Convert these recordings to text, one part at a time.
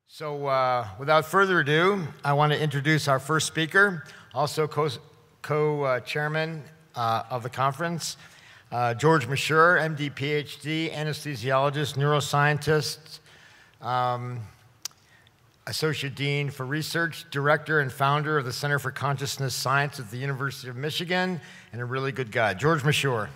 Without further ado, I want to introduce our first speaker, also co-chairman of the conference, George Masur, MD, PhD, anesthesiologist, neuroscientist, Associate Dean for Research, Director and founder of the Center for Consciousness Science at the University of Michigan, and a really good guy. George Masur.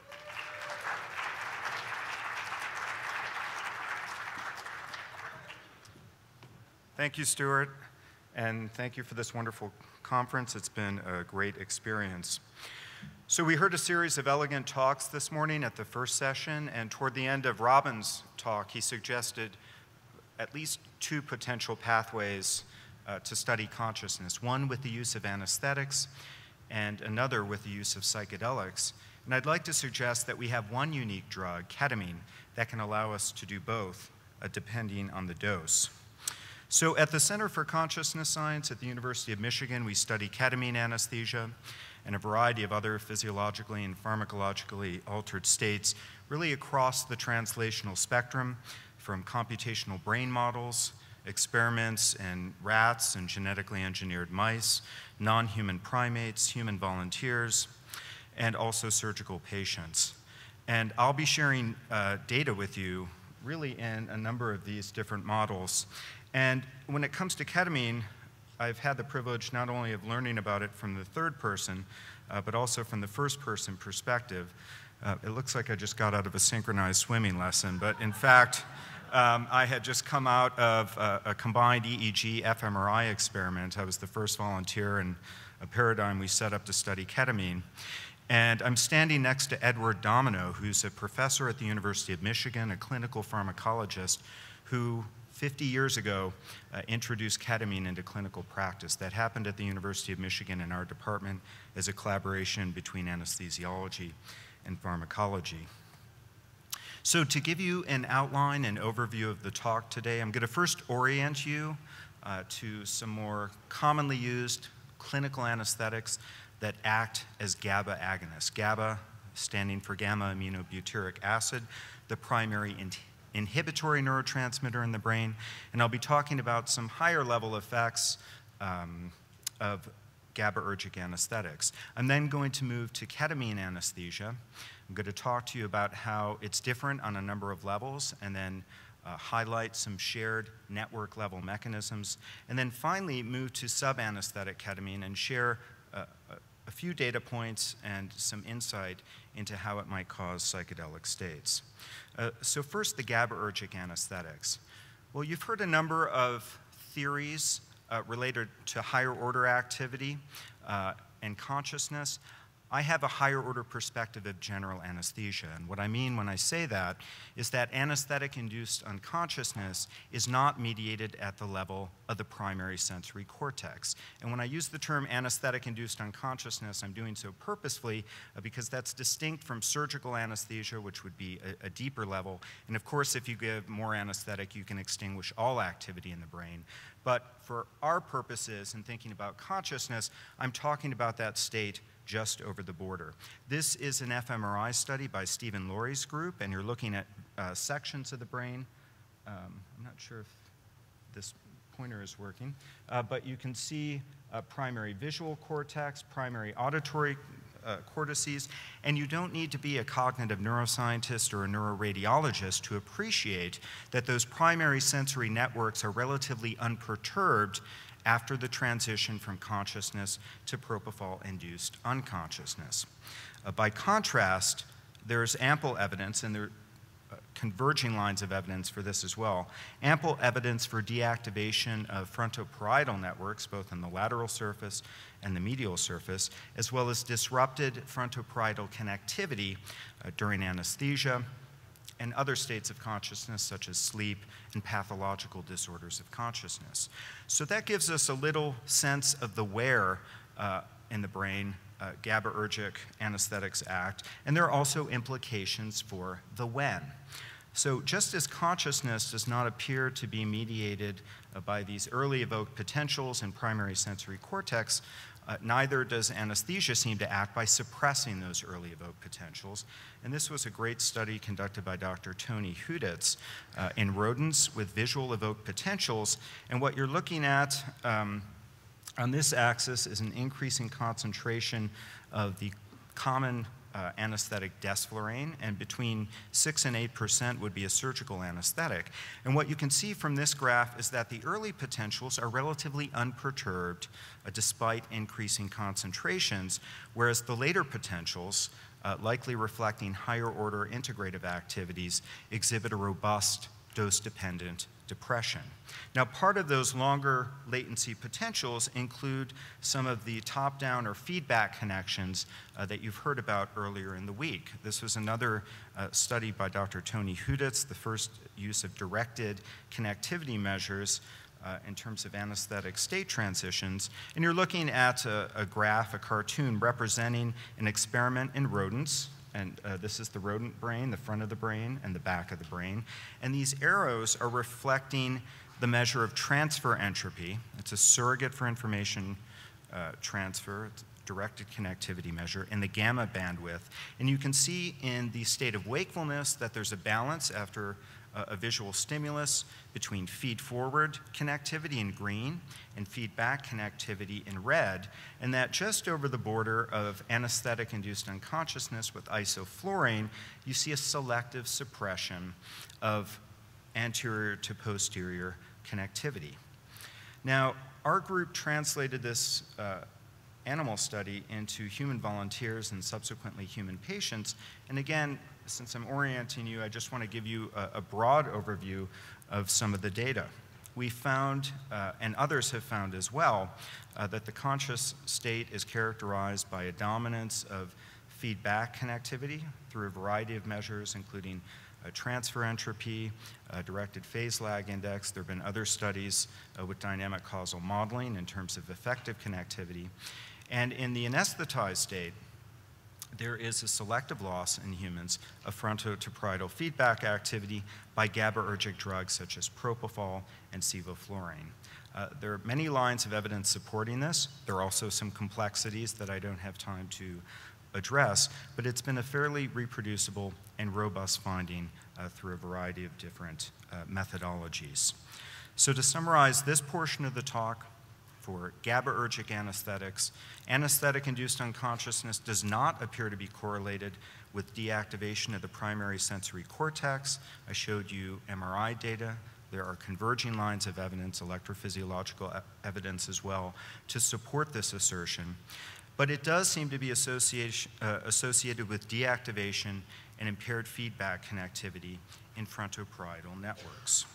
Thank you, Stuart, and thank you for this wonderful conference. It's been a great experience. So we heard a series of elegant talks this morning at the first session, and toward the end of Robin's talk, he suggested at least two potential pathways to study consciousness, one with the use of anesthetics and another with the use of psychedelics. And I'd like to suggest that we have one unique drug, ketamine, that can allow us to do both, depending on the dose. So at the Center for Consciousness Science at the University of Michigan, we study ketamine anesthesia and a variety of other physiologically and pharmacologically altered states, really across the translational spectrum, from computational brain models, experiments in rats and genetically engineered mice, non-human primates, human volunteers, and also surgical patients. And I'll be sharing data with you really in a number of these different models. And when it comes to ketamine, I've had the privilege not only of learning about it from the third person, but also from the first person perspective. It looks like I just got out of a synchronized swimming lesson, but in fact, I had just come out of a combined EEG fMRI experiment. I was the first volunteer in a paradigm we set up to study ketamine. And I'm standing next to Edward Domino, who's a professor at the University of Michigan, a clinical pharmacologist, who 50 years ago introduced ketamine into clinical practice. That happened at the University of Michigan in our department as a collaboration between anesthesiology and pharmacology. So to give you an outline and overview of the talk today, I'm going to first orient you to some more commonly used clinical anesthetics that act as GABA agonists. GABA standing for gamma-aminobutyric acid, the primary inhibitory neurotransmitter in the brain, and I'll be talking about some higher level effects of GABAergic anesthetics. I'm then going to move to ketamine anesthesia. I'm going to talk to you about how it's different on a number of levels, and then highlight some shared network level mechanisms, and then finally move to sub-anesthetic ketamine and share a few data points and some insight into how it might cause psychedelic states. So first, the GABAergic anesthetics. Well, you've heard a number of theories related to higher order activity and consciousness. I have a higher order perspective of general anesthesia, and what I mean when I say that is that anesthetic-induced unconsciousness is not mediated at the level of the primary sensory cortex. And when I use the term anesthetic-induced unconsciousness, I'm doing so purposefully because that's distinct from surgical anesthesia, which would be a deeper level. And of course, if you give more anesthetic, you can extinguish all activity in the brain. But for our purposes in thinking about consciousness, I'm talking about that state just over the border. This is an fMRI study by Stephen Laurie's group, and you're looking at sections of the brain. I'm not sure if this pointer is working, but you can see primary visual cortex, primary auditory cortices, and you don't need to be a cognitive neuroscientist or a neuroradiologist to appreciate that those primary sensory networks are relatively unperturbed after the transition from consciousness to propofol-induced unconsciousness. By contrast, there's ample evidence, and there are converging lines of evidence for this as well, ample evidence for deactivation of frontoparietal networks, both in the lateral surface and the medial surface, as well as disrupted frontoparietal connectivity during anesthesia and other states of consciousness such as sleep and pathological disorders of consciousness. So that gives us a little sense of the where in the brain GABAergic anesthetics act, and there are also implications for the when. So just as consciousness does not appear to be mediated by these early evoked potentials in primary sensory cortex, neither does anesthesia seem to act by suppressing those early evoked potentials. And this was a great study conducted by Dr. Tony Hudetz in rodents with visual evoked potentials. And what you're looking at on this axis is an increasing concentration of the common anesthetic desflurane, and between 6 and 8% would be a surgical anesthetic. And what you can see from this graph is that the early potentials are relatively unperturbed despite increasing concentrations, whereas the later potentials, likely reflecting higher order integrative activities, exhibit a robust dose-dependent depression. Now, part of those longer latency potentials include some of the top-down or feedback connections that you've heard about earlier in the week. This was another study by Dr. Tony Hudetz, the first use of directed connectivity measures in terms of anesthetic state transitions. And you're looking at a graph, a cartoon, representing an experiment in rodents. And this is the rodent brain, the front of the brain, and the back of the brain. And these arrows are reflecting the measure of transfer entropy. It's a surrogate for information transfer. It's a directed connectivity measure in the gamma bandwidth. And you can see in the state of wakefulness that there's a balance after a visual stimulus between feed-forward connectivity in green and feedback connectivity in red, and that just over the border of anesthetic-induced unconsciousness with isoflurane, you see a selective suppression of anterior to posterior connectivity. Now, our group translated this animal study into human volunteers and subsequently human patients, and again, since I'm orienting you, I just want to give you a broad overview of some of the data. We found, and others have found as well, that the conscious state is characterized by a dominance of feedback connectivity through a variety of measures, including transfer entropy, directed phase lag index. There have been other studies with dynamic causal modeling in terms of effective connectivity. And in the anesthetized state, there is a selective loss in humans of frontotemporal feedback activity by GABAergic drugs such as propofol and sevoflurane. There are many lines of evidence supporting this. There are also some complexities that I don't have time to address, but it's been a fairly reproducible and robust finding through a variety of different methodologies. So to summarize this portion of the talk, for GABAergic anesthetics, anesthetic-induced unconsciousness does not appear to be correlated with deactivation of the primary sensory cortex. I showed you MRI data. There are converging lines of evidence, electrophysiological evidence as well, to support this assertion. But it does seem to be associated with deactivation and impaired feedback connectivity in frontoparietal networks.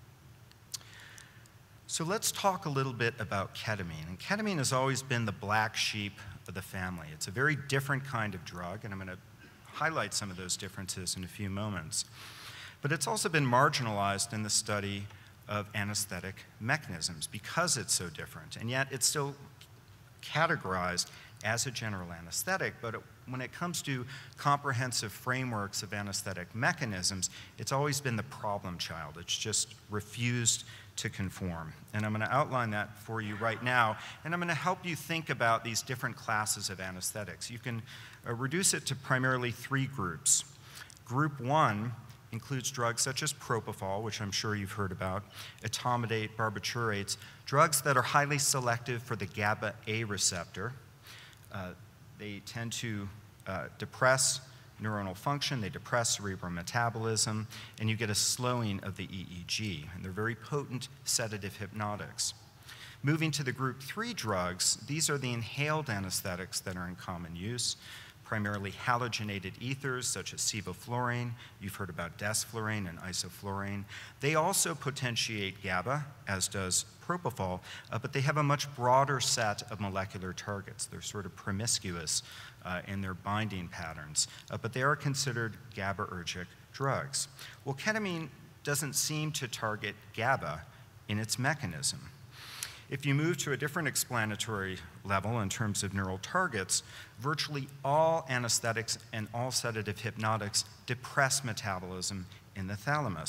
So let's talk a little bit about ketamine. And ketamine has always been the black sheep of the family. It's a very different kind of drug, and I'm going to highlight some of those differences in a few moments. But it's also been marginalized in the study of anesthetic mechanisms because it's so different, and yet it's still categorized as a general anesthetic, but when it comes to comprehensive frameworks of anesthetic mechanisms, it's always been the problem child. It's just refused to conform. And I'm going to outline that for you right now, and I'm going to help you think about these different classes of anesthetics. You can reduce it to primarily 3 groups. Group 1 includes drugs such as propofol, which I'm sure you've heard about, etomidate, barbiturates, drugs that are highly selective for the GABA-A receptor. They tend to depress neuronal function, they depress cerebral metabolism, and you get a slowing of the EEG, and they're very potent sedative hypnotics. Moving to the group 3 drugs, these are the inhaled anesthetics that are in common use, primarily halogenated ethers such as sevoflurane. You've heard about desflurane and isoflurane. They also potentiate GABA, as does propofol, but they have a much broader set of molecular targets. They're sort of promiscuous in their binding patterns, but they are considered GABAergic drugs. Well, ketamine doesn't seem to target GABA in its mechanism. If you move to a different explanatory level in terms of neural targets, virtually all anesthetics and all sedative hypnotics depress metabolism in the thalamus.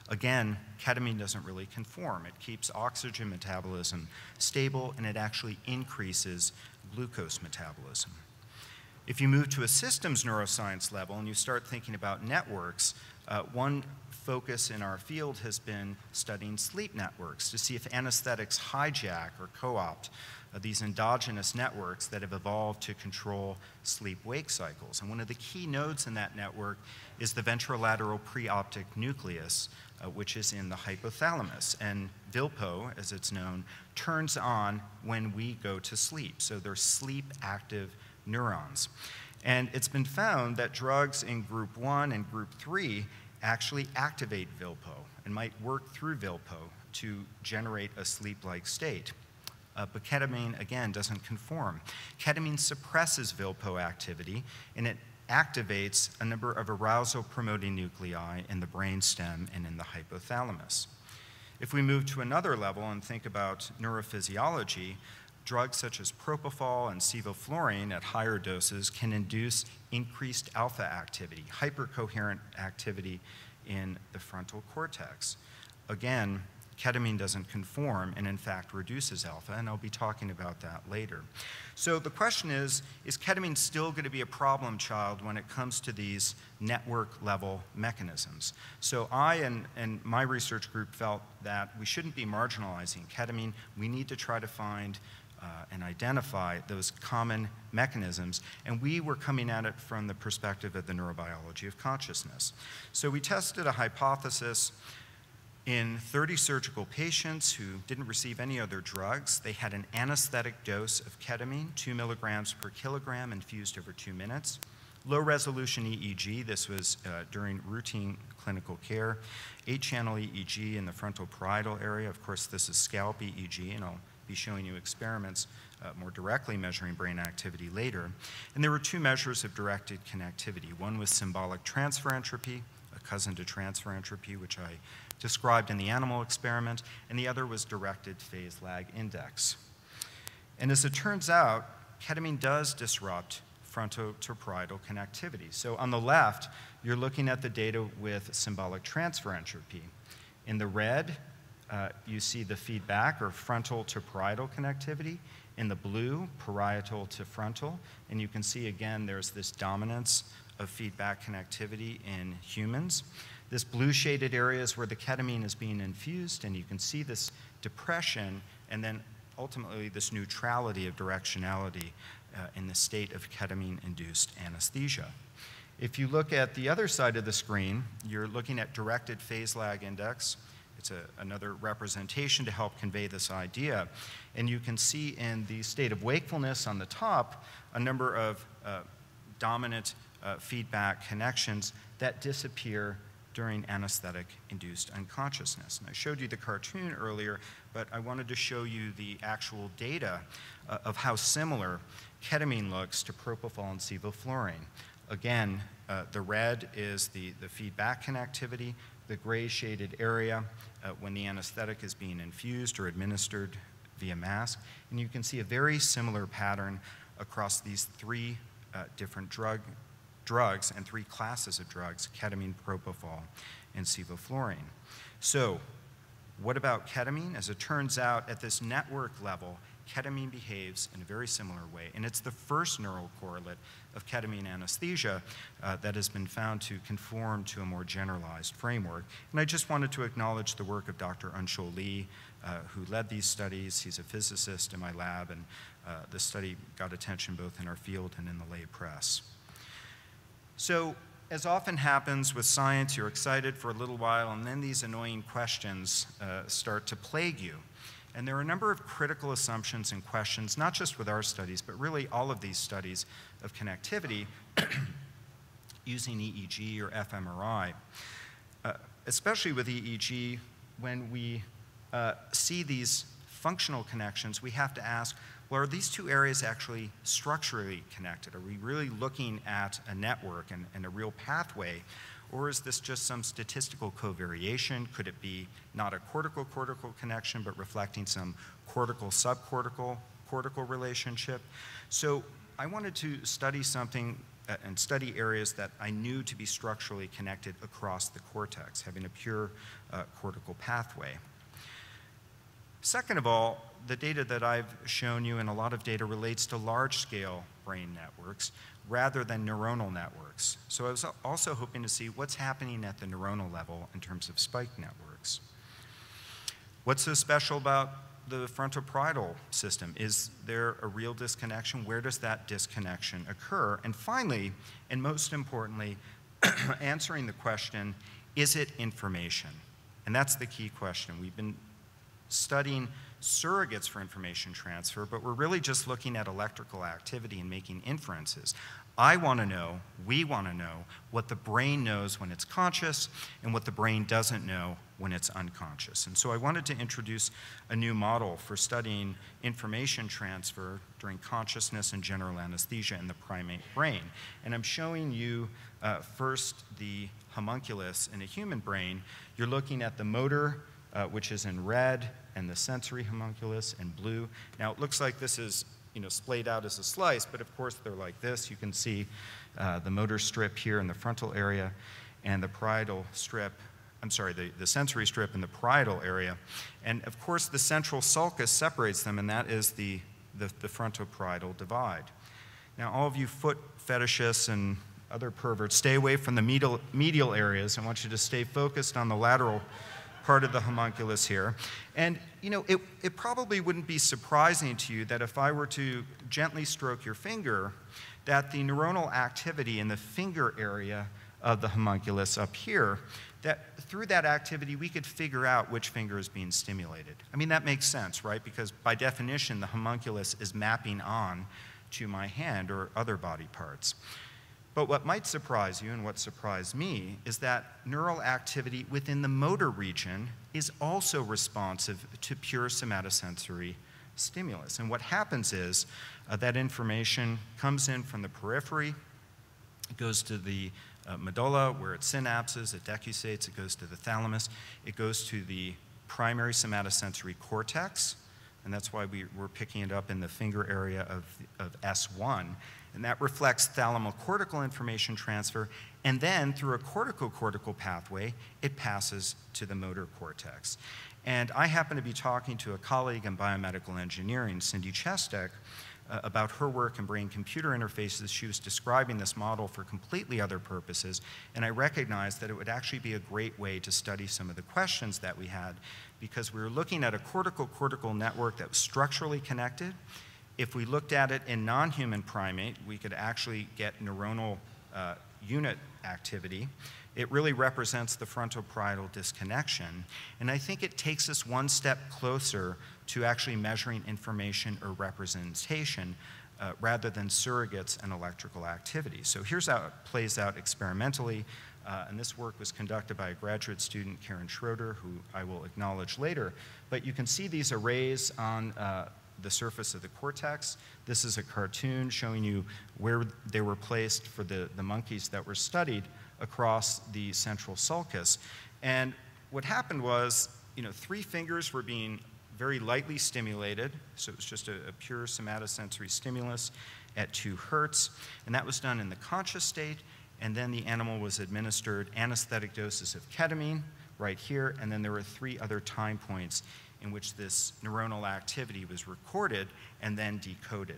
Again, ketamine doesn't really conform. It keeps oxygen metabolism stable, and it actually increases glucose metabolism. If you move to a systems neuroscience level and you start thinking about networks, one focus in our field has been studying sleep networks to see if anesthetics hijack or co-opt these endogenous networks that have evolved to control sleep-wake cycles. And one of the key nodes in that network is the ventrolateral preoptic nucleus, which is in the hypothalamus. And VILPO, as it's known, turns on when we go to sleep. So they're sleep-active neurons. And it's been found that drugs in group 1 and group 3 actually activate VILPO and might work through VILPO to generate a sleep-like state. But ketamine, again, doesn't conform. Ketamine suppresses VILPO activity, and it activates a number of arousal-promoting nuclei in the brainstem and in the hypothalamus. If we move to another level and think about neurophysiology, drugs such as propofol and sevoflurane at higher doses can induce increased alpha activity, hypercoherent activity in the frontal cortex. Again, ketamine doesn't conform and in fact reduces alpha, and I'll be talking about that later. So the question is ketamine still going to be a problem child when it comes to these network level mechanisms? So I and my research group felt that we shouldn't be marginalizing ketamine. We need to try to find and identify those common mechanisms, and we were coming at it from the perspective of the neurobiology of consciousness. So we tested a hypothesis in 30 surgical patients who didn't receive any other drugs. They had an anesthetic dose of ketamine, 2 milligrams per kilogram, infused over 2 minutes. Low resolution EEG, this was during routine clinical care. 8-channel EEG in the frontal parietal area. Of course, this is scalp EEG, and I'll be showing you experiments more directly measuring brain activity later. And there were 2 measures of directed connectivity. One was symbolic transfer entropy, a cousin to transfer entropy, which I described in the animal experiment, and the other was directed phase lag index. And as it turns out, ketamine does disrupt frontotemporal connectivity. So on the left, you're looking at the data with symbolic transfer entropy. In the red, you see the feedback or frontal to parietal connectivity. In the blue, parietal to frontal. And you can see again there's this dominance of feedback connectivity in humans. This blue shaded area is where the ketamine is being infused, and you can see this depression and then ultimately this neutrality of directionality in the state of ketamine-induced anesthesia. If you look at the other side of the screen, you're looking at directed phase lag index. It's another representation to help convey this idea. And you can see in the state of wakefulness on the top a number of dominant feedback connections that disappear during anesthetic-induced unconsciousness. And I showed you the cartoon earlier, but I wanted to show you the actual data of how similar ketamine looks to propofol and sevoflurane. Again, the red is the feedback connectivity, the gray shaded area when the anesthetic is being infused or administered via mask. And you can see a very similar pattern across these 3 different drugs and 3 classes of drugs, ketamine, propofol, and sevoflurane. So what about ketamine? As it turns out, at this network level, ketamine behaves in a very similar way, and it's the first neural correlate of ketamine anesthesia that has been found to conform to a more generalized framework. And I just wanted to acknowledge the work of Dr. Anshul Lee, who led these studies. He's a physicist in my lab, and the study got attention both in our field and in the lay press. So, as often happens with science, you're excited for a little while, and then these annoying questions start to plague you. And there are a number of critical assumptions and questions, not just with our studies, but really all of these studies of connectivity using EEG or fMRI. Especially with EEG, when we see these functional connections, we have to ask, well, are these 2 areas actually structurally connected? Are we really looking at a network and a real pathway? Or is this just some statistical covariation? Could it be not a cortical-cortical connection, but reflecting some cortical-subcortical relationship? So I wanted to study something and study areas that I knew to be structurally connected across the cortex, having a pure cortical pathway. Second of all, the data that I've shown you, and a lot of data, relates to large-scale brain networks rather than neuronal networks. So I was also hoping to see what's happening at the neuronal level in terms of spike networks. What's so special about the frontoparietal system? Is there a real disconnection? Where does that disconnection occur? And finally, and most importantly, answering the question, is it information? And that's the key question. We've been studying surrogates for information transfer, but we're really just looking at electrical activity and making inferences. I want to know, we want to know, what the brain knows when it's conscious and what the brain doesn't know when it's unconscious. And so I wanted to introduce a new model for studying information transfer during consciousness and general anesthesia in the primate brain. And I'm showing you first the homunculus in a human brain. You're looking at the motor, which is in red, and the sensory homunculus in blue. Now it looks like this is splayed out as a slice, but of course they're like this. You can see the motor strip here in the frontal area and the parietal strip, the sensory strip in the parietal area. And of course the central sulcus separates them, and that is the frontoparietal divide. Now all of you foot fetishists and other perverts, stay away from the medial areas. I want you to stay focused on the lateral part of the homunculus here. And it probably wouldn't be surprising to you that if I were to gently stroke your finger, that the neuronal activity in the finger area of the homunculus up here, that through that activity we could figure out which finger is being stimulated. I mean, that makes sense, right? Because by definition the homunculus is mapping on to my hand or other body parts. But what might surprise you, and what surprised me, is that neural activity within the motor region is also responsive to pure somatosensory stimulus. And what happens is that information comes in from the periphery, it goes to the medulla where it synapses, it decussates, it goes to the thalamus, it goes to the primary somatosensory cortex, and that's why we're picking it up in the finger area of S1. And that reflects thalamocortical information transfer, and then through a cortical pathway, it passes to the motor cortex. And I happen to be talking to a colleague in biomedical engineering, Cindy Chestek, about her work in brain-computer interfaces. She was describing this model for completely other purposes, and I recognized that it would actually be a great way to study some of the questions that we had, because we were looking at a cortical network that was structurally connected. If we looked at it in non-human primate, we could actually get neuronal unit activity. It really represents the frontoparietal disconnection, and I think it takes us one step closer to actually measuring information or representation rather than surrogates and electrical activity. So here's how it plays out experimentally, and this work was conducted by a graduate student, Karen Schroeder, who I will acknowledge later. But you can see these arrays on the surface of the cortex. This is a cartoon showing you where they were placed for the monkeys that were studied across the central sulcus. And what happened was, 3 fingers were being very lightly stimulated, so it was just a pure somatosensory stimulus at 2 hertz, and that was done in the conscious state, and then the animal was administered anesthetic doses of ketamine right here, and then there were 3 other time points in which this neuronal activity was recorded and then decoded.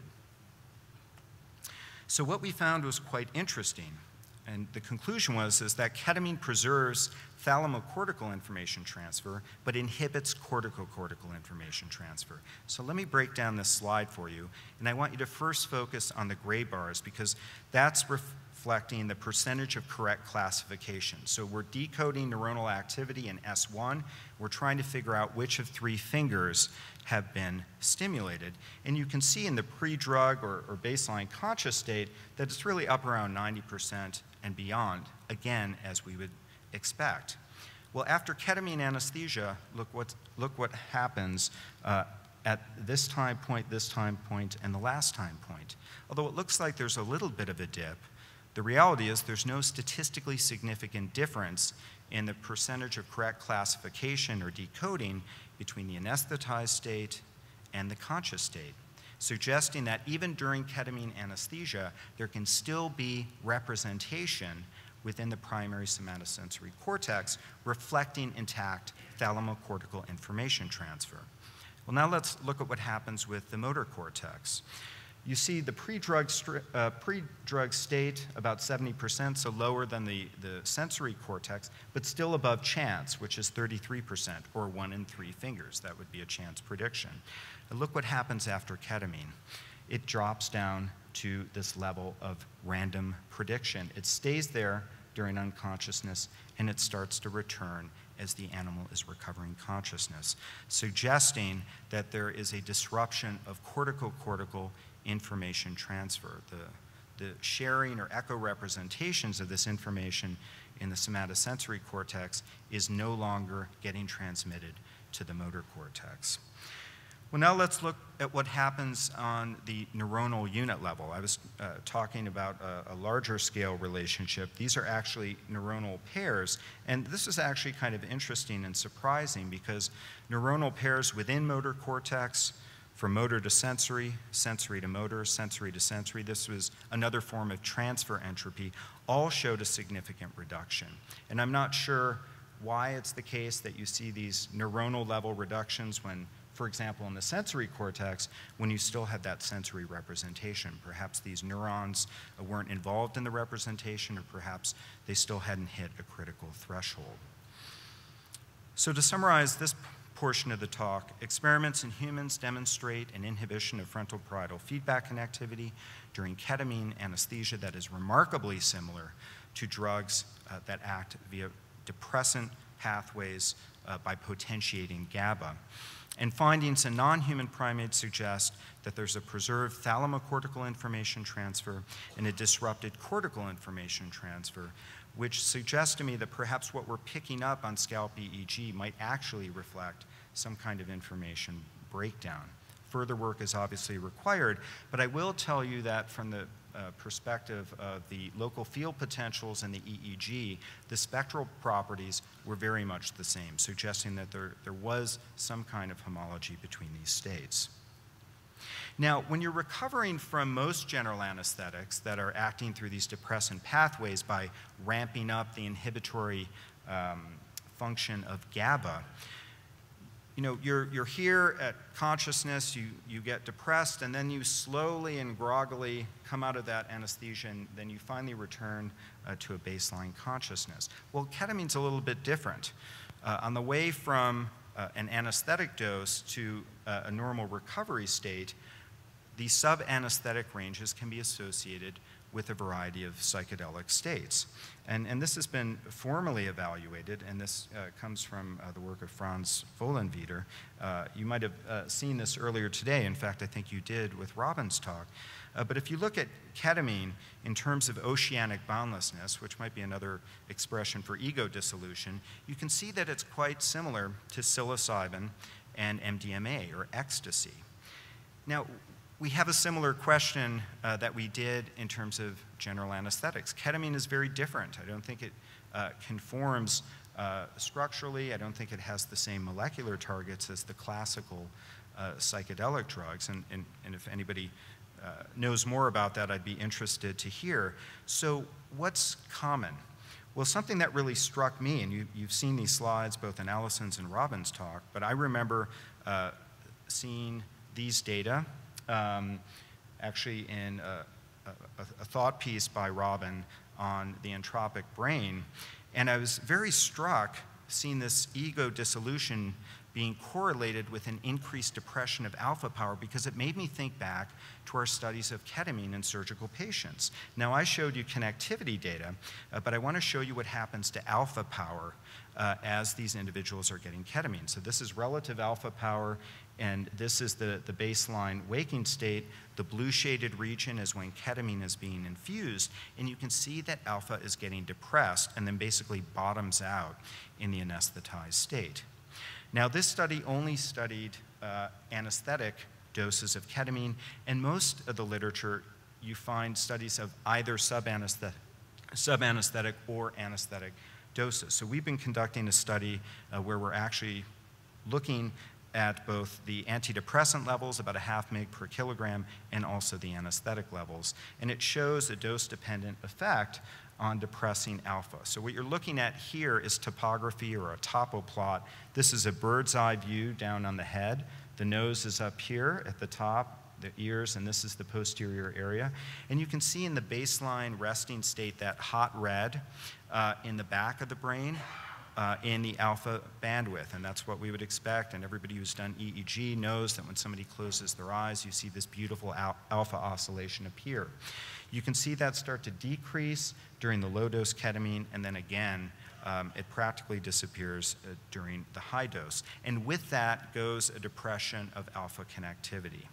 So what we found was quite interesting, and the conclusion was that ketamine preserves thalamocortical information transfer, but inhibits cortical information transfer. So let me break down this slide for you, and I want you to first focus on the gray bars, because that's reflecting the percentage of correct classification. So we're decoding neuronal activity in S1. We're trying to figure out which of 3 fingers have been stimulated. And you can see in the pre-drug or baseline conscious state that it's really up around 90% and beyond, again, as we would expect. Well, after ketamine anesthesia, look what happens at this time point, and the last time point. Although it looks like there's a little bit of a dip, the reality is there's no statistically significant difference in the percentage of correct classification or decoding between the anesthetized state and the conscious state. suggesting that even during ketamine anesthesia, there can still be representation within the primary somatosensory cortex, reflecting intact thalamocortical information transfer. Well, now let's look at what happens with the motor cortex. You see the pre-drug state, about 70%, so lower than the sensory cortex, but still above chance, which is 33%, or 1 in 3 fingers. That would be a chance prediction. And look what happens after ketamine. It drops down to this level of random prediction. It stays there during unconsciousness, and it starts to return as the animal is recovering consciousness, suggesting that there is a disruption of cortical-cortical information transfer. The sharing or echo representations of this information in the somatosensory cortex is no longer getting transmitted to the motor cortex. Well, now let's look at what happens on the neuronal unit level. I was talking about a larger scale relationship. These are actually neuronal pairs, and this is actually kind of interesting and surprising because neuronal pairs within motor cortex, from motor to sensory, sensory to motor, sensory to sensory, this was another form of transfer entropy, all showed a significant reduction. And I'm not sure why it's the case that you see these neuronal level reductions when, for example, in the sensory cortex, when you still have that sensory representation. Perhaps these neurons weren't involved in the representation, or perhaps they still hadn't hit a critical threshold. So to summarize this portion of the talk, experiments in humans demonstrate an inhibition of frontal parietal feedback connectivity during ketamine anesthesia that is remarkably similar to drugs that act via depressant pathways by potentiating GABA. And findings in non-human primates suggest that there's a preserved thalamocortical information transfer and a disrupted cortical information transfer, which suggests to me that perhaps what we're picking up on scalp EEG might actually reflect some kind of information breakdown. Further work is obviously required, but I will tell you that from the perspective of the local field potentials and the EEG, the spectral properties were very much the same, suggesting that there was some kind of homology between these states. Now, when you're recovering from most general anesthetics that are acting through these depressant pathways by ramping up the inhibitory function of GABA, you know, you're here at consciousness, you get depressed, and then you slowly and groggily come out of that anesthesia, and then you finally return to a baseline consciousness. Well, ketamine's a little bit different. On the way from an anesthetic dose to a normal recovery state, the sub-anesthetic ranges can be associated with a variety of psychedelic states. And this has been formally evaluated, and this comes from the work of Franz Vollenweider. You might have seen this earlier today. In fact, I think you did with Robin's talk. But if you look at ketamine in terms of oceanic boundlessness, which might be another expression for ego dissolution, you can see that it's quite similar to psilocybin and MDMA, or ecstasy. Now, we have a similar question that we did in terms of general anesthetics. Ketamine is very different. I don't think it conforms structurally. I don't think it has the same molecular targets as the classical psychedelic drugs. And if anybody knows more about that, I'd be interested to hear. So what's common? Well, something that really struck me, and you've seen these slides both in Allison's and Robin's talk, but I remember seeing these data actually in a thought piece by Robin on the entropic brain. And I was very struck seeing this ego dissolution being correlated with an increased depression of alpha power, because it made me think back to our studies of ketamine in surgical patients. Now, I showed you connectivity data, but I want to show you what happens to alpha power as these individuals are getting ketamine. So this is relative alpha power, and this is the baseline waking state. The blue shaded region is when ketamine is being infused, and you can see that alpha is getting depressed and then basically bottoms out in the anesthetized state. Now, this study only studied anesthetic doses of ketamine, and most of the literature, you find studies of either sub-anesthetic or anesthetic doses. So we've been conducting a study where we're actually looking at both the antidepressant levels, about 0.5 mg per kilogram, and also the anesthetic levels. And it shows a dose-dependent effect on depressing alpha. So what you're looking at here is topography or a topo plot. This is a bird's eye view down on the head. The nose is up here at the top, the ears, and this is the posterior area. And you can see in the baseline resting state that hot red in the back of the brain in the alpha bandwidth, and that's what we would expect. And everybody who's done EEG knows that when somebody closes their eyes, you see this beautiful alpha oscillation appear. You can see that start to decrease during the low-dose ketamine, and then again, it practically disappears during the high dose. And with that goes a depression of alpha connectivity.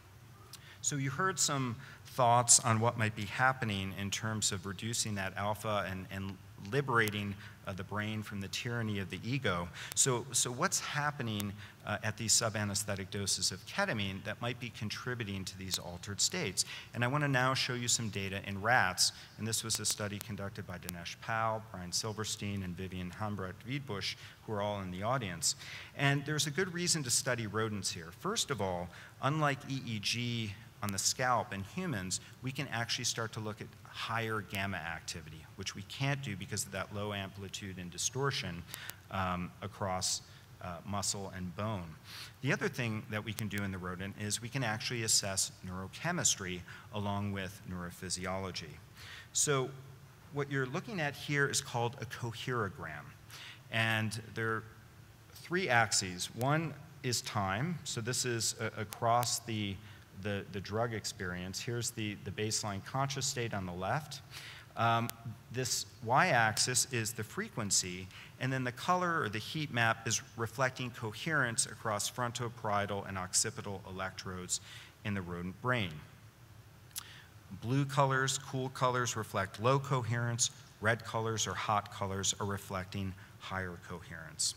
So you heard some thoughts on what might be happening in terms of reducing that alpha and liberating the brain from the tyranny of the ego. So what's happening at these subanesthetic doses of ketamine that might be contributing to these altered states? And I want to now show you some data in rats. And this was a study conducted by Dinesh Pal, Brian Silverstein, and Vivian Hambrecht-Wiedbusch, who are all in the audience. And there's a good reason to study rodents here. First of all, unlike EEG on the scalp in humans, we can actually start to look at higher gamma activity, which we can't do because of that low amplitude and distortion across muscle and bone. The other thing that we can do in the rodent is we can actually assess neurochemistry along with neurophysiology. So what you're looking at here is called a coherogram. And there are 3 axes. One is time. So this is across the drug experience. Here's the baseline conscious state on the left. This y-axis is the frequency, and then the color or the heat map is reflecting coherence across frontoparietal and occipital electrodes in the rodent brain. Blue colors, cool colors reflect low coherence. Red colors or hot colors are reflecting higher coherence.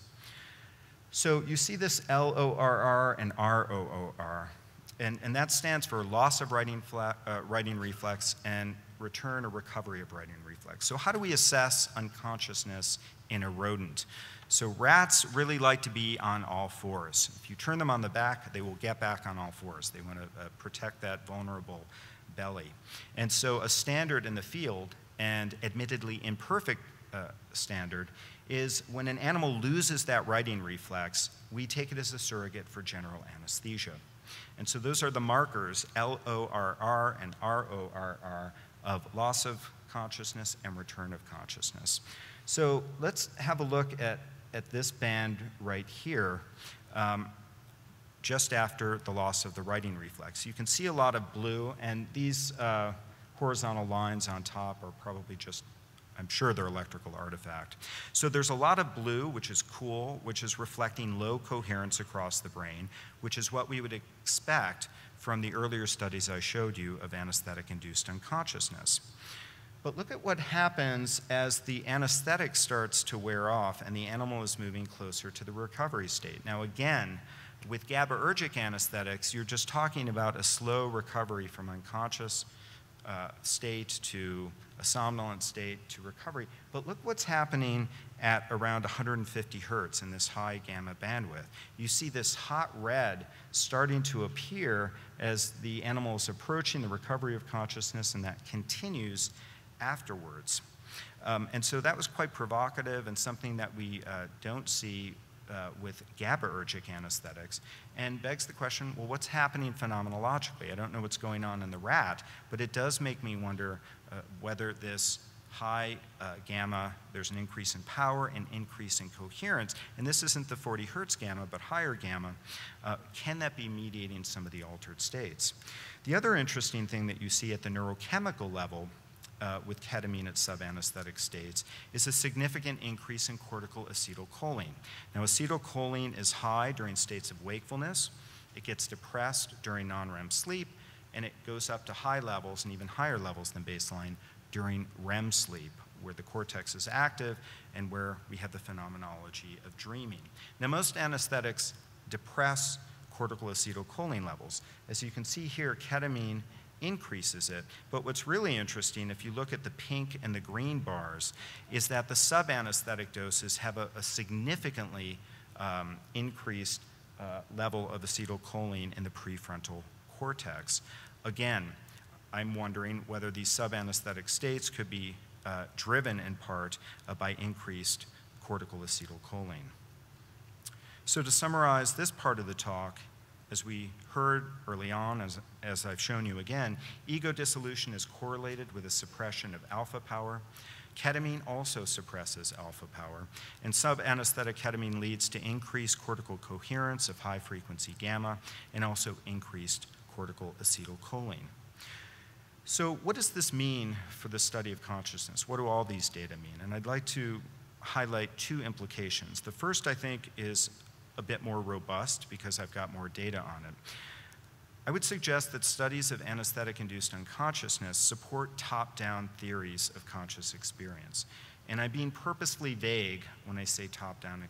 So you see this LORR and ROOR. And that stands for loss of writing reflex and return or recovery of writing reflex. So how do we assess unconsciousness in a rodent? So rats really like to be on all fours. If you turn them on the back, they will get back on all fours. They want to protect that vulnerable belly. And so a standard in the field, and admittedly imperfect standard, is when an animal loses that writing reflex, we take it as a surrogate for general anesthesia. And so those are the markers, LORR and RORR, of loss of consciousness and return of consciousness. So let's have a look at this band right here, just after the loss of the writing reflex. You can see a lot of blue, and these horizontal lines on top are probably just, I'm sure they're electrical artifact. So there's a lot of blue, which is cool, which is reflecting low coherence across the brain, which is what we would expect from the earlier studies I showed you of anesthetic-induced unconsciousness. But look at what happens as the anesthetic starts to wear off and the animal is moving closer to the recovery state. Now again, with GABAergic anesthetics, you're just talking about a slow recovery from unconscious state to a somnolent state to recovery. But look what's happening at around 150 hertz in this high gamma bandwidth. You see this hot red starting to appear as the animal is approaching the recovery of consciousness, and that continues afterwards. And so that was quite provocative and something that we don't see with GABAergic anesthetics, and begs the question, well, what's happening phenomenologically? I don't know what's going on in the rat, but it does make me wonder whether this high gamma, there's an increase in power and increase in coherence, and this isn't the 40 hertz gamma, but higher gamma, can that be mediating some of the altered states? The other interesting thing that you see at the neurochemical level with ketamine at subanesthetic states is a significant increase in cortical acetylcholine. Now, acetylcholine is high during states of wakefulness. It gets depressed during non-REM sleep, and it goes up to high levels and even higher levels than baseline during REM sleep, where the cortex is active and where we have the phenomenology of dreaming. Now, most anesthetics depress cortical acetylcholine levels. As you can see here, ketamine increases it. But what's really interesting, if you look at the pink and the green bars, is that the subanesthetic doses have a significantly increased level of acetylcholine in the prefrontal cortex. Again, I'm wondering whether these subanesthetic states could be driven in part by increased cortical acetylcholine. So to summarize this part of the talk, as we heard early on, as I've shown you again, ego dissolution is correlated with a suppression of alpha power. Ketamine also suppresses alpha power, and subanesthetic ketamine leads to increased cortical coherence of high-frequency gamma and also increased cortical acetylcholine. So what does this mean for the study of consciousness? What do all these data mean? And I'd like to highlight two implications. The first, I think, is a bit more robust because I've got more data on it. I would suggest that studies of anesthetic-induced unconsciousness support top-down theories of conscious experience. And I'm being purposefully vague when I say top-down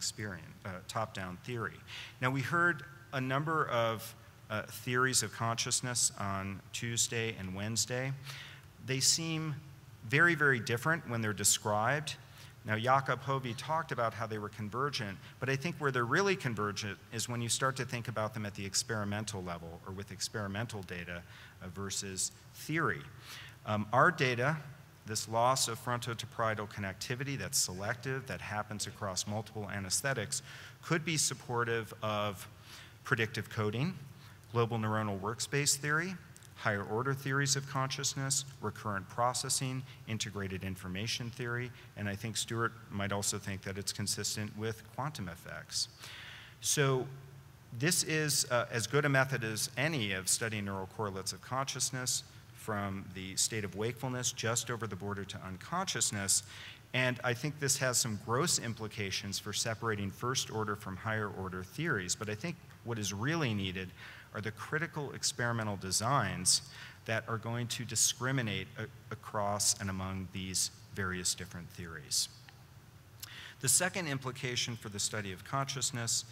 theory. Now, we heard a number of theories of consciousness on Tuesday and Wednesday. They seem very, very different when they're described. Now, Jakob Hovey talked about how they were convergent, but I think where they're really convergent is when you start to think about them at the experimental level or with experimental data versus theory. Our data, this loss of frontotemporal connectivity that's selective, that happens across multiple anesthetics, could be supportive of predictive coding, global neuronal workspace theory, higher order theories of consciousness, recurrent processing, integrated information theory, and I think Stuart might also think that it's consistent with quantum effects. So this is as good a method as any of studying neural correlates of consciousness from the state of wakefulness just over the border to unconsciousness, and I think this has some gross implications for separating first order from higher order theories, but I think what is really needed are the critical experimental designs that are going to discriminate across and among these various different theories. The second implication for the study of consciousness,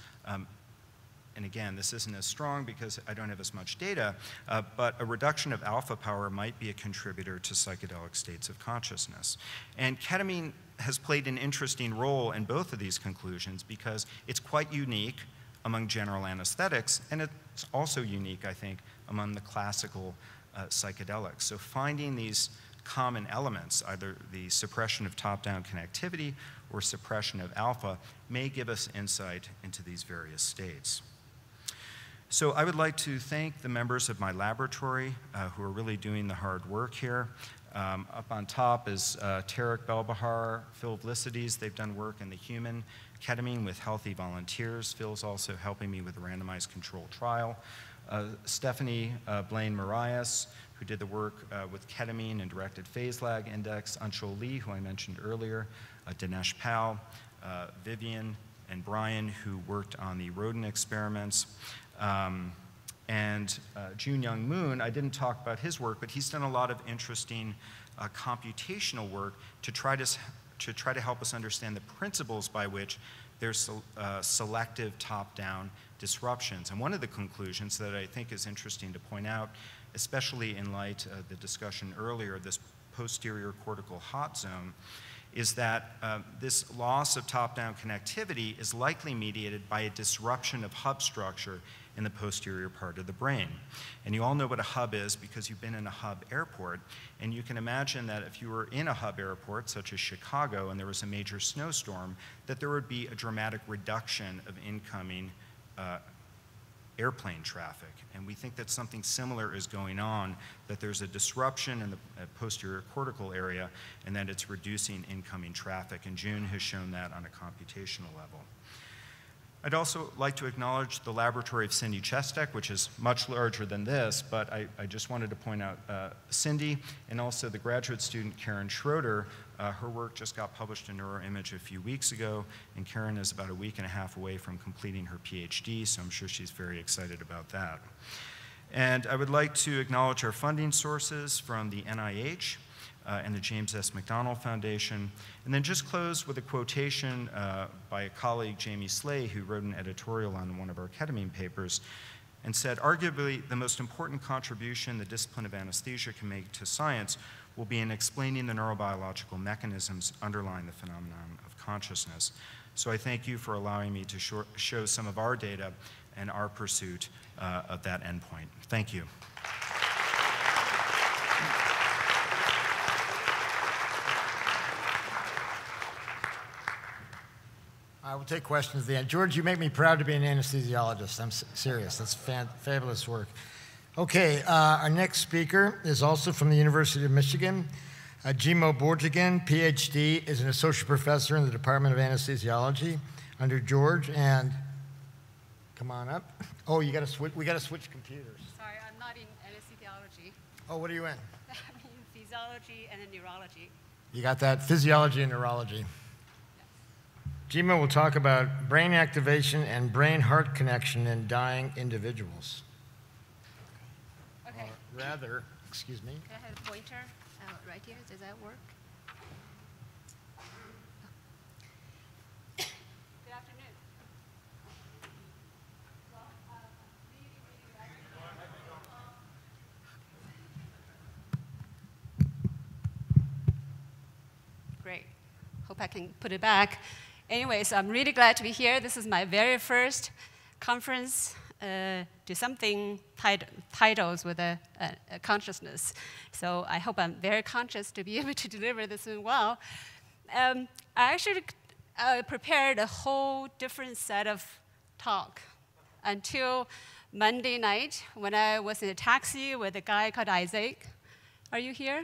and again, this isn't as strong because I don't have as much data, but a reduction of alpha power might be a contributor to psychedelic states of consciousness. And ketamine has played an interesting role in both of these conclusions because it's quite unique among general anesthetics, and it's also unique, I think, among the classical psychedelics. So finding these common elements, either the suppression of top-down connectivity or suppression of alpha, may give us insight into these various states. So I would like to thank the members of my laboratory who are really doing the hard work here. Up on top is Tarek Belbahar, Phil Vlicides. They've done work in the human ketamine with healthy volunteers. Phil's also helping me with a randomized controlled trial. Stephanie Blaine Marias, who did the work with ketamine and directed phase lag index. Anshul Lee, who I mentioned earlier. Dinesh Pal, Vivian, and Brian, who worked on the rodent experiments. And Jun Young Moon, I didn't talk about his work, but he's done a lot of interesting computational work to try to help us understand the principles by which there's selective top-down disruptions. And one of the conclusions that I think is interesting to point out, especially in light of the discussion earlier, this posterior cortical hot zone, is that this loss of top-down connectivity is likely mediated by a disruption of hub structure in the posterior part of the brain. And you all know what a hub is because you've been in a hub airport, and you can imagine that if you were in a hub airport, such as Chicago, and there was a major snowstorm, that there would be a dramatic reduction of incoming airplane traffic. And we think that something similar is going on, that there's a disruption in the posterior cortical area, and that it's reducing incoming traffic. And June has shown that on a computational level. I'd also like to acknowledge the laboratory of Cindy Chestek, which is much larger than this, but I just wanted to point out Cindy and also the graduate student Karen Schroeder. Her work just got published in NeuroImage a few weeks ago, and Karen is about a week and a half away from completing her PhD, so I'm sure she's very excited about that. And I would like to acknowledge our funding sources from the NIH, and the James S. McDonald Foundation, and then just close with a quotation by a colleague, Jamie Slay, who wrote an editorial on one of our ketamine papers, and said, arguably the most important contribution the discipline of anesthesia can make to science will be in explaining the neurobiological mechanisms underlying the phenomenon of consciousness. So I thank you for allowing me to show some of our data and our pursuit of that endpoint. Thank you. I will take questions at the end. George, you make me proud to be an anesthesiologist. I'm serious. That's fabulous work. Okay, our next speaker is also from the University of Michigan. Jimo Borjigin, PhD, is an associate professor in the Department of Anesthesiology under George. And come on up. Oh, you got to switch. We got to switch computers. Sorry, I'm not in anesthesiology. Oh, what are you in? I'm in physiology and in neurology. You got that? Physiology and neurology. Jimo will talk about brain activation and brain-heart connection in dying individuals. Okay. Or rather, excuse me. Can I have a pointer right here? Does that work? Good afternoon. Great. Hope I can put it back. Anyways, I'm really glad to be here. This is my very first conference to something titles with a consciousness. So I hope I'm very conscious to be able to deliver this well. I actually prepared a whole different set of talk until Monday night when I was in a taxi with a guy called Isaac. Are you here?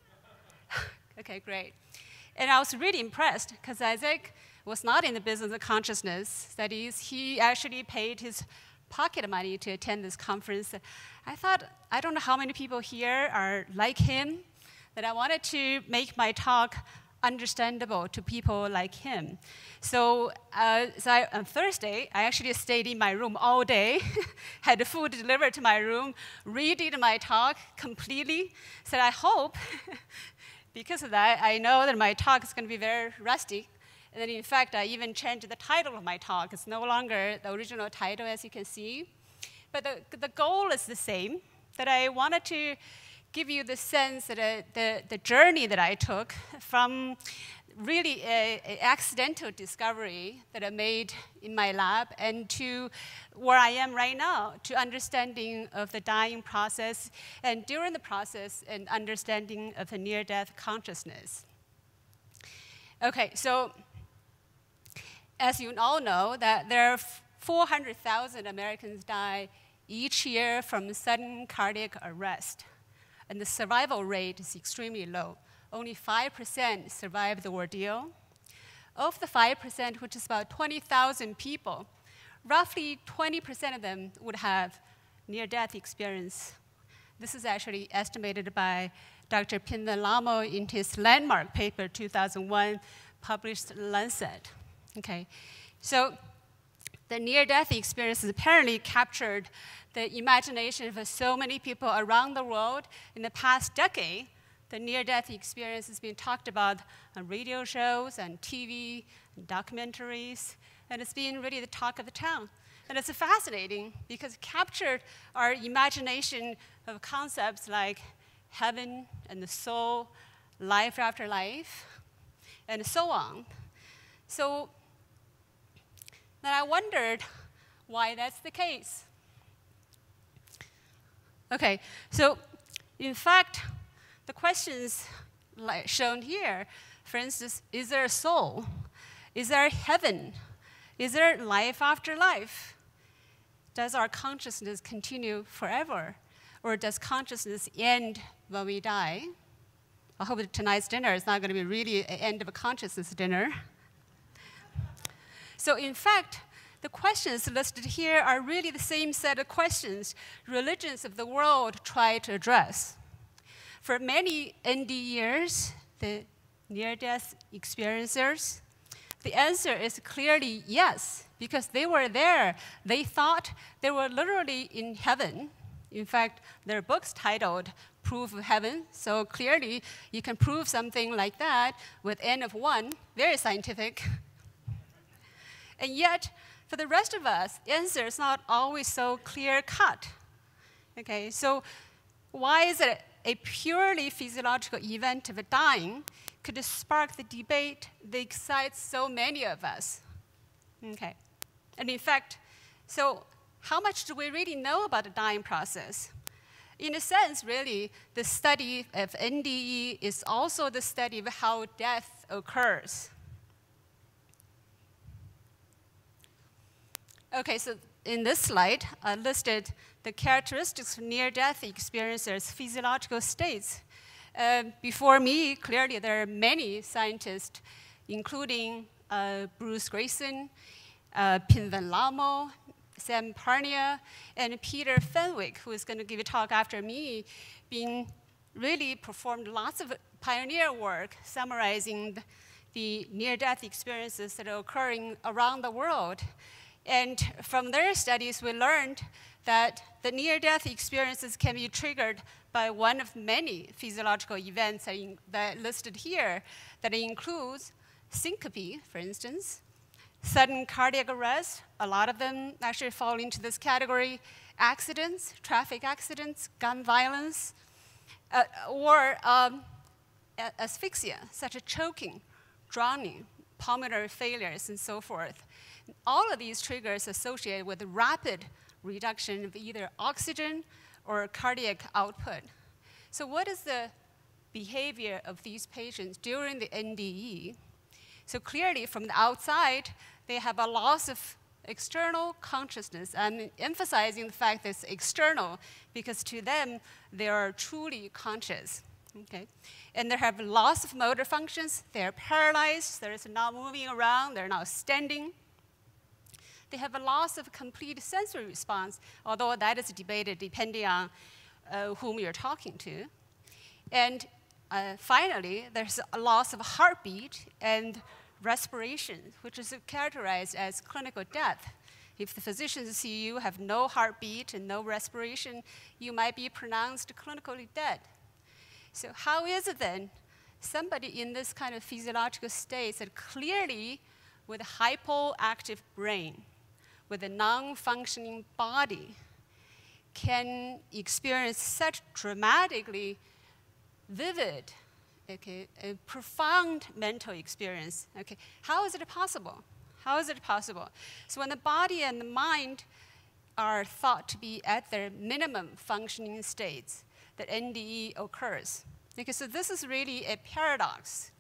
Okay, great. And I was really impressed because Isaac was not in the business of consciousness. That is, he actually paid his pocket money to attend this conference. I thought, I don't know how many people here are like him, that I wanted to make my talk understandable to people like him. So, on Thursday, I actually stayed in my room all day, had the food delivered to my room, redid my talk completely. So I hope, because of that, I know that my talk is going to be very rusty. And then, in fact, I even changed the title of my talk. It's no longer the original title, as you can see. But the goal is the same, that I wanted to give you the sense that the journey that I took from really an accidental discovery that I made in my lab and to where I am right now, to understanding of the dying process, and during the process, an understanding of the near-death consciousness. Okay, so as you all know, that there are 400,000 Americans die each year from sudden cardiac arrest. And the survival rate is extremely low. Only 5% survive the ordeal. Of the 5%, which is about 20,000 people, roughly 20% of them would have near-death experience. This is actually estimated by Dr. Pinda Lamo in his landmark paper, 2001, published in Lancet. Okay, so the near-death experience has apparently captured the imagination of so many people around the world. In the past decade, the near-death experience has been talked about on radio shows, on TV, and documentaries, and it's been really the talk of the town. And it's fascinating because it captured our imagination of concepts like heaven and the soul, life after life, and so on. So then I wondered why that's the case. Okay, so in fact, the questions shown here, for instance, is there a soul? Is there heaven? Is there life after life? Does our consciousness continue forever? Or does consciousness end when we die? I hope that tonight's dinner is not going to be really an end of a consciousness dinner. So in fact, the questions listed here are really the same set of questions religions of the world try to address. For many ND years, the near-death experiencers, the answer is clearly yes, because they were there. They thought they were literally in heaven. In fact, there are books titled Proof of Heaven, so clearly you can prove something like that with N of 1, very scientific. And yet, for the rest of us, the answer is not always so clear-cut. Okay, so why is it a purely physiological event of dying could spark the debate that excites so many of us? Okay, and in fact, so how much do we really know about the dying process? In a sense, really, the study of NDE is also the study of how death occurs. Okay, so in this slide, I listed the characteristics of near-death experiencers' physiological states. Before me, clearly there are many scientists, including Bruce Grayson, Pin Van Lommel, Sam Parnia, and Peter Fenwick, who is going to give a talk after me, really performed lots of pioneer work summarizing the near-death experiences that are occurring around the world. And from their studies, we learned that the near-death experiences can be triggered by one of many physiological events that are listed here, that includes syncope, for instance, sudden cardiac arrest. A lot of them actually fall into this category. Accidents, traffic accidents, gun violence, or asphyxia, such as choking, drowning, pulmonary failures, and so forth. All of these triggers associated with rapid reduction of either oxygen or cardiac output. So what is the behavior of these patients during the NDE? So clearly, from the outside, they have a loss of external consciousness. I'm emphasizing the fact that it's external because to them, they are truly conscious. Okay? And they have loss of motor functions. They're paralyzed. They're not moving around. They're not standing. They have a loss of complete sensory response, although that is debated depending on whom you're talking to. And finally, there's a loss of heartbeat and respiration, which is characterized as clinical death. If the physicians see you have no heartbeat and no respiration, you might be pronounced clinically dead. So how is it then somebody in this kind of physiological state that clearly with a hypoactive brain, with a non-functioning body, can experience such dramatically vivid, okay, a profound mental experience? Okay, how is it possible? How is it possible? So when the body and the mind are thought to be at their minimum functioning states, that NDE occurs. Okay, so this is really a paradox.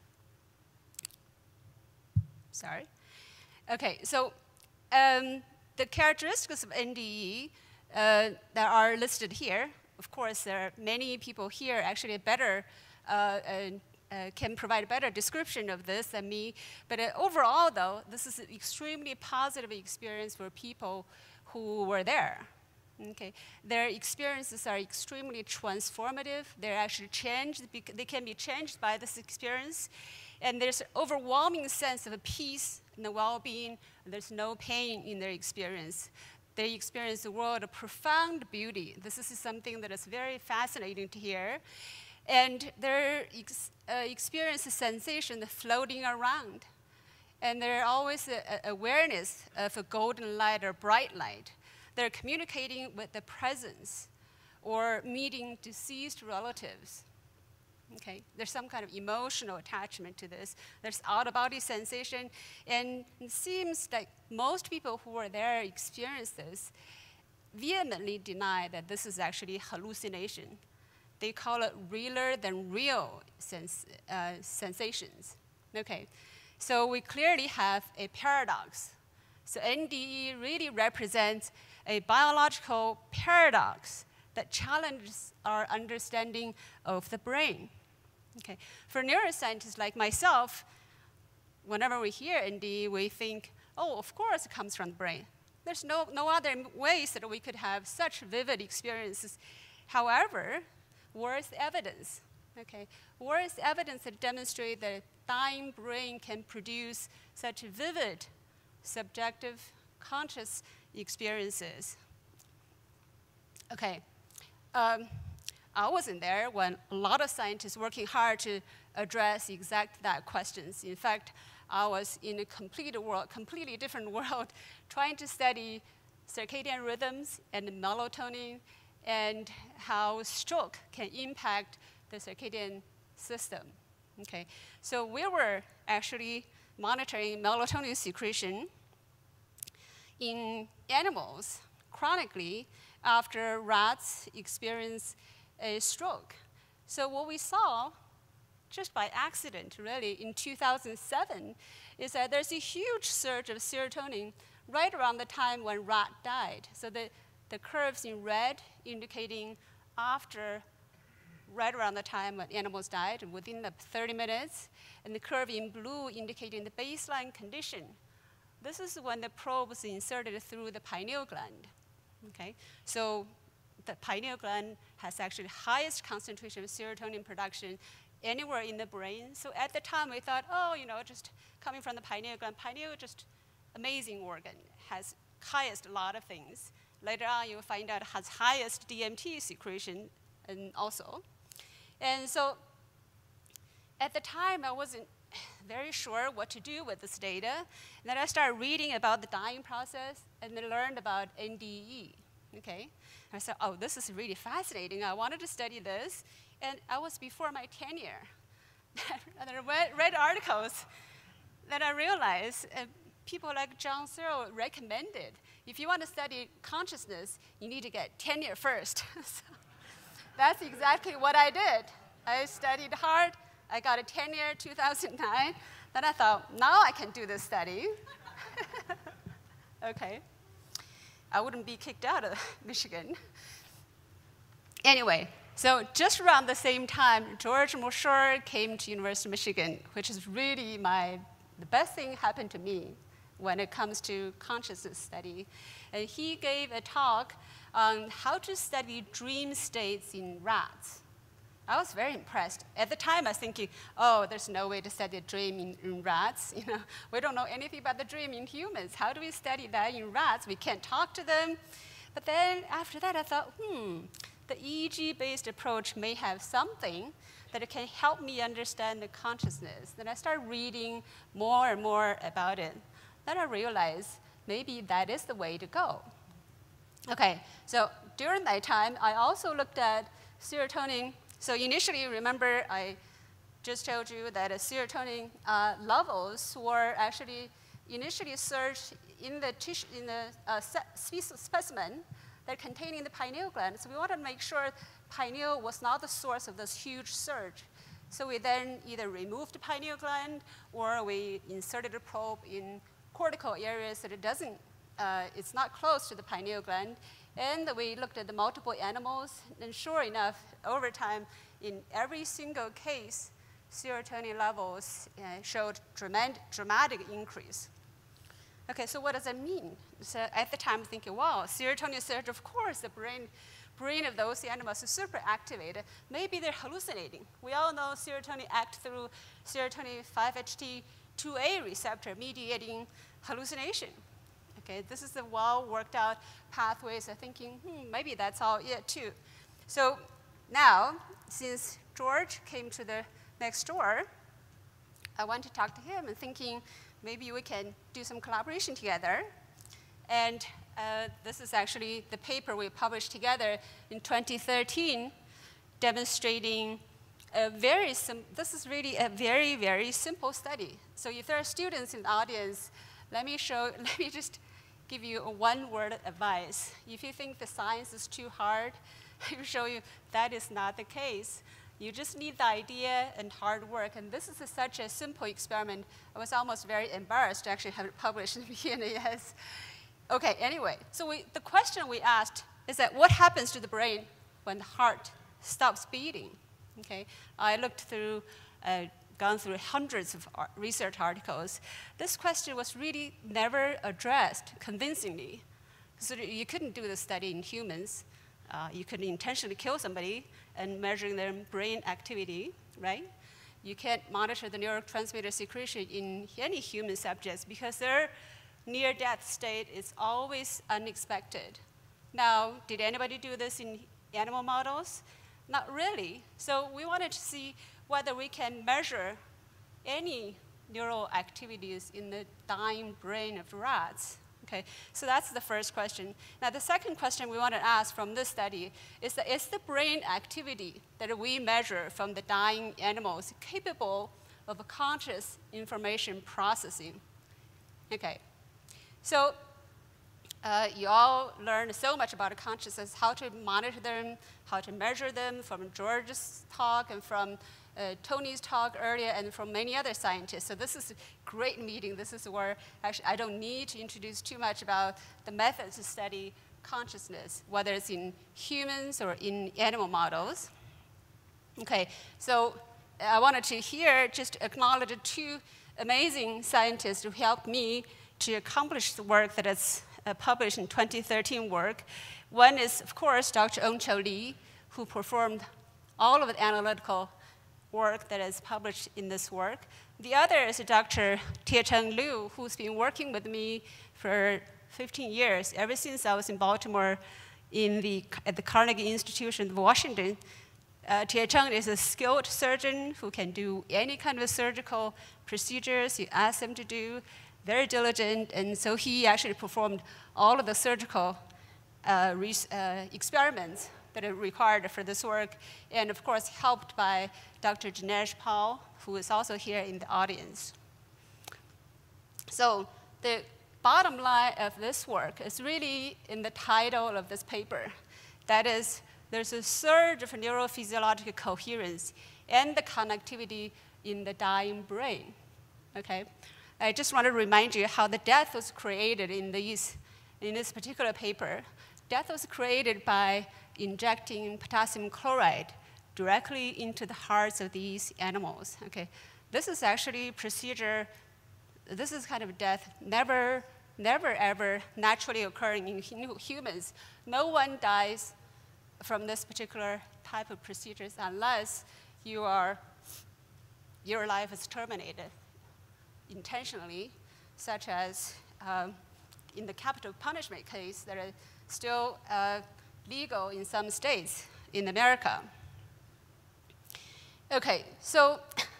Sorry. Okay, so the characteristics of NDE that are listed here, of course, there are many people here actually better can provide a better description of this than me. But overall, though, this is an extremely positive experience for people who were there. Okay. Their experiences are extremely transformative. They're actually changed. They can be changed by this experience. And there's an overwhelming sense of peace and well-being. There's no pain in their experience. They experience the world of profound beauty. This is something that is very fascinating to hear. And they experience a sensation of floating around. And there's always an awareness of a golden light or bright light. They're communicating with the presence or meeting deceased relatives. Okay, there's some kind of emotional attachment to this. There's out-of-body sensation, and it seems like most people who were there experience this vehemently deny that this is actually hallucination. They call it realer than real sensations. Okay, so we clearly have a paradox. So NDE really represents a biological paradox that challenges our understanding of the brain. Okay. For neuroscientists like myself, whenever we hear NDE, we think, oh, of course it comes from the brain. There's no other ways that we could have such vivid experiences. However, where is the evidence? Okay. Where is the evidence that demonstrates that a dying brain can produce such vivid, subjective, conscious experiences? Okay. I wasn't there when a lot of scientists working hard to address exact that questions. In fact, I was in a completely different world, trying to study circadian rhythms and melatonin and how stroke can impact the circadian system. Okay, so we were actually monitoring melatonin secretion in animals, chronically after rats experience a stroke. So what we saw, just by accident, really, in 2007, is that there's a huge surge of serotonin right around the time when rat died. So the curves in red indicating after, right around the time when animals died, within the 30 minutes, and the curve in blue indicating the baseline condition. This is when the probe was inserted through the pineal gland. Okay? So the pineal gland has actually the highest concentration of serotonin production anywhere in the brain. So at the time, we thought, oh, just coming from the pineal gland, pineal, just amazing organ, has highest a lot of things. Later on, you'll find out it has highest DMT secretion and also. And so at the time, I wasn't very sure what to do with this data. And then I started reading about the dying process and then learned about NDE. Okay? And I said, oh, this is really fascinating. I wanted to study this. And I was before my tenure. And I read articles. Then I realized people like John Searle recommended, if you want to study consciousness, you need to get tenure first. So that's exactly what I did. I studied hard. I got a tenure 2009. Then I thought, now I can do this study. Okay. I wouldn't be kicked out of Michigan. Anyway, so just around the same time, George Mosher came to University of Michigan, which is really the best thing happened to me when it comes to consciousness study. And he gave a talk on how to study dream states in rats. I was very impressed. At the time, I was thinking, oh, there's no way to study a dream in rats. We don't know anything about the dream in humans. How do we study that in rats? We can't talk to them. But then after that, I thought, the EEG-based approach may have something that can help me understand the consciousness. Then I started reading more and more about it. Then I realized maybe that is the way to go. Okay, so during that time, I also looked at serotonin. So initially, remember, I just told you that serotonin levels were actually initially searched in the tissue, in the specimen that containing the pineal gland. So we wanted to make sure pineal was not the source of this huge surge. So we then either removed the pineal gland or we inserted a probe in cortical areas that it doesn't, it's not close to the pineal gland. And we looked at the multiple animals, and sure enough, over time, in every single case, serotonin levels showed dramatic increase. Okay, so what does that mean? So at the time, I'm thinking, wow, serotonin surge, of course, the brain of those animals is super activated. Maybe they're hallucinating. We all know serotonin acts through serotonin 5-HT2A receptor mediating hallucination. Okay, this is the well-worked out pathways. I'm thinking, maybe that's all it too. So now, since George came to the next door, I went to talk to him and thinking maybe we can do some collaboration together. And this is actually the paper we published together in 2013 demonstrating this is really a very, very simple study. So if there are students in the audience, let me just give you a one-word advice. If you think the science is too hard, I will show you that is not the case. You just need the idea and hard work. And this is such a simple experiment. I was almost very embarrassed to actually have it published in PNAS. Okay, anyway, so the question we asked is that what happens to the brain when the heart stops beating? Okay, I looked through, gone through hundreds of research articles. This question was really never addressed convincingly. So you couldn't do the study in humans. You couldn't intentionally kill somebody and measuring their brain activity, right? You can't monitor the neurotransmitter secretion in any human subjects because their near-death state is always unexpected. Now, did anybody do this in animal models? Not really. So we wanted to see whether we can measure any neural activities in the dying brain of rats. Okay, so that's the first question. Now, the second question we want to ask from this study is the brain activity that we measure from the dying animals capable of conscious information processing? Okay, so You all learned so much about consciousness, how to monitor them, how to measure them from George's talk and from Tony's talk earlier and from many other scientists. So this is a great meeting. This is where actually I don't need to introduce too much about the methods to study consciousness, whether it's in humans or in animal models. Okay, so I wanted to here just acknowledge two amazing scientists who helped me to accomplish the work that is published in 2013 work. One is, of course, Dr. Euncho Lee, who performed all of the analytical work that is published in this work. The other is Dr. Tiecheng Liu, who's been working with me for 15 years, ever since I was in Baltimore at the Carnegie Institution of Washington. Tiecheng is a skilled surgeon who can do any kind of surgical procedures you ask him to do, very diligent, and so he actually performed all of the surgical experiments that are required for this work, and of course helped by Dr. Dinesh Pal, who is also here in the audience. So the bottom line of this work is really in the title of this paper. That is, there's a surge of neurophysiological coherence and the connectivity in the dying brain, okay? I just want to remind you how the death was created in this particular paper. Death was created by injecting potassium chloride directly into the hearts of these animals. Okay, this is actually a procedure. This is kind of death never ever naturally occurring in humans. No one dies from this particular type of procedures unless your life is terminated intentionally, such as in the capital punishment case that are still legal in some states in America. Okay, so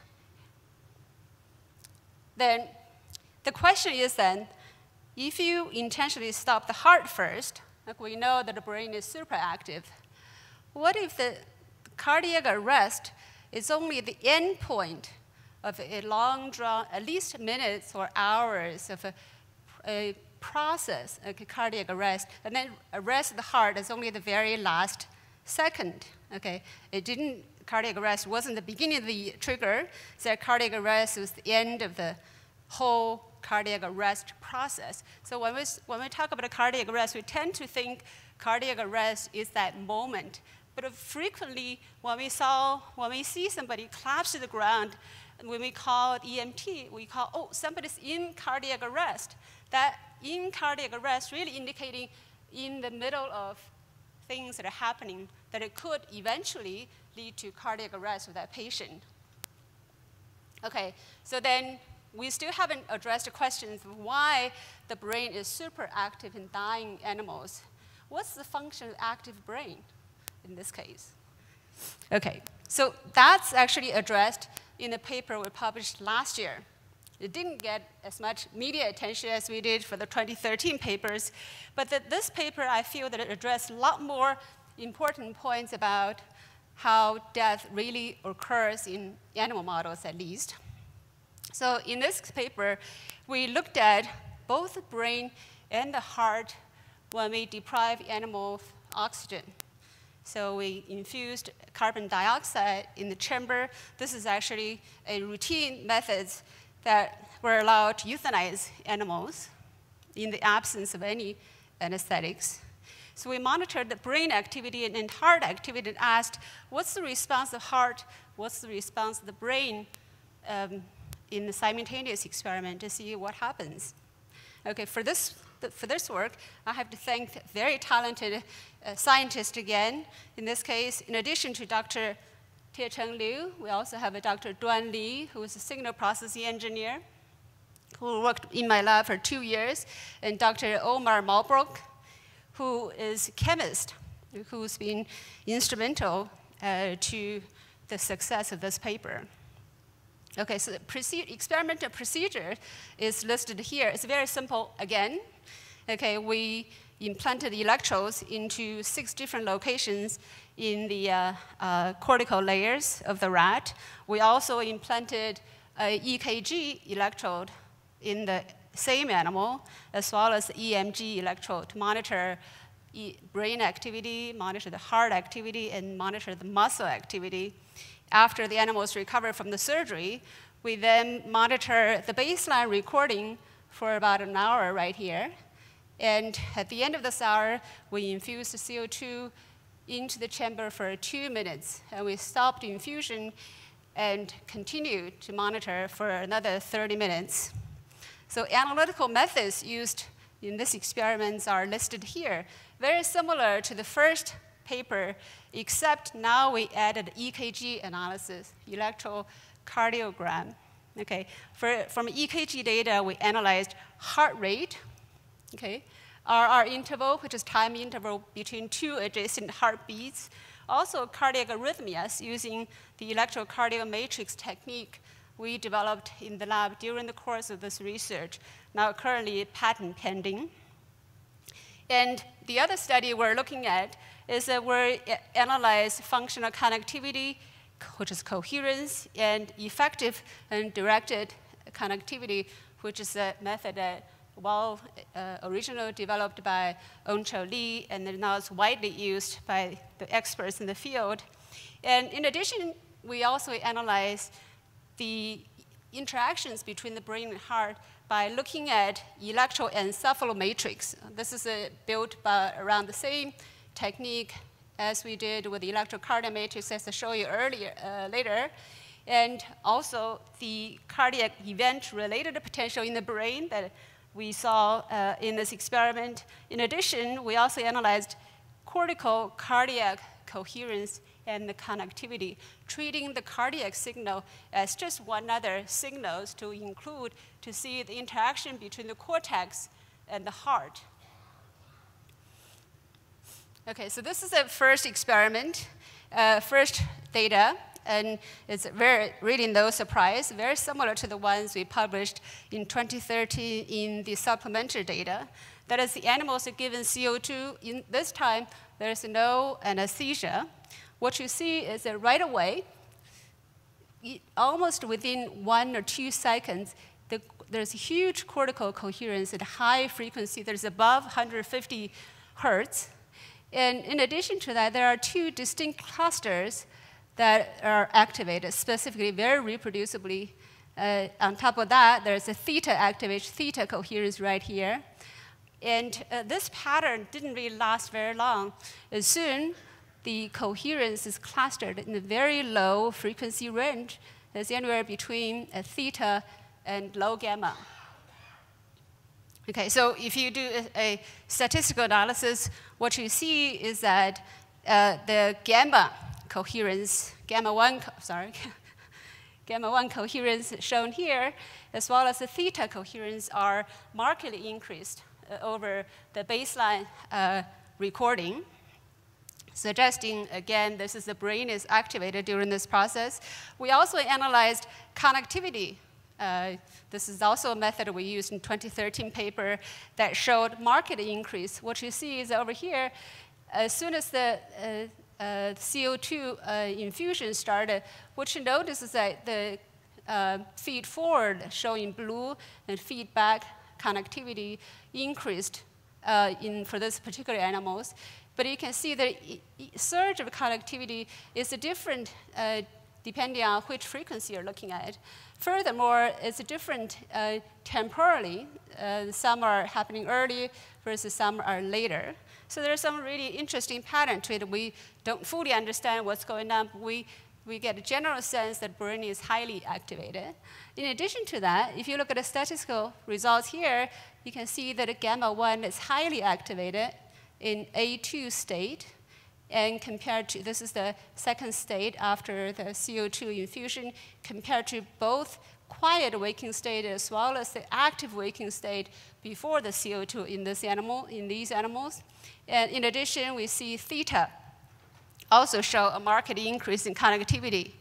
then the question is then, if you intentionally stop the heart first, like we know that the brain is super active, what if the cardiac arrest is only the end point of a long drawn, at least minutes or hours of a process, like a cardiac arrest, and then arrest of the heart is only the very last second, okay? Cardiac arrest wasn't the beginning of the trigger, so cardiac arrest was the end of the whole cardiac arrest process. So when we talk about a cardiac arrest, we tend to think cardiac arrest is that moment. But frequently, when we see somebody collapse to the ground, when we call it EMT, we call, oh, somebody's in cardiac arrest. That in cardiac arrest really indicating in the middle of things that are happening that it could eventually lead to cardiac arrest of that patient. Okay, so then we still haven't addressed the questions of why the brain is super active in dying animals. What's the function of active brain in this case? Okay, so that's actually addressed in a paper we published last year. It didn't get as much media attention as we did for the 2013 papers, but this paper, I feel that it addressed a lot more important points about how death really occurs in animal models, at least. So in this paper, we looked at both the brain and the heart when we deprive animals of oxygen. So we infused carbon dioxide in the chamber. This is actually a routine method that were allowed to euthanize animals in the absence of any anesthetics. So we monitored the brain activity and heart activity and asked, what's the response of the heart, what's the response of the brain in the simultaneous experiment to see what happens. Okay, for this work, I have to thank very talented scientists again. In this case, in addition to Dr. Tiecheng Liu, we also have a Dr. Duan Li, who is a signal processing engineer, who worked in my lab for 2 years, and Dr. Omar Malbrook, who is a chemist, who's been instrumental to the success of this paper. Okay, so the experimental procedure is listed here. It's very simple again. Okay, we implanted electrodes into 6 different locations in the cortical layers of the rat. We also implanted an EKG electrode in the same animal, as well as EMG electrode to monitor brain activity, monitor the heart activity, and monitor the muscle activity. After the animals recover from the surgery, we then monitor the baseline recording for about an hour right here. And at the end of this hour, we infuse the CO2 into the chamber for 2 minutes. And we stop the infusion and continue to monitor for another 30 minutes. So analytical methods used in this experiments are listed here, very similar to the first paper, except now we added EKG analysis, electrocardiogram. Okay, from EKG data, we analyzed heart rate, okay, RR interval, which is time interval between two adjacent heartbeats, also cardiac arrhythmias using the electrocardiographic matrix technique we developed in the lab during the course of this research, now currently patent pending. And the other study we're looking at is that we analyze functional connectivity, which is coherence, and effective and directed connectivity, which is a method that originally developed by Eunchul Lee, and then now it's widely used by the experts in the field. And in addition, we also analyze the interactions between the brain and heart by looking at electroencephalomatics. This is built by around the same technique as we did with the electrocardiographic matrix, as I showed you later. And also the cardiac event-related potential in the brain that we saw in this experiment. In addition, we also analyzed cortical cardiac coherence and the connectivity, treating the cardiac signal as just one other signals to include to see the interaction between the cortex and the heart. Okay, so this is the first experiment, first data, and it's really no surprise, very similar to the ones we published in 2013 in the supplementary data. That is, the animals are given CO2. In this time, there's no anesthesia. What you see is that right away, almost within 1 or 2 seconds, there's huge cortical coherence at high frequency. There's above 150 hertz. And in addition to that, there are 2 distinct clusters that are activated, specifically very reproducibly. On top of that, there's a theta activation, theta coherence right here. And this pattern didn't really last very long. As soon the coherence is clustered in a very low frequency range. That's anywhere between a theta and low gamma. Okay, so if you do a statistical analysis, what you see is that the gamma coherence, gamma 1 coherence shown here, as well as the theta coherence are markedly increased over the baseline recording, suggesting, again, this is the brain is activated during this process. We also analyzed connectivity. This is also a method we used in 2013 paper that showed marked increase. What you see is over here, as soon as the CO2 infusion started, what you notice is that the feed forward showing blue and feedback connectivity increased for these particular animals. But you can see the surge of connectivity is different depending on which frequency you're looking at. Furthermore, it's different temporally. Some are happening early versus some are later. So there's some really interesting pattern to it. We don't fully understand what's going on, but we get a general sense that brain is highly activated. In addition to that, if you look at the statistical results here, you can see that gamma 1 is highly activated in A2 state, and compared to, this is the second state after the CO2 infusion, compared to both quiet waking state as well as the active waking state before the CO2 in these animals. And in addition, we see theta also show a marked increase in connectivity.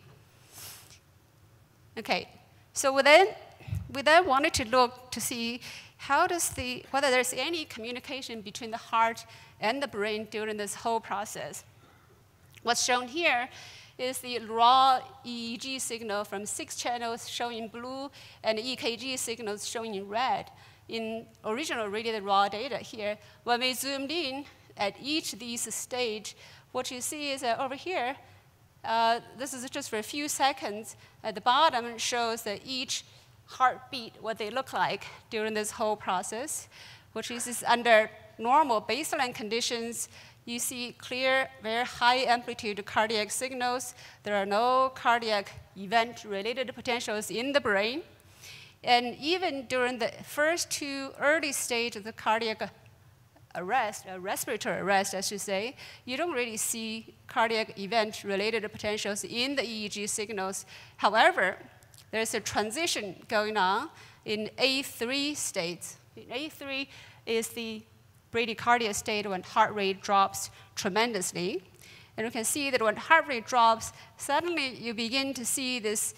Okay, so we then wanted to look to see whether there's any communication between the heart and the brain during this whole process. What's shown here is the raw EEG signal from 6 channels shown in blue and EKG signals shown in red. in original really the raw data here, when we zoomed in at each of these stage, what you see is that over here, this is just for a few seconds. At the bottom, it shows that each heartbeat, what they look like during this whole process, which is under normal baseline conditions. You see clear, very high amplitude cardiac signals. There are no cardiac event-related potentials in the brain. And even during the first 2 early stages of the cardiac arrest, respiratory arrest, I should say, you don't really see cardiac event-related potentials in the EEG signals. However, there's a transition going on in A3 states. In A3 is the bradycardia state when heart rate drops tremendously. And you can see that when heart rate drops, suddenly you begin to see this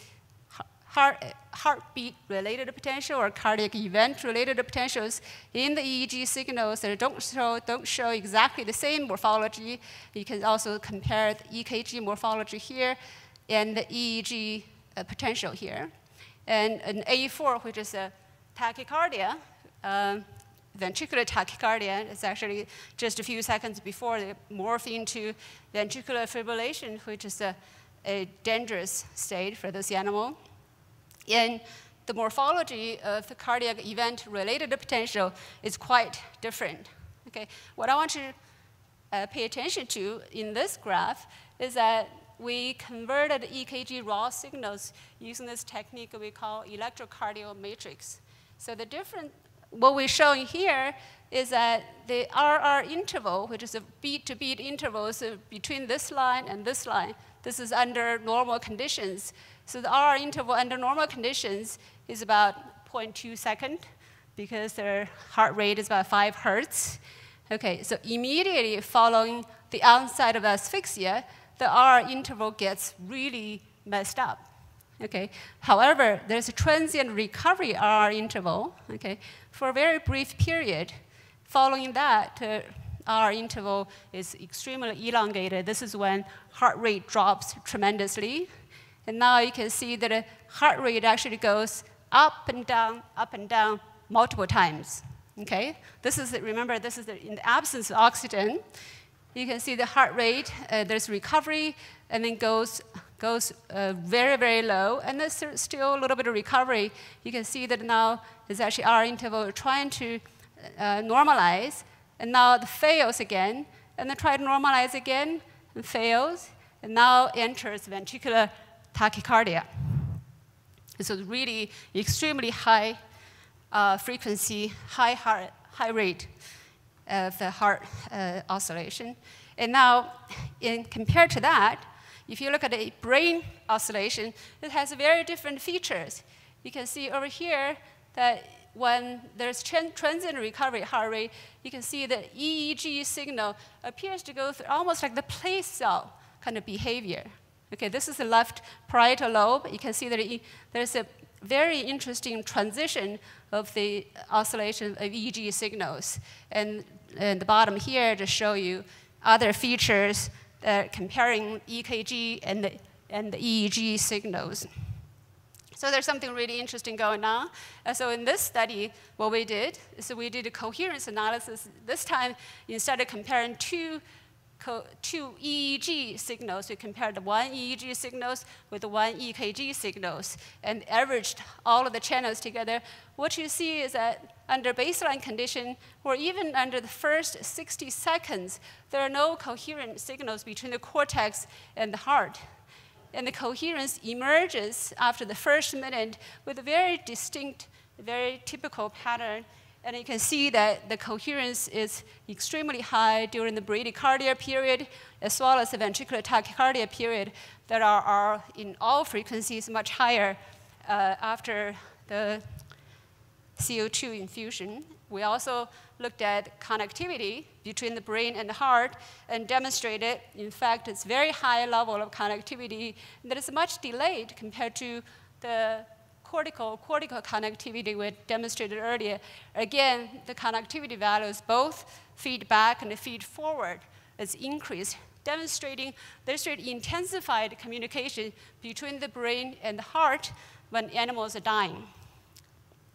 heartbeat-related potential or cardiac event-related potentials in the EEG signals that don't show exactly the same morphology. You can also compare the EKG morphology here and the EEG potential here. And an A4, which is a tachycardia, ventricular tachycardia, is actually just a few seconds before they morph into ventricular fibrillation, which is a dangerous state for this animal. And the morphology of the cardiac event-related potential is quite different. Okay, what I want you to pay attention to in this graph is that we converted EKG raw signals using this technique we call electrocardial matrix. So the what we're showing here is that the RR interval, which is a beat-to-beat interval, so between this line and this line, this is under normal conditions. So the RR interval under normal conditions is about 0.2 seconds because their heart rate is about 5 hertz. Okay, so immediately following the onset of asphyxia, the RR interval gets really messed up. Okay. However, there's a transient recovery RR interval, okay, for a very brief period. Following that, RR interval is extremely elongated. This is when heart rate drops tremendously. And now you can see that the heart rate actually goes up and down multiple times. Okay? Remember, this is in the absence of oxygen. You can see the heart rate, there's recovery, and then goes very, very low, and there's still a little bit of recovery. You can see that now there's actually RR interval trying to normalize, and now it fails again, and then try to normalize again, and fails, and now enters ventricular tachycardia. So it's really extremely high frequency, high rate of the heart oscillation. And now, compared to that, if you look at a brain oscillation, it has very different features. You can see over here that when there's transient recovery heart rate, you can see that EEG signal appears to go through almost like the place cell kind of behavior. Okay, this is the left parietal lobe. You can see that there's a very interesting transition of the oscillation of EEG signals. And the bottom here to show you other features comparing EKG and the EEG signals. So there's something really interesting going on. So in this study, what we did is we did a coherence analysis. This time, instead of comparing two EEG signals, we compared the one EEG signals with the one EKG signals and averaged all of the channels together. What you see is that under baseline condition, or even under the first 60 seconds, there are no coherent signals between the cortex and the heart. And the coherence emerges after the first minute with a very distinct, very typical pattern. And you can see that the coherence is extremely high during the bradycardia period, as well as the ventricular tachycardia period that are in all frequencies much higher after the CO2 infusion. We also looked at connectivity between the brain and the heart and demonstrated, in fact, it's very high level of connectivity that is much delayed compared to the cortical connectivity we demonstrated earlier. Again, the connectivity values both feed back and feed forward is increased, demonstrating there's intensified communication between the brain and the heart when animals are dying.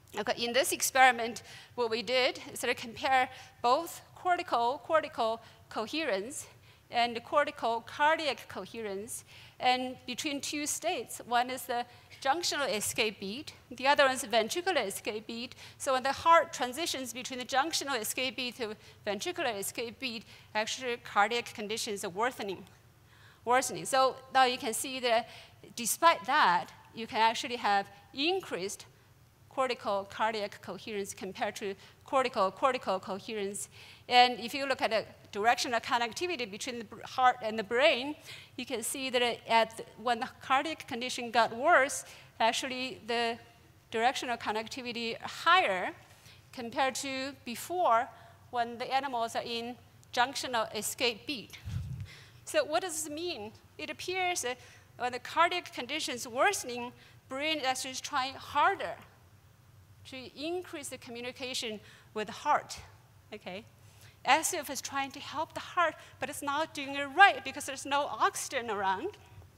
Okay, in this experiment, what we did is to compare both cortical coherence and cortical cardiac coherence, and between two states. One is the junctional escape beat, the other one is ventricular escape beat. So when the heart transitions between the junctional escape beat to ventricular escape beat, actually cardiac conditions are worsening. So now you can see that despite that, you can actually have increased cortical cardiac coherence compared to cortical coherence. And if you look at the directional connectivity between the heart and the brain, you can see that when the cardiac condition got worse, actually the directional connectivity higher compared to before when the animals are in junctional escape beat. So what does this mean? It appears that when the cardiac condition is worsening, brain actually is trying harder to increase the communication with the heart, okay? As if it's trying to help the heart, but it's not doing it right because there's no oxygen around.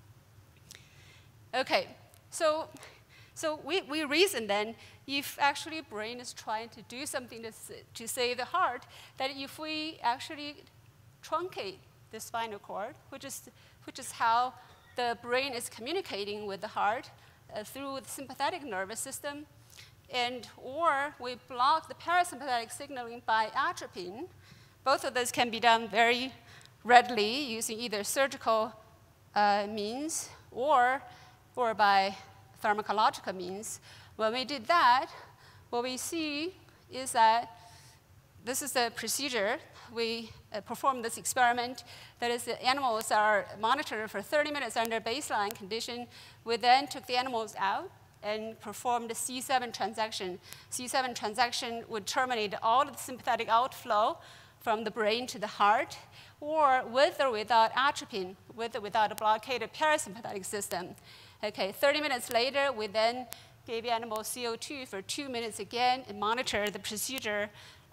Okay, so we reason then, if actually brain is trying to do something to save the heart, that if we actually truncate the spinal cord, which is how the brain is communicating with the heart through the sympathetic nervous system, or we block the parasympathetic signaling by atropine. Both of those can be done very readily using either surgical means or by pharmacological means. When we did that, what we see is that this is the procedure. We performed this experiment. That is, the animals are monitored for 30 minutes under baseline condition. We then took the animals out and performed a C7 transaction. C7 transaction would terminate all of the sympathetic outflow from the brain to the heart, or with or without atropine, with or without a blockaded parasympathetic system. Okay, 30 minutes later, we then gave the animal CO2 for 2 minutes again and monitored the procedure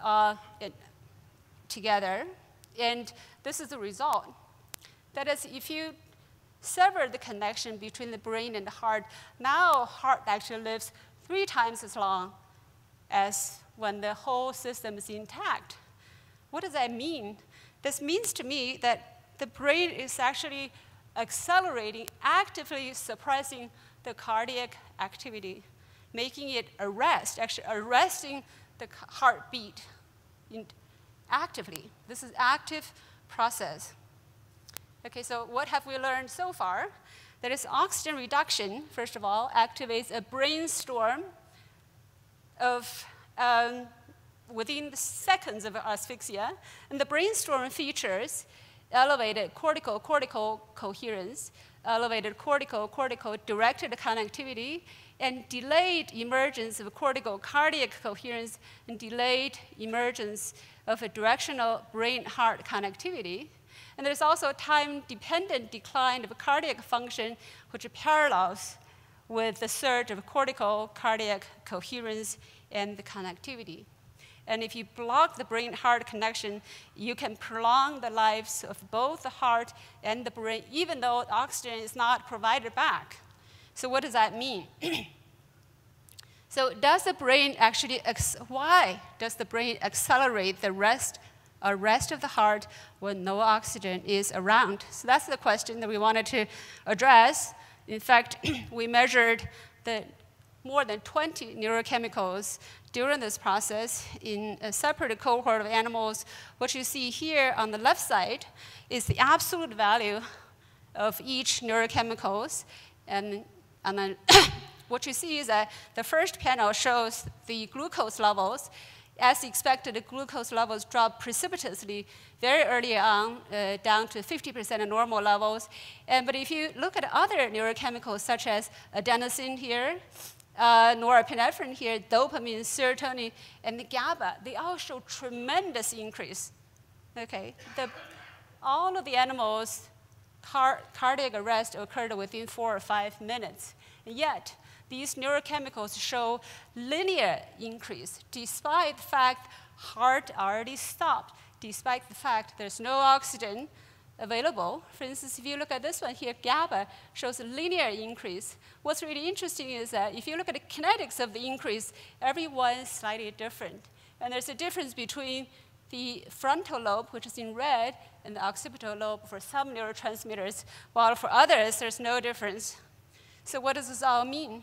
together. And this is the result. That is, if you sever the connection between the brain and the heart, now heart actually lives 3 times as long as when the whole system is intact. What does that mean? This means to me that the brain is actually accelerating, actively suppressing the cardiac activity, making it actually arresting the heartbeat actively. This is active process. Okay, so what have we learned so far? That is, oxygen reduction, first of all, activates a brainstorm of within the seconds of asphyxia. And the brainstorm features elevated cortical coherence, elevated cortical directed connectivity, and delayed emergence of cortical cardiac coherence, and delayed emergence of a directional brain-heart connectivity. And there's also time-dependent decline of cardiac function, which parallels with the surge of cortical cardiac coherence and the connectivity. And if you block the brain-heart connection, you can prolong the lives of both the heart and the brain, even though oxygen is not provided back. So what does that mean? So does the brain actually, why does the brain accelerate the rest of the heart when no oxygen is around? So that's the question that we wanted to address. In fact, we measured more than 20 neurochemicals during this process in a separate cohort of animals. What you see here on the left side is the absolute value of each neurochemicals. And then what you see is that the first panel shows the glucose levels. As expected, the glucose levels drop precipitously very early on, down to 50% of normal levels. But if you look at other neurochemicals, such as adenosine here, norepinephrine here, dopamine, serotonin, and the GABA, they all show tremendous increase. Okay, all of the animals' cardiac arrest occurred within 4 or 5 minutes. And yet, these neurochemicals show linear increase, despite the fact heart already stopped, despite the fact there's no oxygen, available. For instance, if you look at this one here, GABA shows a linear increase. What's really interesting is that if you look at the kinetics of the increase, every one is slightly different. And there's a difference between the frontal lobe, which is in red, and the occipital lobe for some neurotransmitters, while for others, there's no difference. So what does this all mean?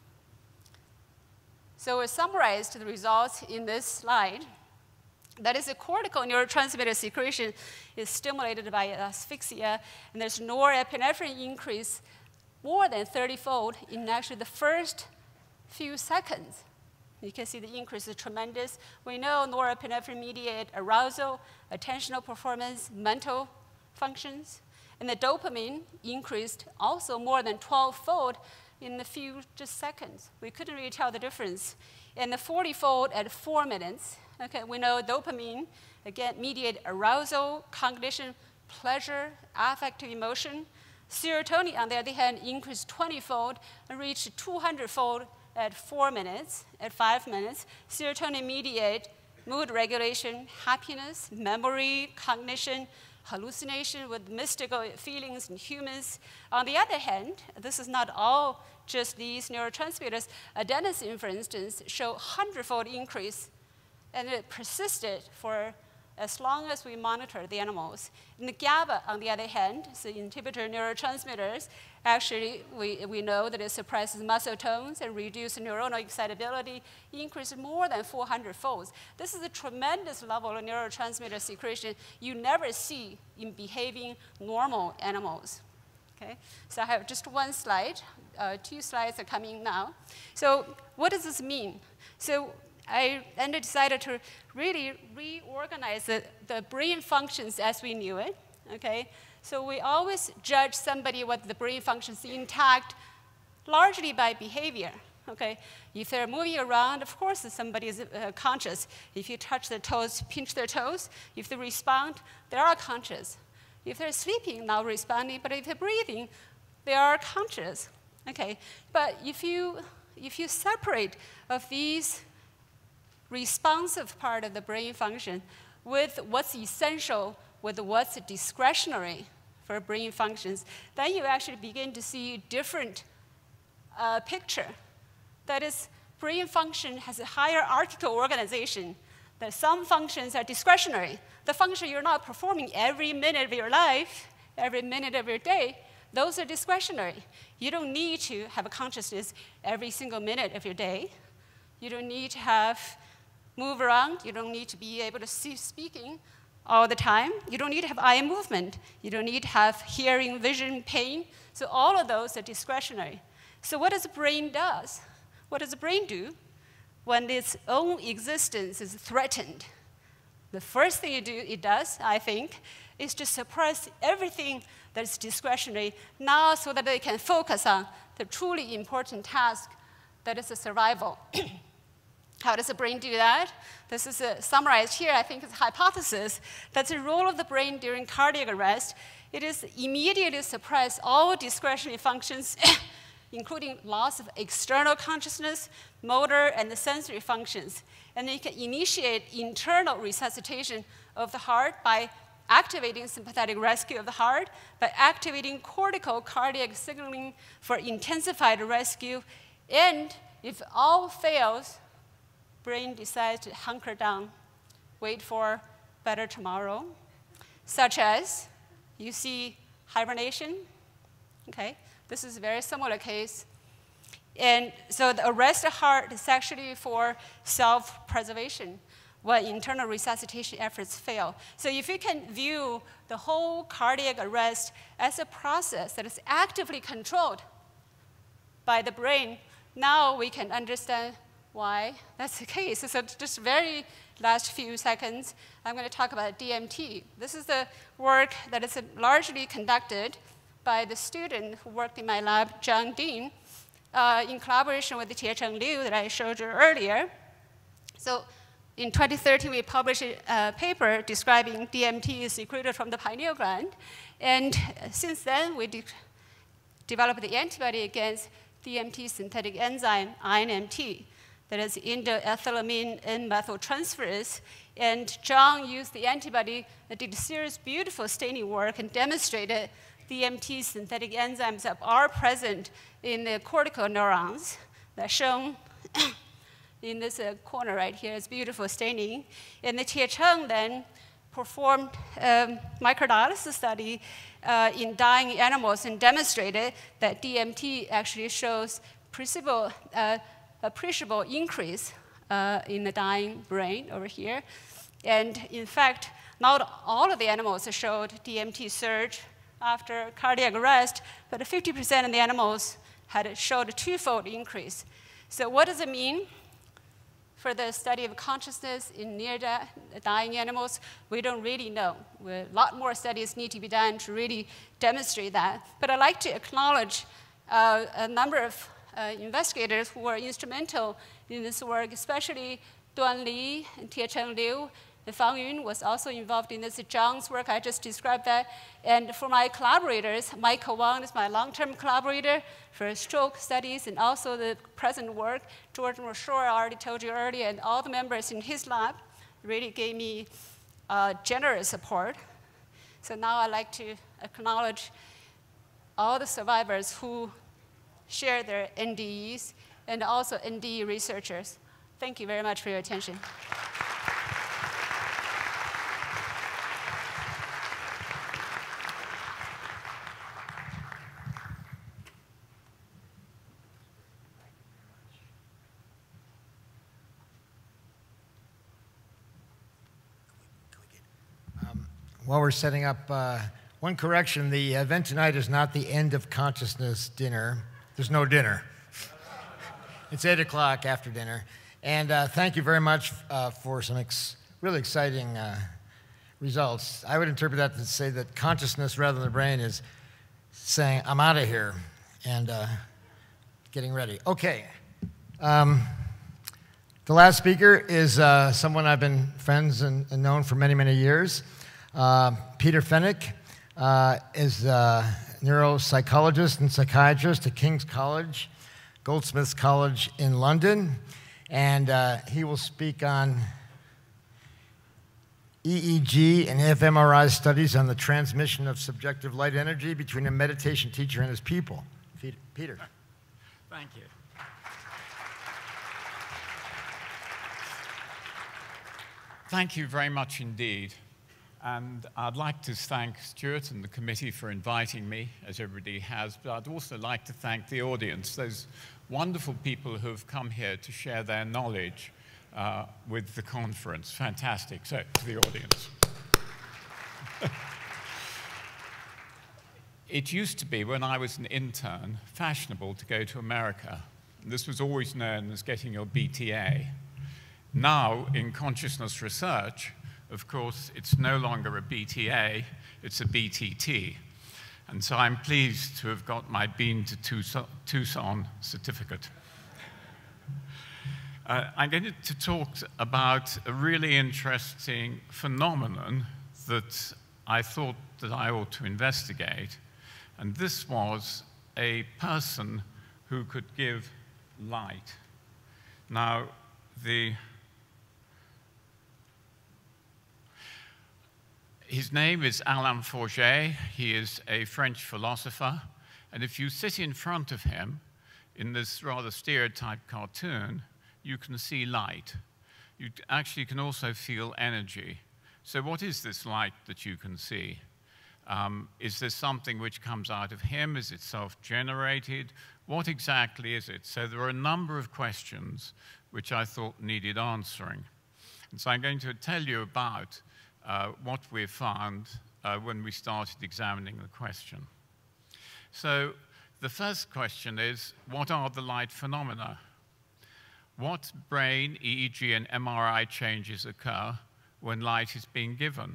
So we summarized the results in this slide. That is, the cortical neurotransmitter secretion is stimulated by asphyxia, and there's norepinephrine increase more than 30-fold in actually the first few seconds. You can see the increase is tremendous. We know norepinephrine mediate arousal, attentional performance, mental functions. And the dopamine increased also more than 12-fold in a few just seconds. We couldn't really tell the difference. And the 40-fold at 4 minutes. Okay, we know dopamine, again, mediate arousal, cognition, pleasure, affective emotion. Serotonin, on the other hand, increased 20-fold and reached 200-fold at 4 minutes, at 5 minutes. Serotonin mediate mood regulation, happiness, memory, cognition, hallucination with mystical feelings in humans. On the other hand, this is not all just these neurotransmitters. Adenosine, for instance, show 100-fold increase, and it persisted for as long as we monitor the animals. And the GABA, on the other hand, so inhibitor neurotransmitters, actually, we know that it suppresses muscle tones and reduces neuronal excitability, increases more than 400 folds. This is a tremendous level of neurotransmitter secretion you never see in behaving normal animals. Okay? So I have just one slide. 2 slides are coming now. So what does this mean? So I then decided to really reorganize the brain functions as we knew it. Okay? So we always judge somebody whether the brain functions intact largely by behavior. Okay? If they're moving around, of course somebody is conscious. If you touch their toes, pinch their toes, if they respond, they are conscious. If they're sleeping, not responding, but if they're breathing, they are conscious. Okay? But if you separate of these responsive part of the brain function with what's essential, with what's discretionary for brain functions, then you actually begin to see a different picture. That is, brain function has a hierarchical organization, that some functions are discretionary. The function you're not performing every minute of your life, every minute of your day, those are discretionary. You don't need to have a consciousness every single minute of your day. You don't need to move around. You don't need to be able to see speaking all the time. You don't need to have eye movement. You don't need to have hearing, vision, pain. So all of those are discretionary. So what does the brain do? What does the brain do when its own existence is threatened? The first thing it does, I think, is to suppress everything that's discretionary now so that they can focus on the truly important task that is the survival. How does the brain do that? This is summarized here. I think it's a hypothesis. That's the role of the brain during cardiac arrest. It is immediately suppress all discretionary functions, including loss of external consciousness, motor, and the sensory functions. And then you can initiate internal resuscitation of the heart by activating sympathetic rescue of the heart, by activating cortical cardiac signaling for intensified rescue. And if all fails, brain decides to hunker down, wait for better tomorrow, such as you see hibernation. Okay, this is a very similar case. And so the arrest of heart is actually for self-preservation when internal resuscitation efforts fail. So if you can view the whole cardiac arrest as a process that is actively controlled by the brain, now we can understand why that's the case. So just very last few seconds, I'm going to talk about DMT. This is the work that is largely conducted by the student who worked in my lab, John Dean, in collaboration with Tiecheng Liu that I showed you earlier. So in 2013, we published a paper describing DMT is secreted from the pineal gland. And since then, we developed the antibody against DMT synthetic enzyme, INMT. that is indoethylamine N-methyltransferase. And Zhang used the antibody that did serious, beautiful staining work and demonstrated DMT synthetic enzymes that are present in the cortical neurons that are shown in this corner right here. It's beautiful staining. And the Tie Cheng then performed a microdialysis study in dying animals and demonstrated that DMT actually shows appreciable increase in the dying brain over here. And in fact, not all of the animals showed DMT surge after cardiac arrest, but 50% of the animals showed a twofold increase. So what does it mean for the study of consciousness in near-dying animals? We don't really know. A lot more studies need to be done to really demonstrate that. But I'd like to acknowledge a number of investigators who were instrumental in this work, especially Duan Li and Tie-Cheng Liu. And Fang Yun was also involved in this Zhang's work. I just described that. And for my collaborators, Michael Wang is my long-term collaborator for stroke studies and also the present work. George Mashore, I already told you earlier, and all the members in his lab really gave me generous support. So now I'd like to acknowledge all the survivors who share their NDEs and also NDE researchers. Thank you very much for your attention. While we're setting up, one correction, the event tonight is not the end of consciousness dinner. There's no dinner. It's 8 o'clock after dinner. And thank you very much for some really exciting results. I would interpret that to say that consciousness rather than the brain is saying, I'm out of here, and getting ready. Okay. The last speaker is someone I've been friends and known for many, many years. Peter Fenwick is a neuropsychologist and psychiatrist at King's College, Goldsmiths College in London, and he will speak on EEG and fMRI studies on the transmission of subjective light energy between a meditation teacher and his pupil. Peter. Thank you. Thank you very much indeed. And I'd like to thank Stuart and the committee for inviting me, as everybody has, but I'd also like to thank the audience, those wonderful people who have come here to share their knowledge with the conference. Fantastic. So, to the audience. It used to be, when I was an intern, fashionable to go to America. This was always known as getting your BTA. Now, in consciousness research, of course, it's no longer a BTA, it's a BTT. And so I'm pleased to have got my Been to Tucson certificate. I'm going to talk about a really interesting phenomenon that I thought that I ought to investigate. And this was a person who could give light. Now, his name is Alain Forget. He is a French philosopher. And if you sit in front of him in this rather stereotyped cartoon, you can see light. You actually can also feel energy. So what is this light that you can see? Is this something which comes out of him? Is it self-generated? What exactly is it? So there are a number of questions which I thought needed answering. And so I'm going to tell you about what we found when we started examining the question. So the first question is, what are the light phenomena? What brain, EEG, and MRI changes occur when light is being given?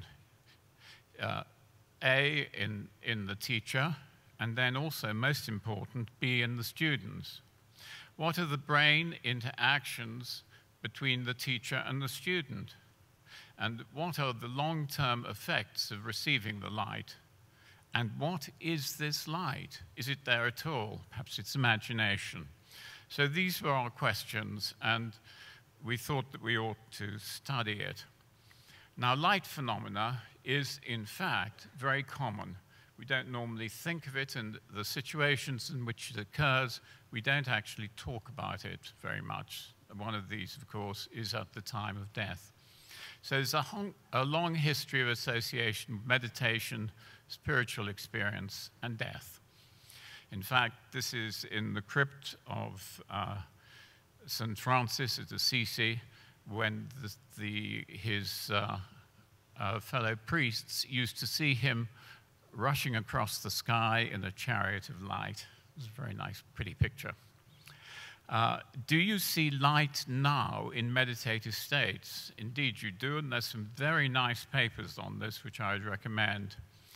A, in the teacher, and then also, most important, B, in the students. What are the brain interactions between the teacher and the student? And what are the long-term effects of receiving the light? And what is this light? Is it there at all? Perhaps it's imagination. So these were our questions, and we thought that we ought to study it. Now, light phenomena is, in fact, very common. We don't normally think of it, and the situations in which it occurs, we don't actually talk about it very much. One of these, of course, is at the time of death. So there's a long history of association with meditation, spiritual experience, and death. In fact, this is in the crypt of St. Francis at Assisi, when his fellow priests used to see him rushing across the sky in a chariot of light. It's a very nice, pretty picture. Do you see light now in meditative states? Indeed, you do, and there's some very nice papers on this, which I would recommend.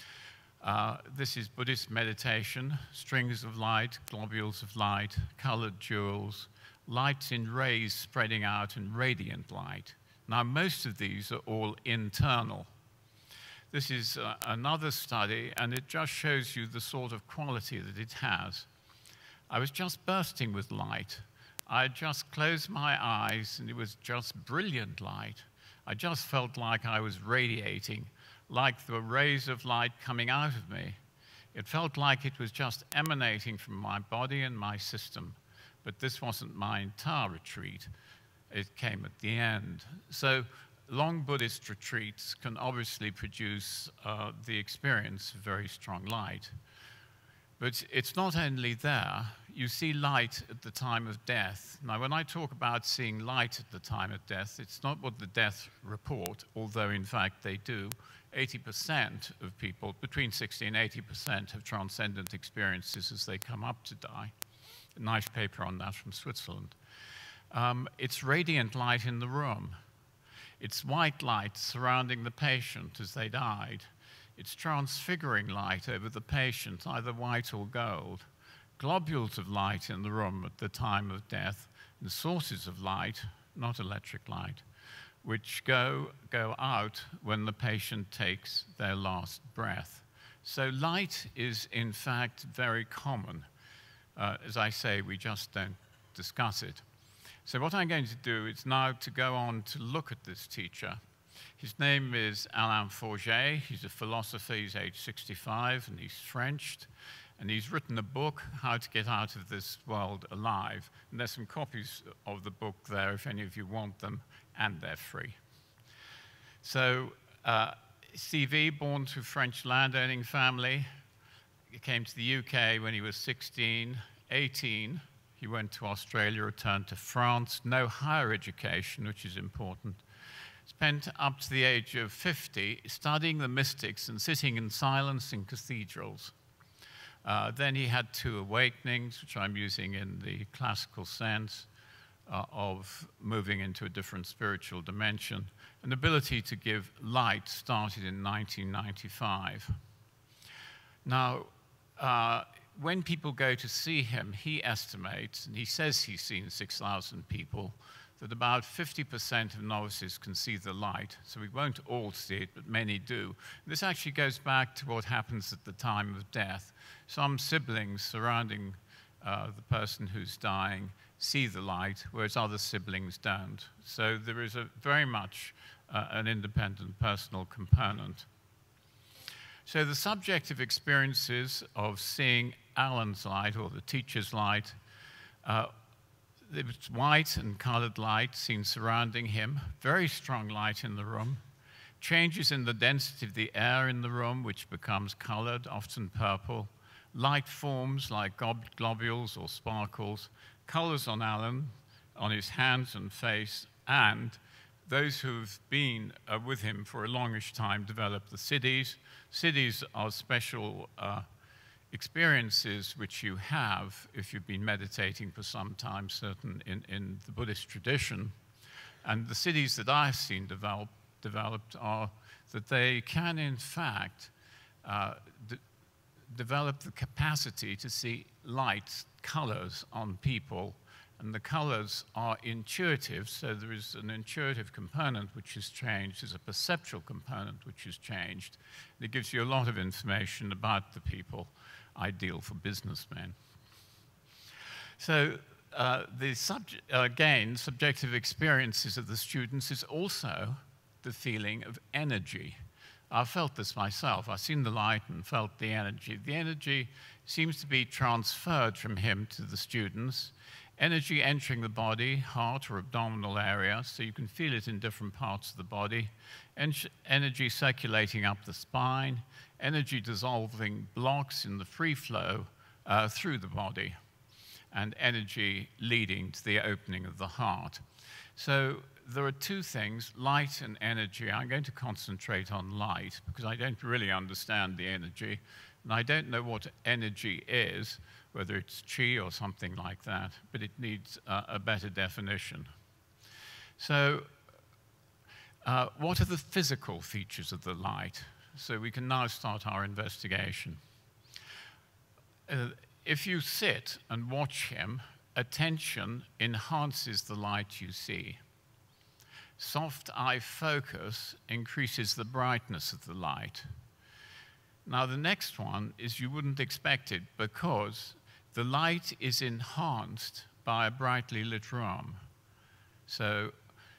This is Buddhist meditation, strings of light, globules of light, colored jewels, lights in rays spreading out, and radiant light. Now, most of these are all internal. This is another study, and it just shows you the sort of quality that it has. I was just bursting with light. I just closed my eyes, and it was just brilliant light. I just felt like I was radiating, like the rays of light coming out of me. It felt like it was just emanating from my body and my system. But this wasn't my entire retreat. It came at the end. So long Buddhist retreats can obviously produce the experience of very strong light. But it's not only there. You see light at the time of death. Now, when I talk about seeing light at the time of death, it's not what the death report, although in fact they do. 80% of people, between 60 and 80%, have transcendent experiences as they come up to die. A nice paper on that from Switzerland. It's radiant light in the room. It's white light surrounding the patient as they died. It's transfiguring light over the patient, either white or gold. Globules of light in the room at the time of death, and sources of light, not electric light, which go out when the patient takes their last breath. So light is, in fact, very common. As I say, we just don't discuss it. So what I'm going to do is now to go on to look at this teacher. His name is Alain Forget. He's a philosopher. He's age 65, and he's French. And he's written a book, How to Get Out of This World Alive. And there's some copies of the book there if any of you want them, and they're free. So CV, born to a French landowning family. He came to the UK when he was 16, 18. He went to Australia, returned to France. No higher education, which is important. Spent up to the age of 50 studying the mystics and sitting in silence in cathedrals. Then he had 2 awakenings, which I'm using in the classical sense of moving into a different spiritual dimension. An ability to give light started in 1995. Now, when people go to see him, he estimates, and he says he's seen 6,000 people, that about 50% of novices can see the light. So we won't all see it, but many do. This actually goes back to what happens at the time of death. Some siblings surrounding the person who's dying see the light, whereas other siblings don't. So there is very much an independent personal component. So the subjective experiences of seeing Alan's light, or the teacher's light, it was white and colored light seen surrounding him, very strong light in the room, changes in the density of the air in the room, which becomes colored, often purple, light forms like globules or sparkles, colors on Alan, on his hands and face, and those who've been with him for a longish time develop the siddhis. Siddhis are special experiences which you have if you've been meditating for some time, certain in the Buddhist tradition. And the siddhis that I've seen developed are that they can, in fact, develop the capacity to see light, colors on people. And the colors are intuitive, so there is an intuitive component which has changed. There's a perceptual component which has changed. And it gives you a lot of information about the people, ideal for businessmen. So again, subjective experiences of the students is also the feeling of energy. I felt this myself. I've seen the light and felt the energy. The energy seems to be transferred from him to the students. Energy entering the body, heart or abdominal area, so you can feel it in different parts of the body. Energy circulating up the spine. Energy dissolving blocks in the free flow through the body. And energy leading to the opening of the heart. So there are two things, light and energy. I'm going to concentrate on light because I don't really understand the energy. And I don't know what energy is, whether it's chi or something like that, but it needs a better definition. So what are the physical features of the light? So we can now start our investigation. If you sit and watch him, attention enhances the light you see. Soft eye focus increases the brightness of the light. Now the next one is you wouldn't expect it because the light is enhanced by a brightly lit room. So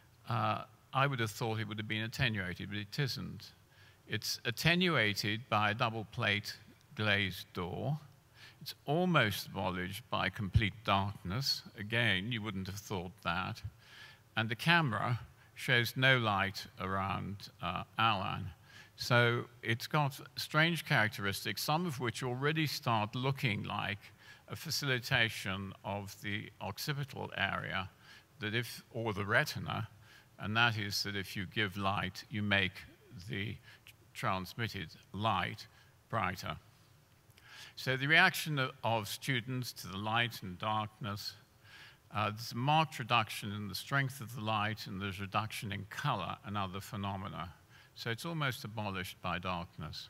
I would have thought it would have been attenuated, but it isn't. It's attenuated by a double plate glazed door. It's almost abolished by complete darkness. Again, you wouldn't have thought that. And the camera shows no light around Alan. So it's got strange characteristics, some of which already start looking like a facilitation of the occipital area, or the retina, and that is that if you give light, you make the transmitted light brighter. So the reaction of students to the light and darkness, there's a marked reduction in the strength of the light, and there's reduction in color and other phenomena. So it's almost abolished by darkness.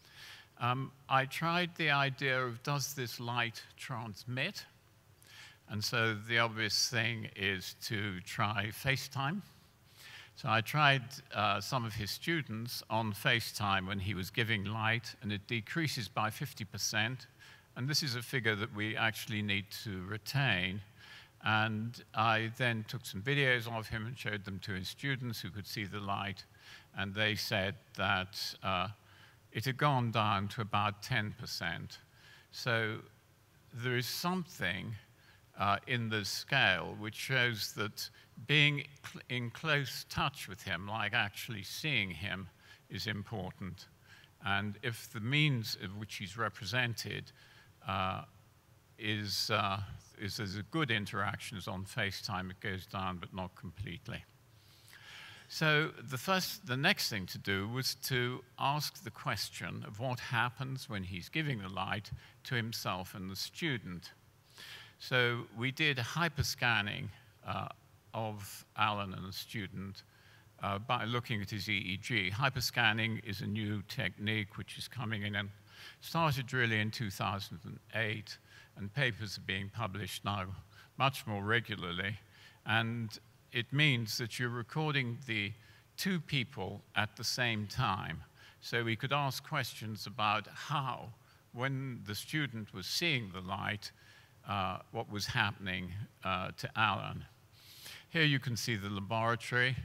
I tried the idea of, does this light transmit? And so the obvious thing is to try FaceTime. So I tried some of his students on FaceTime when he was giving light, and it decreases by 50%. And this is a figure that we actually need to retain. And I then took some videos of him and showed them to his students who could see the light. And they said that it had gone down to about 10%. So there is something in the scale which shows that being in close touch with him, like actually seeing him, is important. And if the means of which he's represented is as a good interaction as on FaceTime, it goes down, but not completely. So the next thing to do was to ask the question of what happens when he's giving the light to himself and the student. So we did hyperscanning of Alan and the student by looking at his EEG. Hyperscanning is a new technique which is coming in and started really in 2008, and papers are being published now much more regularly. And it means that you're recording the two people at the same time. So we could ask questions about how, when the student was seeing the light, what was happening to Alan. Here you can see the laboratory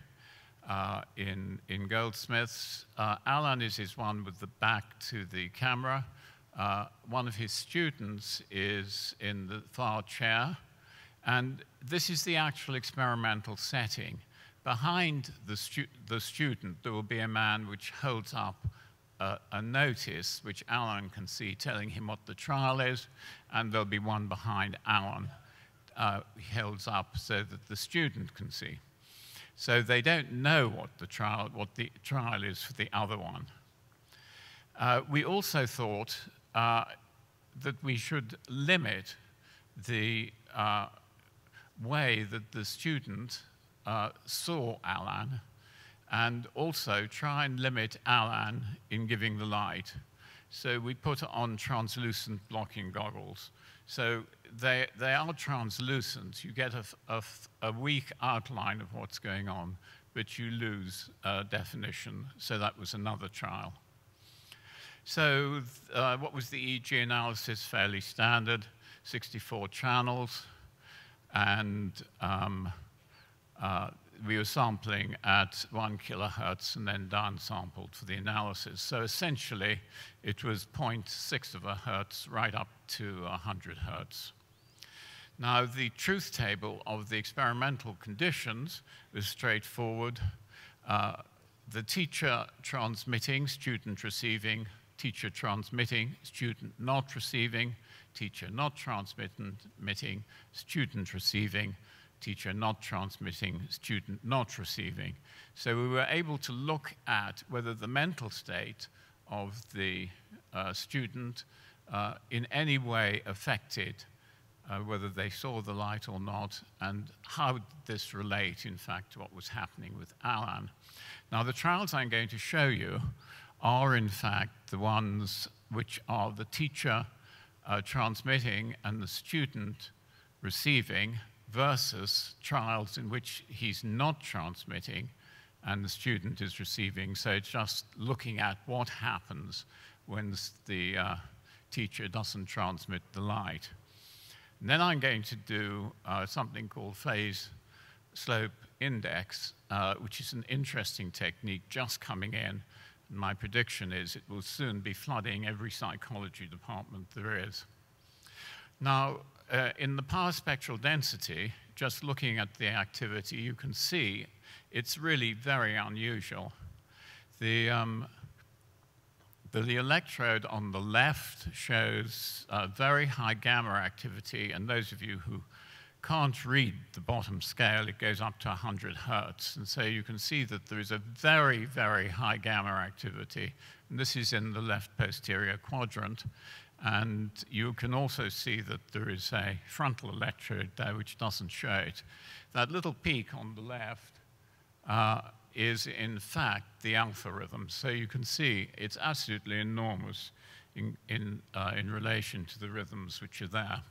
in Goldsmiths. Alan is his one with the back to the camera. One of his students is in the far chair. And this is the actual experimental setting. Behind the student, there will be a man which holds up a notice which Alan can see, telling him what the trial is, and there'll be one behind Alan he holds up so that the student can see. So they don't know what the trial is for the other one. We also thought that we should limit the way that the student saw Alan, and also try and limit Alan in giving the light. So we put on translucent blocking goggles. So they are translucent. You get a weak outline of what's going on, but you lose definition. So that was another trial. So what was the EEG analysis? Fairly standard, 64 channels. and we were sampling at 1 kilohertz and then downsampled for the analysis. So essentially, it was 0.6 of a hertz right up to 100 hertz. Now, the truth table of the experimental conditions was straightforward. The teacher transmitting, student receiving, teacher transmitting, student not receiving, teacher not transmitting, student receiving, teacher not transmitting, student not receiving. So we were able to look at whether the mental state of the student in any way affected whether they saw the light or not, and how did this relate, in fact, to what was happening with Alan. Now, the trials I'm going to show you are, in fact, the ones which are the teacher transmitting and the student receiving, versus trials in which he's not transmitting and the student is receiving. So it's just looking at what happens when the teacher doesn't transmit the light. And then I'm going to do something called phase slope index, which is an interesting technique just coming in. And my prediction is it will soon be flooding every psychology department there is. Now, in the power spectral density, just looking at the activity, you can see it's really very unusual. The electrode on the left shows very high gamma activity, and those of you who can't read the bottom scale, it goes up to 100 hertz. And so you can see that there is a very, very high gamma activity. And this is in the left posterior quadrant. And you can also see that there is a frontal electrode there which doesn't show it. That little peak on the left is in fact the alpha rhythm. So you can see it's absolutely enormous in relation to the rhythms which are there.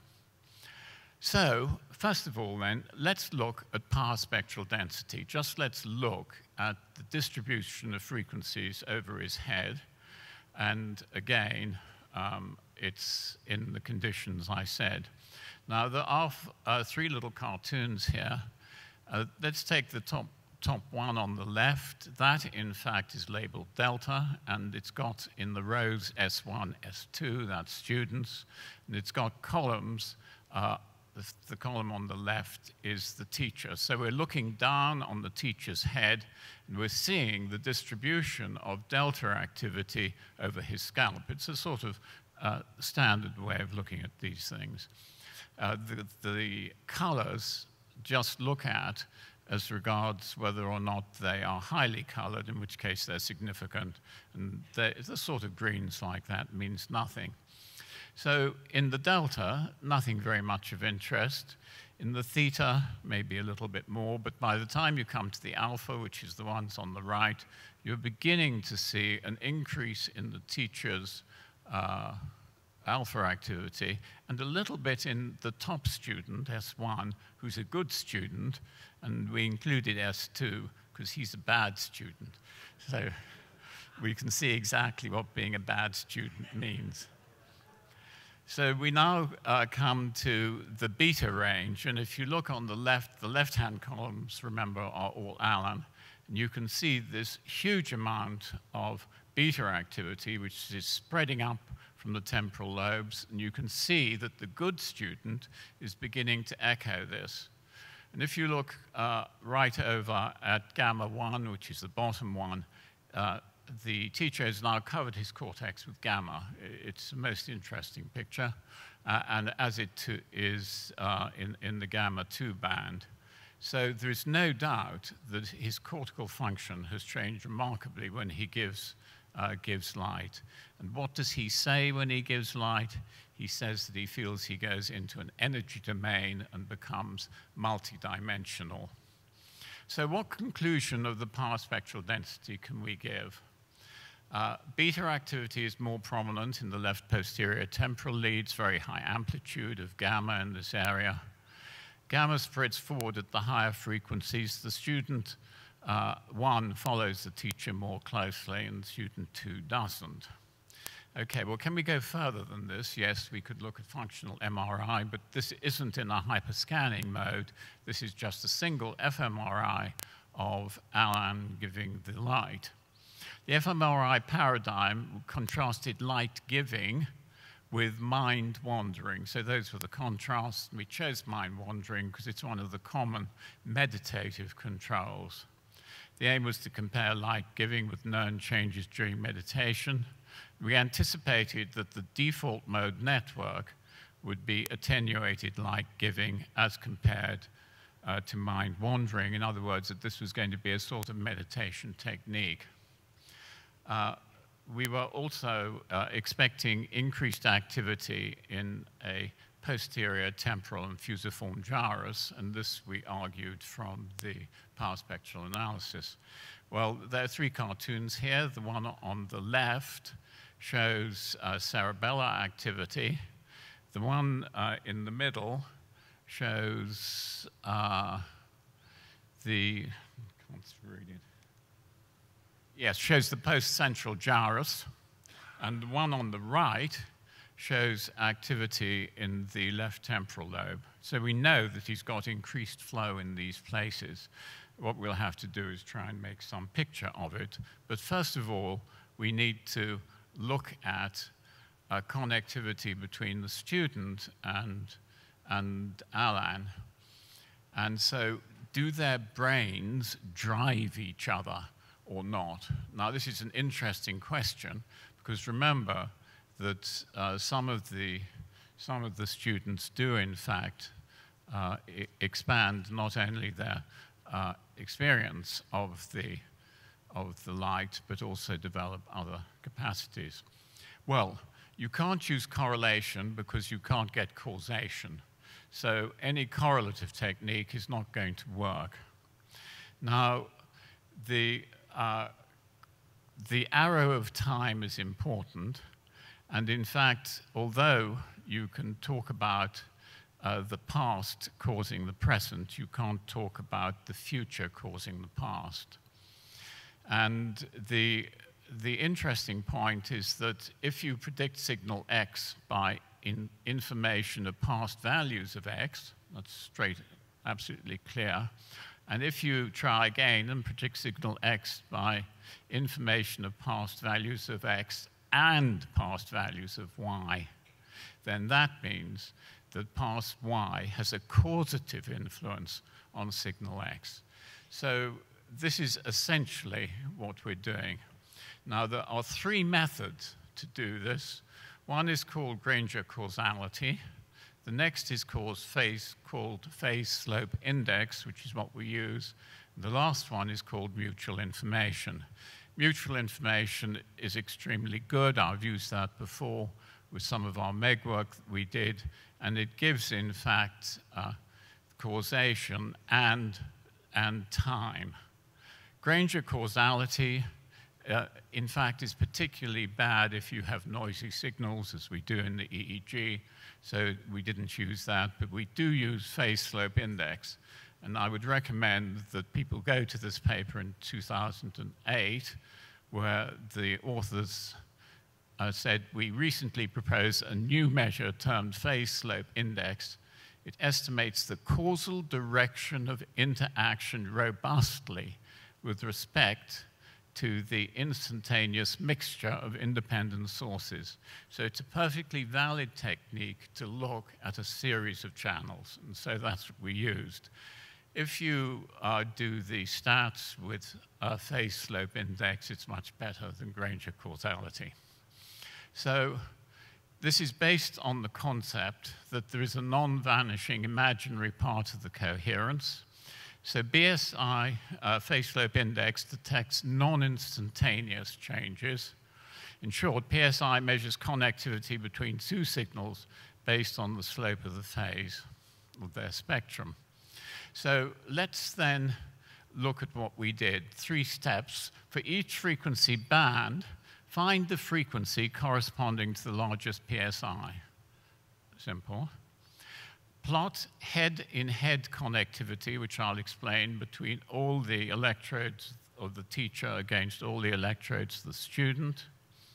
So first of all then, let's look at power spectral density. Just let's look at the distribution of frequencies over his head. And again, it's in the conditions I said. Now, there are three little cartoons here. Let's take the top one on the left. That, in fact, is labeled delta, and it's got in the rows S1, S2, that's students, and it's got columns. The column on the left is the teacher. So we're looking down on the teacher's head, and we're seeing the distribution of delta activity over his scalp. It's a sort of standard way of looking at these things. The colors just look at as regards whether or not they are highly colored, in which case they're significant, and the sort of greens like that means nothing. So in the delta, nothing very much of interest. In the theta, maybe a little bit more, but by the time you come to the alpha, which is the ones on the right, you're beginning to see an increase in the teacher's alpha activity, and a little bit in the top student, S1, who's a good student, and we included S2 because he's a bad student. So we can see exactly what being a bad student means. So we now come to the beta range, and if you look on the left-hand columns, remember, are all Alan, and you can see this huge amount of beta activity, which is spreading up from the temporal lobes, and you can see that the good student is beginning to echo this. And if you look right over at gamma 1, which is the bottom one, the teacher has now covered his cortex with gamma. It's the most interesting picture, and as it is in the gamma 2 band. So there is no doubt that his cortical function has changed remarkably when he gives light. And what does he say when he gives light? He says that he feels he goes into an energy domain and becomes multidimensional. So what conclusion of the power spectral density can we give? Beta activity is more prominent in the left posterior temporal leads, very high amplitude of gamma in this area. Gamma spreads forward at the higher frequencies. The student 1 follows the teacher more closely, and student 2 doesn't. Okay, well, can we go further than this? Yes, we could look at functional MRI, but this isn't in a hyperscanning mode. This is just a single fMRI of Alan giving the light. The fMRI paradigm contrasted light giving with mind wandering. So those were the contrasts. We chose mind wandering because it's one of the common meditative controls. The aim was to compare light giving with known changes during meditation. We anticipated that the default mode network would be attenuated light giving as compared to mind wandering. In other words, that this was going to be a sort of meditation technique. We were also expecting increased activity in a posterior temporal and fusiform gyrus, and this we argued from the power spectral analysis. Well, there are three cartoons here. The one on the left shows cerebellar activity. The one in the middle shows shows the post-central gyrus, and the one on the right shows activity in the left temporal lobe. So we know that he's got increased flow in these places. What we'll have to do is try and make some picture of it. But first of all, we need to look at connectivity between the student and Alan. And so, do their brains drive each other or not? Now, this is an interesting question, because remember that some of the students do, in fact, expand not only their experience of the light, but also develop other capacities. Well, you can't use correlation because you can't get causation. So any correlative technique is not going to work. Now, the arrow of time is important. And in fact, although you can talk about the past causing the present, you can't talk about the future causing the past. And the interesting point is that if you predict signal X by information of past values of X, that's straight, absolutely clear. And if you try again and predict signal X by information of past values of X and past values of Y, then that means that past Y has a causative influence on signal X. So this is essentially what we're doing. Now, there are three methods to do this. One is called Granger causality. The next is called phase slope index, which is what we use. The last one is called mutual information. Mutual information is extremely good. I've used that before with some of our MEG work that we did, and it gives, in fact, causation and time. Granger causality, in fact, is particularly bad if you have noisy signals, as we do in the EEG, so we didn't use that, but we do use phase slope index. And I would recommend that people go to this paper in 2008, where the authors said, we recently proposed a new measure termed phase slope index. It estimates the causal direction of interaction robustly with respect to the instantaneous mixture of independent sources. So it's a perfectly valid technique to look at a series of channels, and so that's what we used. If you do the stats with a phase slope index, it's much better than Granger causality. So this is based on the concept that there is a non-vanishing imaginary part of the coherence. So BSI, phase slope index, detects non-instantaneous changes. In short, PSI measures connectivity between two signals based on the slope of the phase of their spectrum. So let's then look at what we did. 3 steps. For each frequency band, find the frequency corresponding to the largest PSI. Simple. Plot head-in-head connectivity, which I'll explain, between all the electrodes of the teacher against all the electrodes of the student.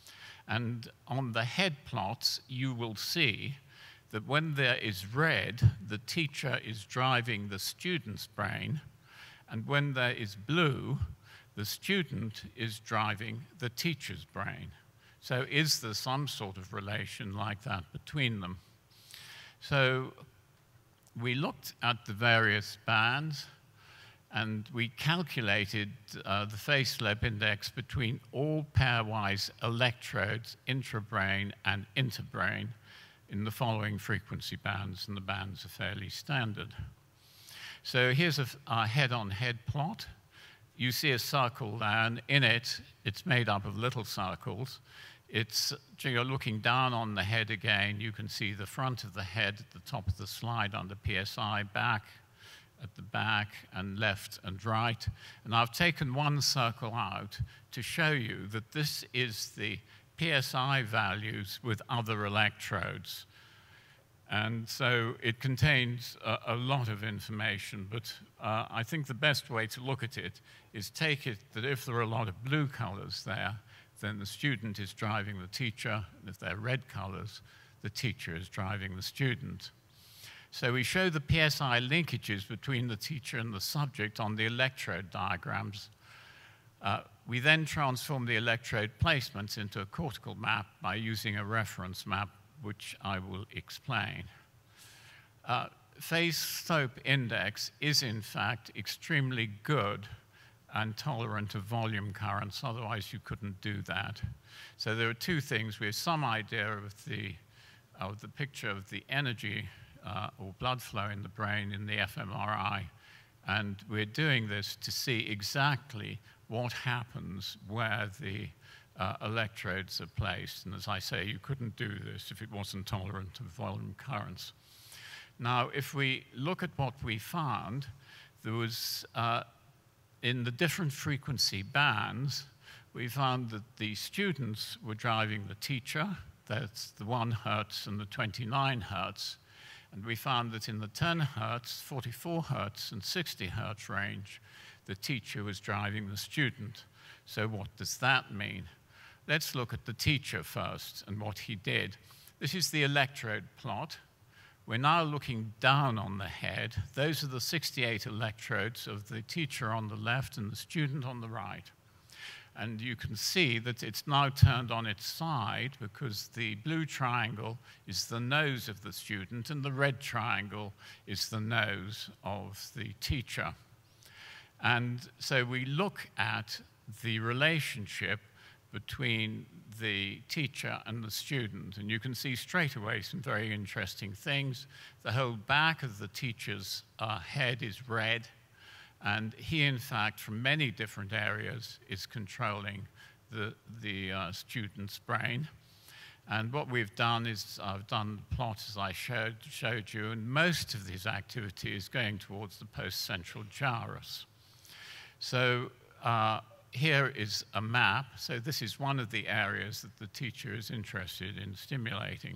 And on the head plots, you will see that when there is red, the teacher is driving the student's brain, and when there is blue, the student is driving the teacher's brain. So is there some sort of relation like that between them? So we looked at the various bands, and we calculated the phase-slip index between all pairwise electrodes, intrabrain and interbrain, in the following frequency bands, and the bands are fairly standard. So here's a head-on-head plot. You see a circle there, and in it, it's made up of little circles. You're looking down on the head again. You can see the front of the head at the top of the slide under PSI, back at the back, and left and right. And I've taken one circle out to show you that this is the PSI values with other electrodes. And so it contains a lot of information, but I think the best way to look at it is take it that if there are a lot of blue colors there, then the student is driving the teacher, and if they're red colors, the teacher is driving the student. So we show the PSI linkages between the teacher and the subject on the electrode diagrams. We then transform the electrode placements into a cortical map by using a reference map, which I will explain. Phase-slope index is, in fact, extremely good and tolerant of volume currents, otherwise you couldn't do that. So there are two things. We have some idea of the picture of the energy or blood flow in the brain in the fMRI, and we're doing this to see exactly what happens where the electrodes are placed. And as I say, you couldn't do this if it wasn't tolerant of volume currents. Now, if we look at what we found, there was, in the different frequency bands, we found that the students were driving the teacher. That's the 1 hertz and the 29 hertz. And we found that in the 10 hertz, 44 hertz, and 60 hertz range, the teacher was driving the student. So what does that mean? Let's look at the teacher first and what he did. This is the electrode plot. We're now looking down on the head. Those are the 68 electrodes of the teacher on the left and the student on the right. And you can see that it's now turned on its side because the blue triangle is the nose of the student and the red triangle is the nose of the teacher. And so we look at the relationship between the teacher and the student, and you can see straight away some very interesting things. The whole back of the teacher's head is red, and he, in fact, from many different areas, is controlling the student's brain. And what we've done is I've done the plot as I showed you, and most of this activity is going towards the post-central gyrus. So here is a map. So this is one of the areas that the teacher is interested in stimulating.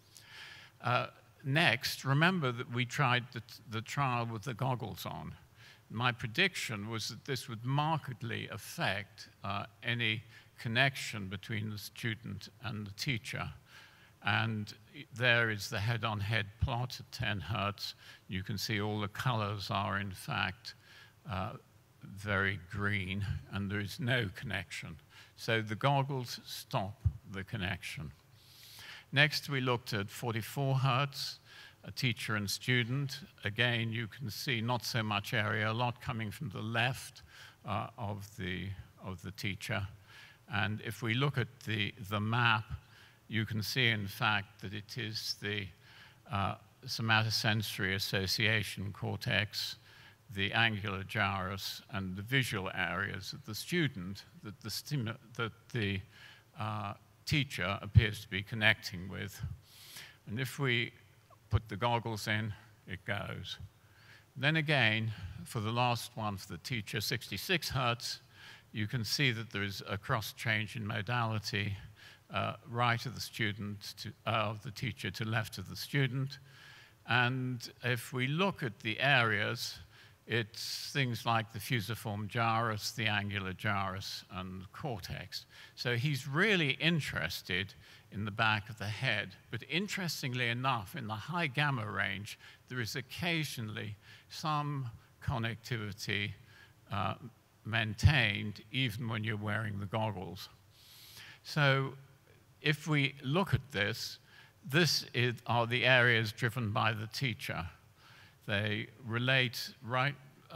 Next, remember that we tried the trial with the goggles on. My prediction was that this would markedly affect any connection between the student and the teacher. And there is the head-on-head plot at 10 hertz. You can see all the colors are, in fact, very green, and there is no connection. So the goggles stop the connection. Next, we looked at 44 hertz, a teacher and student. Again, you can see not so much area, a lot coming from the left of the teacher. And if we look at the map, you can see, in fact, that it is the somatosensory association cortex, the angular gyrus, and the visual areas of the student that the teacher appears to be connecting with. And if we put the goggles in, it goes. Then again, for the last one, for the teacher, 66 hertz, you can see that there is a cross change in modality, right of the student, of the teacher to left of the student. And if we look at the areas, It's things like the fusiform gyrus, the angular gyrus, and the cortex. So he's really interested in the back of the head. But interestingly enough, in the high gamma range, there is occasionally some connectivity maintained even when you're wearing the goggles. So if we look at this, are the areas driven by the teacher. They relate right,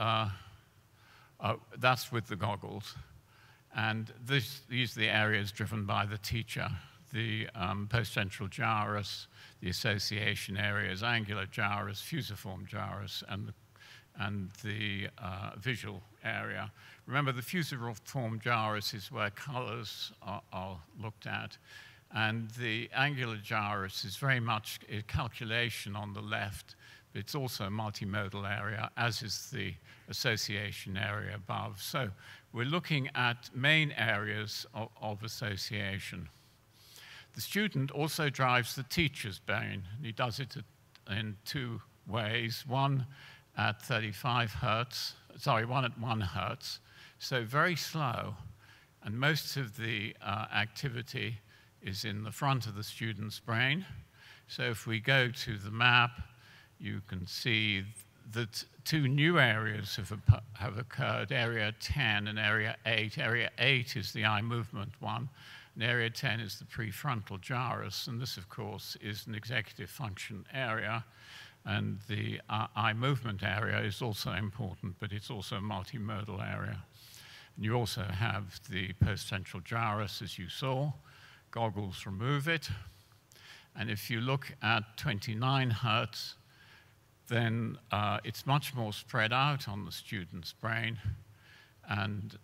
that's with the goggles. And these are the areas driven by the teacher. The postcentral gyrus, the association areas, angular gyrus, fusiform gyrus, and the visual area. Remember, the fusiform gyrus is where colors are looked at. And the angular gyrus is very much a calculation on the left, but it's also a multimodal area, as is the association area above. So we're looking at main areas of association. The student also drives the teacher's brain. He does it in two ways, one at 35 hertz, one at 1 hertz, so very slow, and most of the activity is in the front of the student's brain. So if we go to the map, you can see that two new areas have occurred, area 10 and area 8. Area 8 is the eye movement one, and area 10 is the prefrontal gyrus, and this, of course, is an executive function area. And the eye movement area is also important, but it's also a multimodal area. And you also have the postcentral gyrus, as you saw. Goggles remove it. And if you look at 29 hertz, then it's much more spread out on the student's brain. And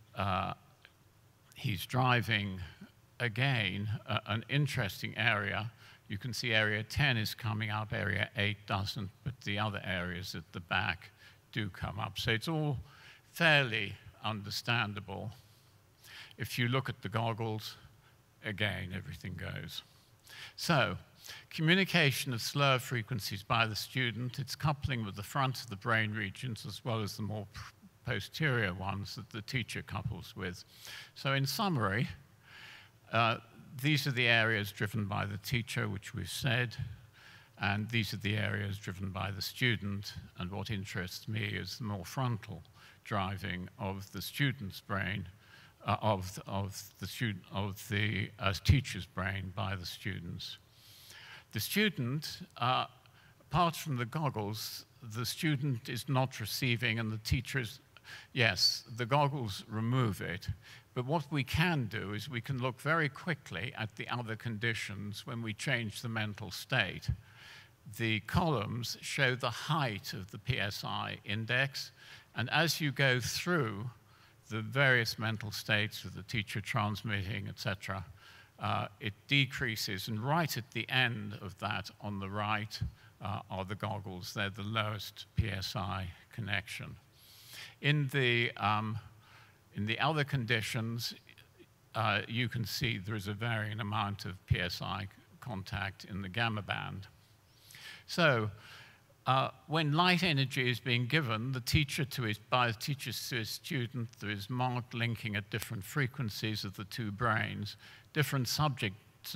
he's driving, again, an interesting area. You can see area 10 is coming up, area 8 doesn't, but the other areas at the back do come up. So it's all fairly understandable. If you look at the goggles, again, everything goes. So, communication of slower frequencies by the student, it's coupling with the front of the brain regions as well as the more posterior ones that the teacher couples with. So in summary, these are the areas driven by the teacher, which we've said, and these are the areas driven by the student, and what interests me is the more frontal driving of the student's brain, of the teacher's brain by the students. The student, apart from the goggles, the student is not receiving, and the teachers, yes, the goggles remove it, but what we can do is we can look very quickly at the other conditions when we change the mental state. The columns show the height of the PSI index, and as you go through the various mental states with the teacher transmitting, etc., it decreases, and right at the end of that on the right are the goggles. They're the lowest PSI connection. In the other conditions, you can see there is a varying amount of PSI contact in the gamma band. So when light energy is being given, by the teacher to his student, there is marked linking at different frequencies of the two brains. Different subjects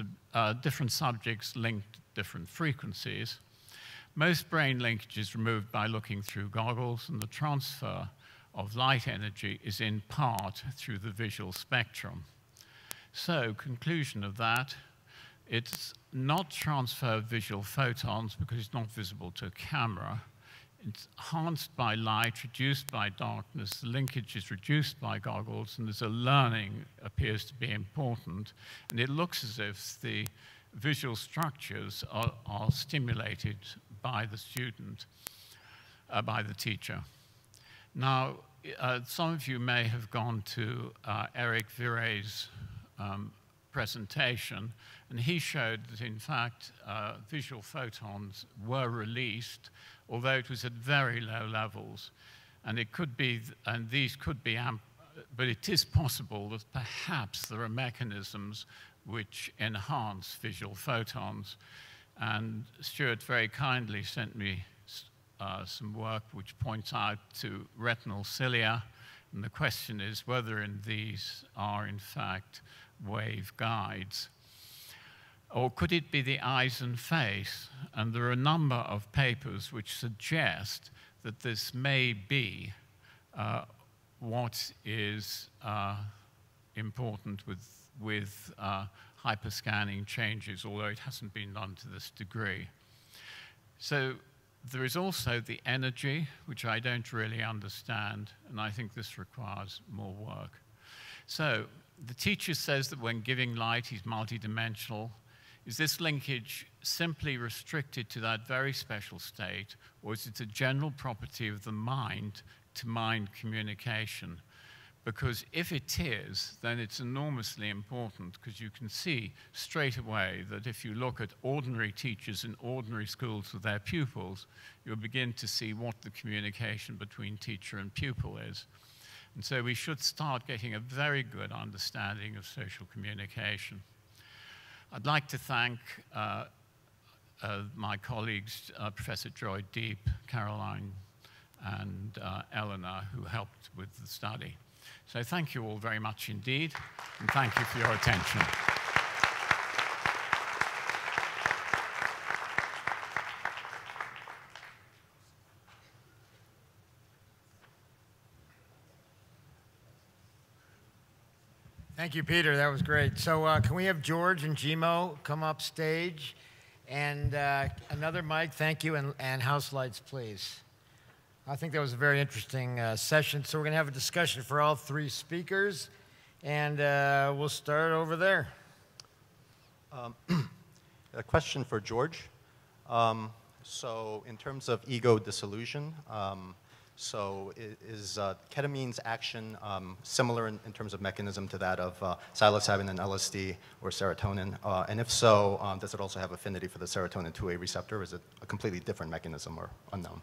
linked at different frequencies. Most brain linkage is removed by looking through goggles, and the transfer of light energy is in part through the visual spectrum. So, conclusion of that, it's not transfer of visual photons because it's not visible to a camera. It's enhanced by light, reduced by darkness, the linkage is reduced by goggles, and there's a learning appears to be important, and it looks as if the visual structures are stimulated by the student, by the teacher. Now, some of you may have gone to Eric Virey's presentation, and he showed that, in fact, visual photons were released, although it was at very low levels. And it could be, and these could be, but it is possible that perhaps there are mechanisms which enhance visual photons. And Stuart very kindly sent me some work which points out to retinal cilia, and the question is whether in these are in fact wave guides. Or could it be the eyes and face? And there are a number of papers which suggest that this may be what is important with hyperscanning changes, although it hasn't been done to this degree. So there is also the energy, which I don't really understand, and I think this requires more work. So the teacher says that when giving light, he's multidimensional. Is this linkage simply restricted to that very special state, or is it a general property of the mind to mind communication? Because if it is, then it's enormously important, because you can see straight away that if you look at ordinary teachers in ordinary schools with their pupils, you'll begin to see what the communication between teacher and pupil is. And so we should start getting a very good understanding of social communication. I'd like to thank my colleagues, Professor Joy Deep, Caroline, and Eleanor, who helped with the study. So thank you all very much indeed, and thank you for your attention. Thank you, Peter. That was great. So can we have George and Jimo come up stage? And another mic, thank you, and house lights, please. I think that was a very interesting session. So we're going to have a discussion for all three speakers, and we'll start over there. A question for George. So in terms of ego dissolution, so is ketamine's action similar in terms of mechanism to that of psilocybin and LSD or serotonin? And if so, does it also have affinity for the serotonin 2A receptor, or is it a completely different mechanism or unknown?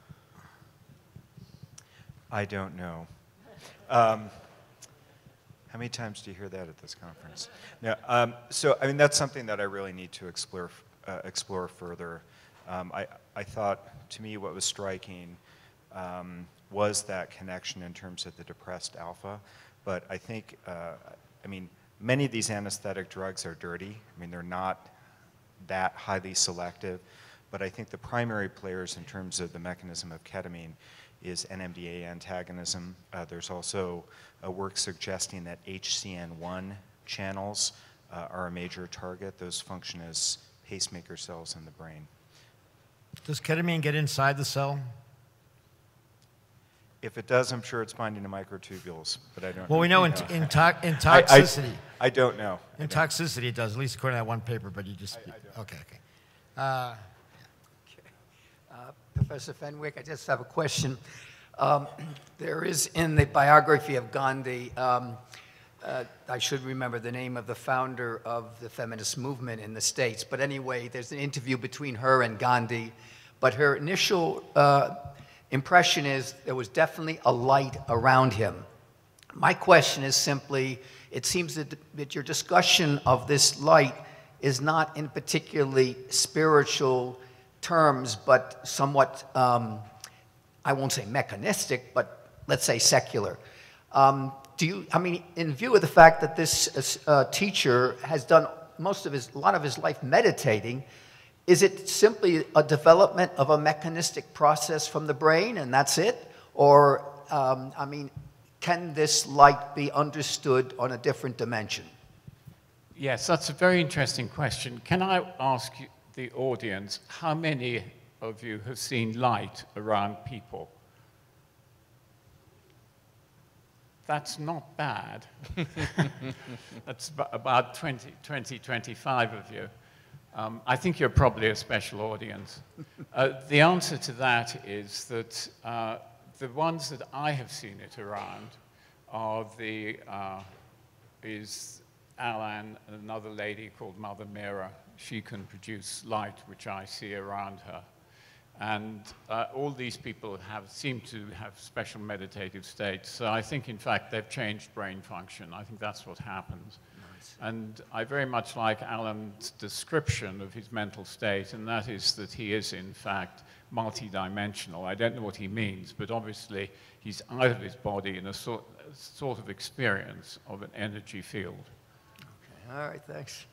I don't know. How many times do you hear that at this conference? No, so I mean, that's something that I really need to explore further. I thought, to me, what was striking was that connection in terms of the depressed alpha. But I think, I mean, many of these anesthetic drugs are dirty. I mean, they're not that highly selective. But I think the primary players in terms of the mechanism of ketamine is NMDA antagonism. There's also work suggesting that HCN1 channels are a major target. Those function as pacemaker cells in the brain. Does ketamine get inside the cell? If it does, I'm sure it's binding to microtubules, but I don't know. Well, we know in toxicity. I don't know. In toxicity, it does, at least according to that one paper, but you just... Okay. Professor Fenwick, I just have a question. There is in the biography of Gandhi, I should remember the name of the founder of the feminist movement in the States, but anyway, there's an interview between her and Gandhi, but her initial impression is there was definitely a light around him. My question is simply, it seems that your discussion of this light is not in particularly spiritual terms, but somewhat, I won't say mechanistic, but let's say secular. I mean, in view of the fact that this teacher has done a lot of his life meditating, is it simply a development of a mechanistic process from the brain and that's it? Or, I mean, can this light be understood on a different dimension? Yes, that's a very interesting question. Can I ask you, the audience, how many of you have seen light around people? That's not bad. That's about 20, 25 of you. I think you're probably a special audience. The answer to that is that the ones that I have seen it around are is Alan and another lady called Mother Mira. She can produce light, which I see around her. And all these people seem to have special meditative states. So I think, in fact, they've changed brain function. I think that's what happens. And I very much like Alan's description of his mental state, and that is that he is, in fact, multidimensional. I don't know what he means, but obviously he's out of his body in a sort of experience of an energy field. Okay. All right, thanks.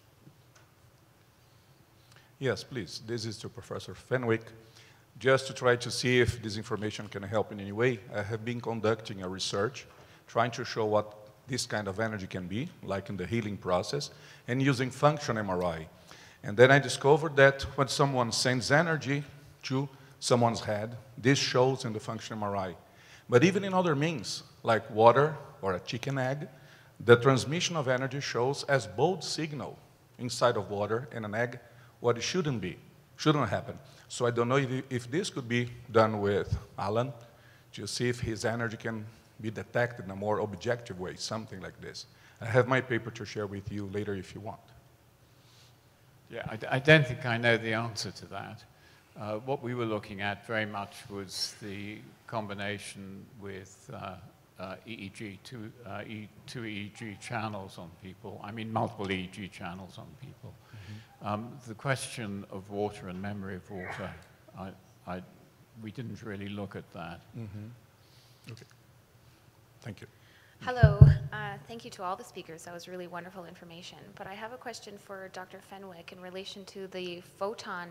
Yes, please. This is to Professor Fenwick. Just to try to see if this information can help in any way, I have been conducting a research trying to show what this kind of energy can be, like in the healing process, and using function MRI. And then I discovered that when someone sends energy to someone's head, this shows in the function MRI. But even in other means, like water or a chicken egg, the transmission of energy shows as both signal inside of water and an egg what it shouldn't happen. So I don't know if this could be done with Alan to see if his energy can be detected in a more objective way, something like this. I have my paper to share with you later if you want. Yeah, I don't think I know the answer to that. What we were looking at very much was the combination with EEG, two EEG channels on people. I mean, multiple EEG channels on people. Mm-hmm. The question of water and memory of water, we didn't really look at that. Mm-hmm. Okay. Thank you. Hello. Thank you to all the speakers. That was really wonderful information. But I have a question for Dr. Fenwick in relation to the photon,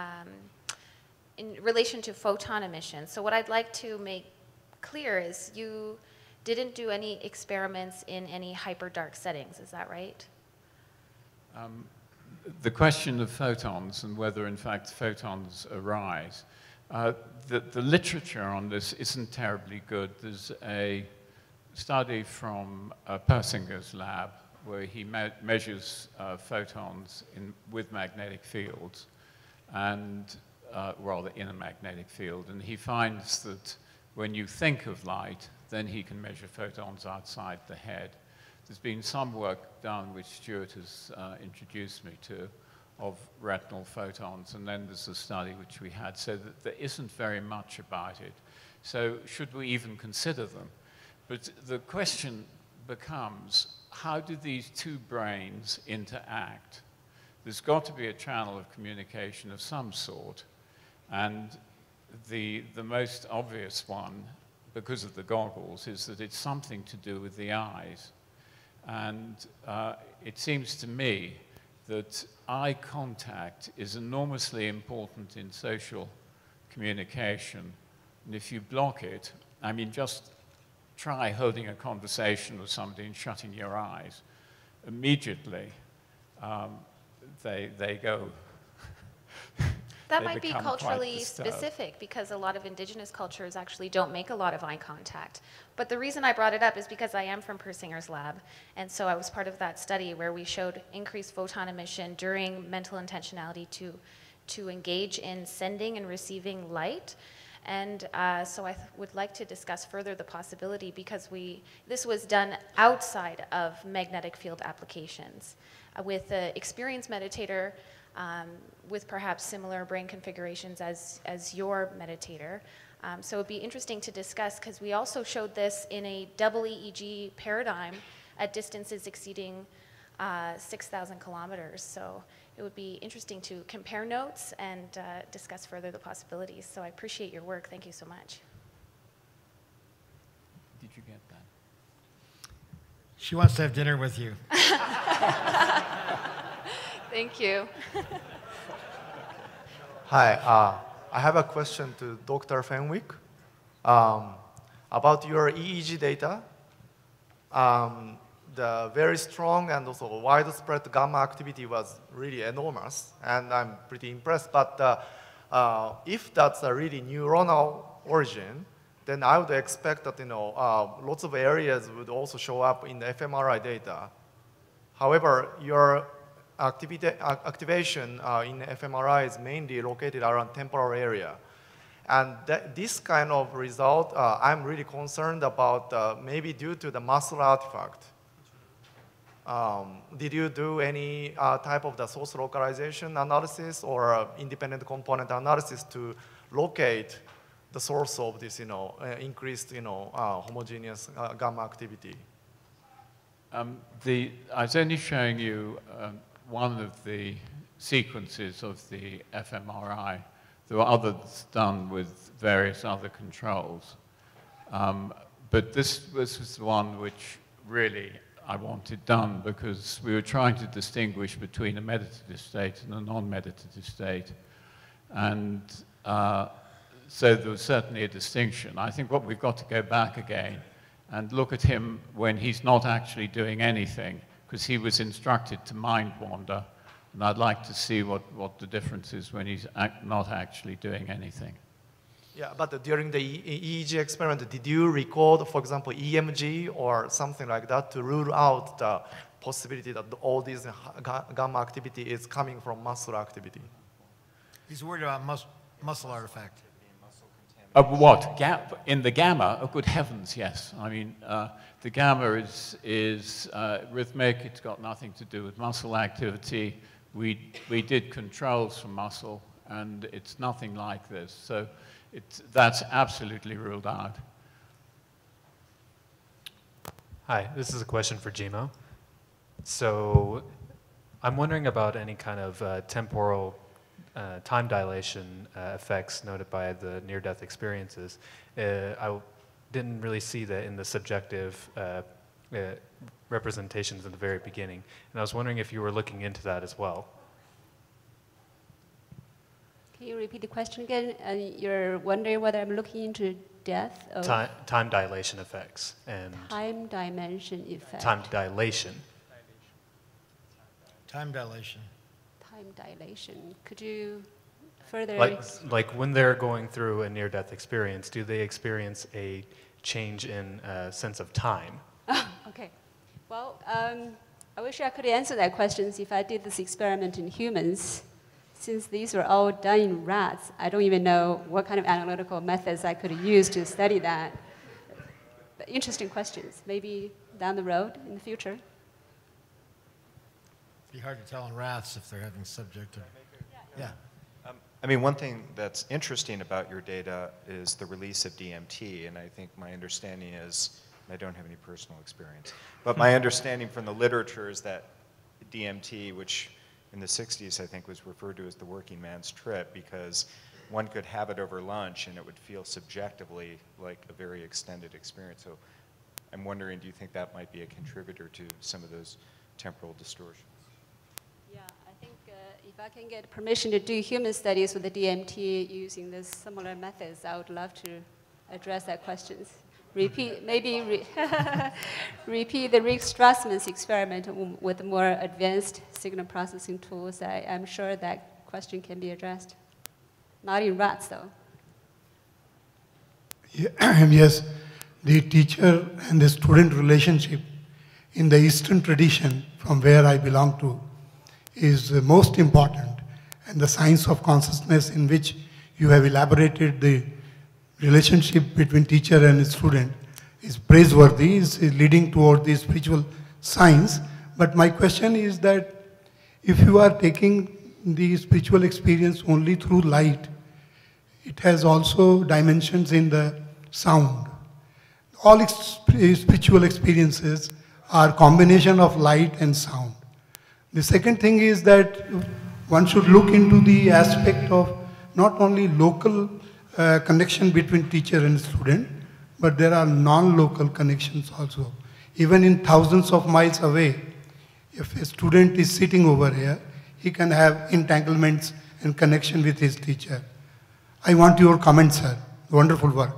emissions. So what I'd like to make clear is you didn't do any experiments in any hyperdark settings. Is that right? The question of photons and whether, in fact, photons arise, the literature on this isn't terribly good. There's a study from Persinger's lab where he measures photons with magnetic fields, and rather in a magnetic field, and he finds that when you think of light, then he can measure photons outside the head. There's been some work done, which Stuart has introduced me to, of retinal photons, and then there's a study which we had, so that there isn't very much about it. So should we even consider them? But the question becomes, how do these two brains interact? There's got to be a channel of communication of some sort, and the most obvious one, because of the goggles, is that it's something to do with the eyes. And it seems to me that eye contact is enormously important in social communication. And if you block it, I mean, just try holding a conversation with somebody and shutting your eyes. Immediately, they go. That might be culturally specific, because a lot of indigenous cultures actually don't make a lot of eye contact. But the reason I brought it up is because I am from Persinger's lab, and so I was part of that study where we showed increased photon emission during mental intentionality to engage in sending and receiving light. And so I would like to discuss further the possibility, because this was done outside of magnetic field applications with an experienced meditator with perhaps similar brain configurations as your meditator. So it would be interesting to discuss, because we also showed this in a double EEG paradigm at distances exceeding 6,000 kilometers. So it would be interesting to compare notes and discuss further the possibilities. So I appreciate your work. Thank you so much. Did you get that? She wants to have dinner with you. Thank you. Hi, I have a question to Dr. Fenwick about your EEG data. The very strong and also widespread gamma activity was really enormous, and I'm pretty impressed. But if that's a really neuronal origin, then I would expect that lots of areas would also show up in the fMRI data. However, your activation in fMRI is mainly located around temporal area. And this kind of result, I'm really concerned about maybe due to the muscle artifact. Did you do any type of the source localization analysis or independent component analysis to locate the source of this increased homogeneous gamma activity? I was only showing you one of the sequences of the fMRI. There were others done with various other controls. But this was the one which really I wanted done because we were trying to distinguish between a meditative state and a non-meditative state. And so there was certainly a distinction. I think what we've got to go back again and look at him when he's not actually doing anything, because he was instructed to mind wander, and I'd like to see what the difference is when he's not actually doing anything. Yeah, but during the EEG experiment, did you record, for example, EMG or something like that to rule out the possibility that all this gamma activity is coming from muscle activity? He's worried about muscle artifact. What? In the gamma? Oh, good heavens, yes. I mean, the gamma is rhythmic. It's got nothing to do with muscle activity. We did controls for muscle, and it's nothing like this. So that's absolutely ruled out. Hi, this is a question for Jimo. So I'm wondering about any kind of temporal time dilation effects noted by the near-death experiences. I didn't really see that in the subjective representations in the very beginning, and I was wondering if you were looking into that as well. Can you repeat the question again? You're wondering whether I'm looking into death of time dilation effects and time dimension effect. Time dilation. Time dilation. Time dilation. Could you further? Like when they're going through a near-death experience, do they experience a change in sense of time? Okay. Well, I wish I could answer that question if I did this experiment in humans. Since these were all done in rats, I don't even know what kind of analytical methods I could use to study that. But interesting questions. Maybe down the road in the future. It'd be hard to tell in rats if they're having subjective. Yeah. I mean, one thing that's interesting about your data is the release of DMT, and I think my understanding is, I don't have any personal experience, but my understanding from the literature is that DMT, which in the 60s, I think, was referred to as the working man's trip because one could have it over lunch and it would feel subjectively like a very extended experience. So I'm wondering, do you think that might be a contributor to some of those temporal distortions? Yeah, I think if I can get permission to do human studies with the DMT using this similar methods, I would love to address that questions. Repeat the Rick Strassman's experiment with more advanced signal processing tools. I'm sure that question can be addressed. Not in rats, though. Yeah, yes, the teacher and the student relationship in the Eastern tradition, from where I belong to, is most important. And the science of consciousness in which you have elaborated the relationship between teacher and student is praiseworthy, is leading toward the spiritual science. But my question is that if you are taking the spiritual experience only through light, it has also dimensions in the sound. All spiritual experiences are combination of light and sound. The second thing is that one should look into the aspect of not only local connection between teacher and student, but there are non-local connections also. Even in thousands of miles away, if a student is sitting over here, he can have entanglements and connection with his teacher. I want your comments, sir. Wonderful work.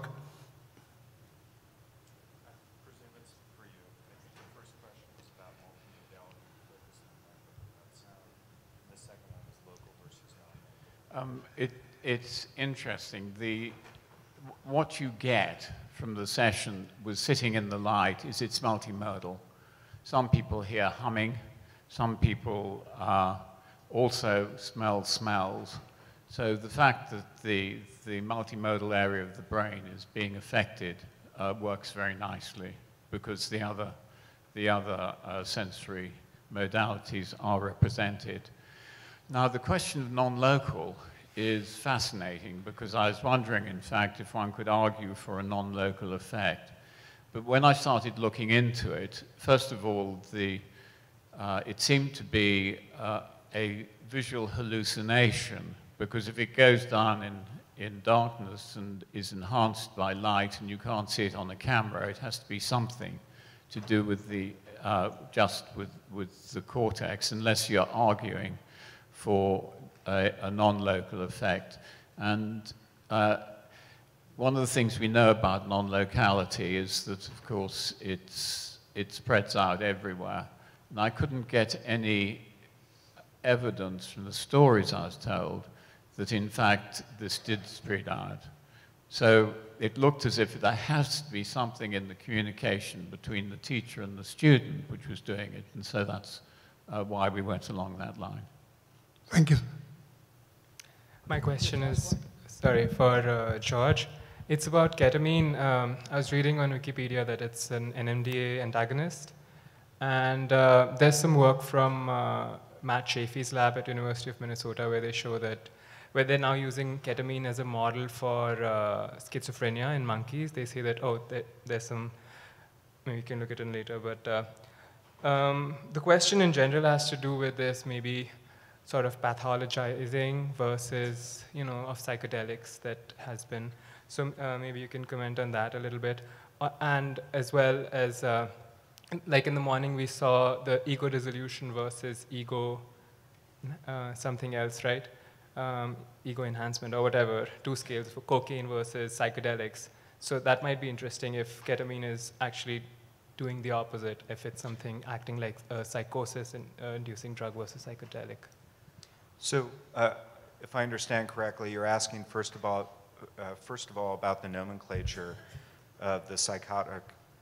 It's interesting. What you get from the session with sitting in the light is it's multimodal. Some people hear humming. Some people also smell smells. So the fact that the multimodal area of the brain is being affected works very nicely because the other sensory modalities are represented. Now, the question of non-local is fascinating because I was wondering, in fact, if one could argue for a non-local effect. but when I started looking into it, first of all, it seemed to be a visual hallucination, because if it goes down in darkness and is enhanced by light and you can't see it on the camera, it has to be something to do with just with the cortex, unless you're arguing for a non-local effect. And one of the things we know about non-locality is that, of course, it spreads out everywhere. And I couldn't get any evidence from the stories I was told that, in fact, this did spread out. So it looked as if there has to be something in the communication between the teacher and the student which was doing it. And so that's why we went along that line. Thank you. My question is, sorry, for George. It's about ketamine. I was reading on Wikipedia that it's an NMDA antagonist. And there's some work from Matt Chafee's lab at University of Minnesota where they show that, where they're now using ketamine as a model for schizophrenia in monkeys. They say that, oh, there's some, maybe you can look at it later, but the question in general has to do with this maybe sort of pathologizing versus, of psychedelics that has been. So maybe you can comment on that a little bit. And as well as, like in the morning we saw the ego dissolution versus ego something else, right? Ego enhancement or whatever, 2 scales for cocaine versus psychedelics. So that might be interesting if ketamine is actually doing the opposite, if it's something acting like a psychosis and inducing drug versus psychedelic. So if I understand correctly, you're asking first of all about the nomenclature of the psychotic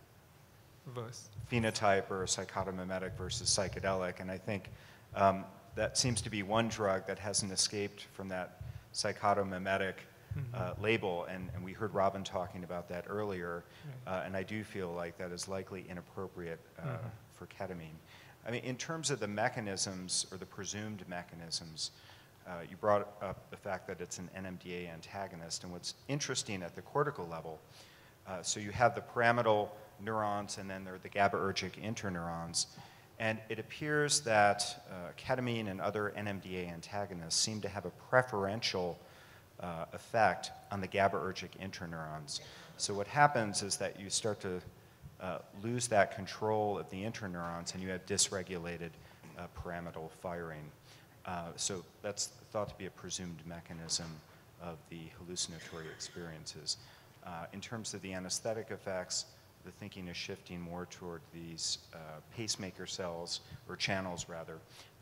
phenotype or psychotomimetic versus psychedelic. And I think that seems to be one drug that hasn't escaped from that psychotomimetic label. And we heard Robin talking about that earlier. And I do feel like that is likely inappropriate for ketamine. I mean, in terms of the mechanisms or the presumed mechanisms, you brought up the fact that it's an NMDA antagonist. And what's interesting at the cortical level, so you have the pyramidal neurons and then there are the GABAergic interneurons. And it appears that ketamine and other NMDA antagonists seem to have a preferential effect on the GABAergic interneurons. So what happens is that you start to lose that control of the interneurons and you have dysregulated pyramidal firing. So that's thought to be a presumed mechanism of the hallucinatory experiences. In terms of the anesthetic effects, the thinking is shifting more toward these pacemaker cells, or channels rather,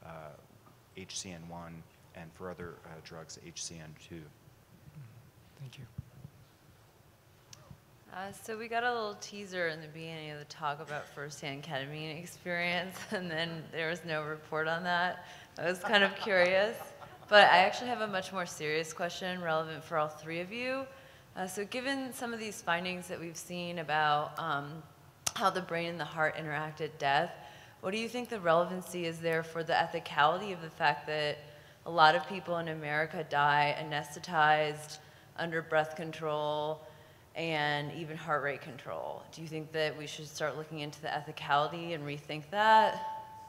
HCN1, and for other drugs, HCN2. Thank you. So we got a little teaser in the beginning of the talk about first-hand ketamine experience, and then there was no report on that. I was kind of curious. But I actually have a much more serious question relevant for all 3 of you. So given some of these findings that we've seen about how the brain and the heart interact at death, what do you think the relevancy is there for the ethicality of the fact that a lot of people in America die anesthetized, under breath control, and even heart rate control? Do you think that we should start looking into the ethicality and rethink that?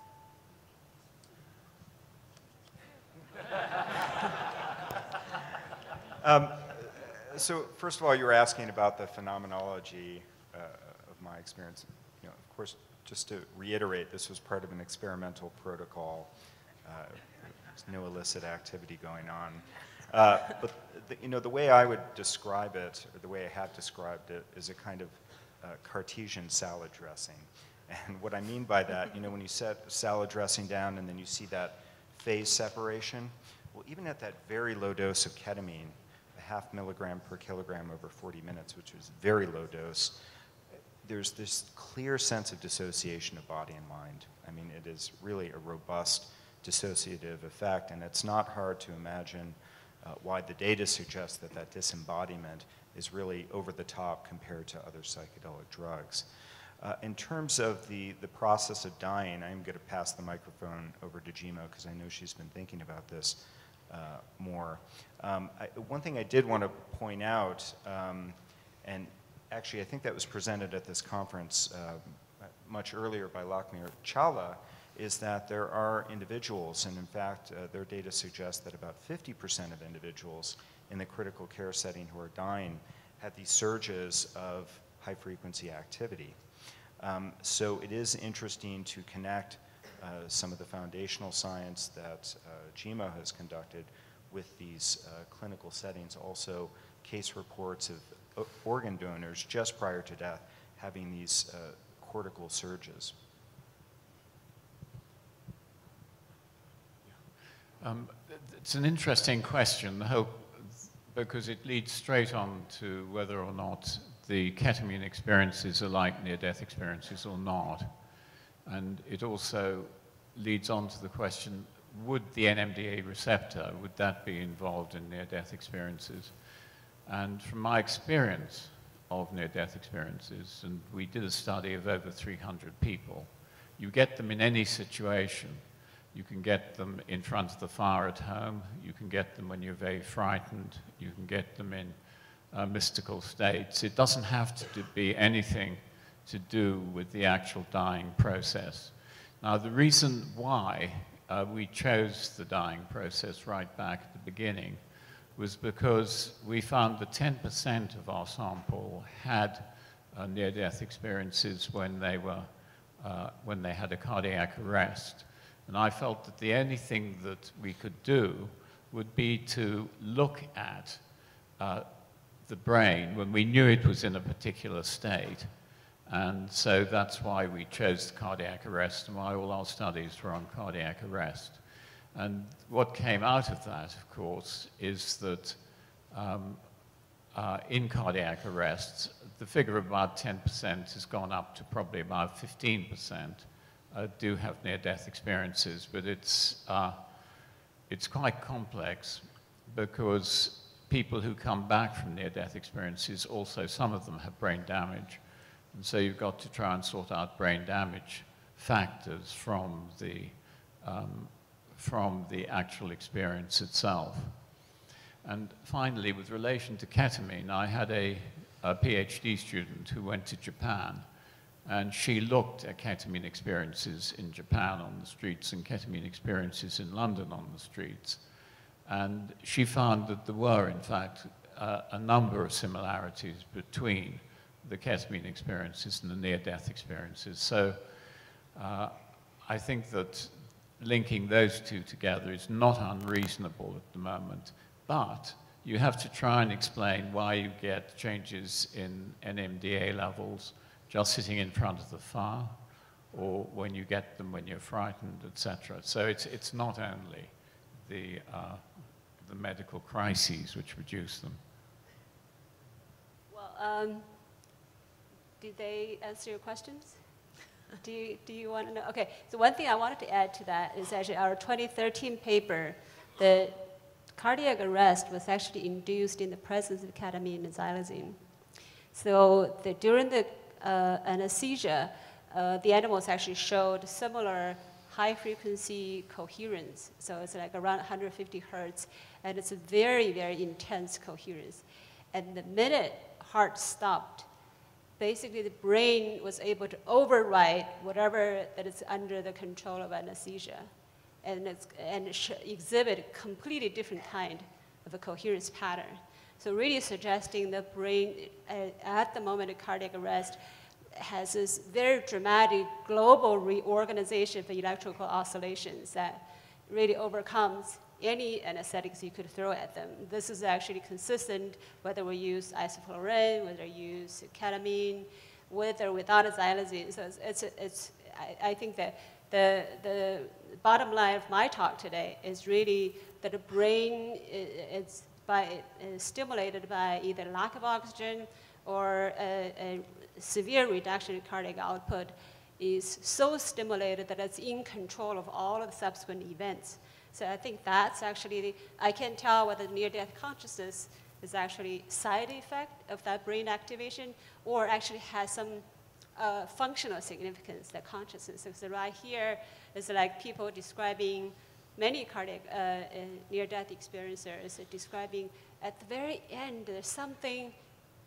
So first of all, you were asking about the phenomenology of my experience. Of course, just to reiterate, this was part of an experimental protocol. There's no illicit activity going on. But the way I would describe it, or the way I have described it, is a kind of Cartesian salad dressing. And what I mean by that, when you set salad dressing down and then you see that phase separation, well, even at that very low dose of ketamine, 0.5 milligram per kilogram over 40 minutes, which is very low dose, there's this clear sense of dissociation of body and mind. I mean, it is really a robust dissociative effect, and it's not hard to imagine why the data suggests that that disembodiment is really over the top compared to other psychedelic drugs. In terms of the process of dying, I'm going to pass the microphone over to Jimo because I know she's been thinking about this more. One thing I did want to point out, and actually, I think that was presented at this conference much earlier by Lakshmi Chawla, is that there are individuals, and in fact, their data suggests that about 50% of individuals in the critical care setting who are dying had these surges of high-frequency activity. So it is interesting to connect some of the foundational science that GMO has conducted with these clinical settings, also case reports of organ donors just prior to death having these cortical surges. It's an interesting question, because it leads straight on to whether or not the ketamine experiences are like near-death experiences or not. And it also leads on to the question, would the NMDA receptor, would that be involved in near-death experiences? And from my experience of near-death experiences, and we did a study of over 300 people, you get them in any situation. You can get them in front of the fire at home, you can get them when you're very frightened, you can get them in mystical states. It doesn't have to be anything to do with the actual dying process. Now, the reason why we chose the dying process right back at the beginning was because we found that 10% of our sample had near-death experiences when they had a cardiac arrest. And I felt that the only thing that we could do would be to look at the brain when we knew it was in a particular state. And so that's why we chose cardiac arrest and why all our studies were on cardiac arrest. And what came out of that, of course, is that in cardiac arrests, the figure of about 10% has gone up to probably about 15%. Do have near-death experiences, but it's quite complex because people who come back from near-death experiences also, some of them have brain damage. And so you've got to try and sort out brain damage factors from the actual experience itself. And finally, with relation to ketamine, I had a PhD student who went to Japan, and she looked at ketamine experiences in Japan on the streets and ketamine experiences in London on the streets. And she found that there were, in fact, a number of similarities between the ketamine experiences and the near-death experiences. So I think that linking those two together is not unreasonable at the moment, but you have to try and explain why you get changes in NMDA levels just sitting in front of the fire, or when you get them when you're frightened, etc. So it's not only the medical crises which produce them. Well, did they answer your questions? Do you want to know? Okay, so one thing I wanted to add to that is actually our 2013 paper, the cardiac arrest was actually induced in the presence of ketamine and xylazine. So during the anesthesia, the animals actually showed similar high-frequency coherence. So it's like around 150 hertz, and it's a very, very intense coherence. And the minute heart stopped, basically the brain was able to override whatever that is under the control of anesthesia, and exhibit a completely different kind of a coherence pattern. So really suggesting the brain at the moment of cardiac arrest has this very dramatic global reorganization for electrical oscillations that really overcomes any anesthetics you could throw at them. This is actually consistent whether we use isoflurane, whether we use ketamine, with or without a xylazine. So I think that the bottom line of my talk today is really that the brain is stimulated by either lack of oxygen or a severe reduction in cardiac output is so stimulated that it's in control of all of the subsequent events. So I think that's actually, I can tell whether near-death consciousness is actually a side effect of that brain activation or actually has some functional significance, that consciousness. So right here is like people describing many cardiac near-death experiencers describing at the very end there's something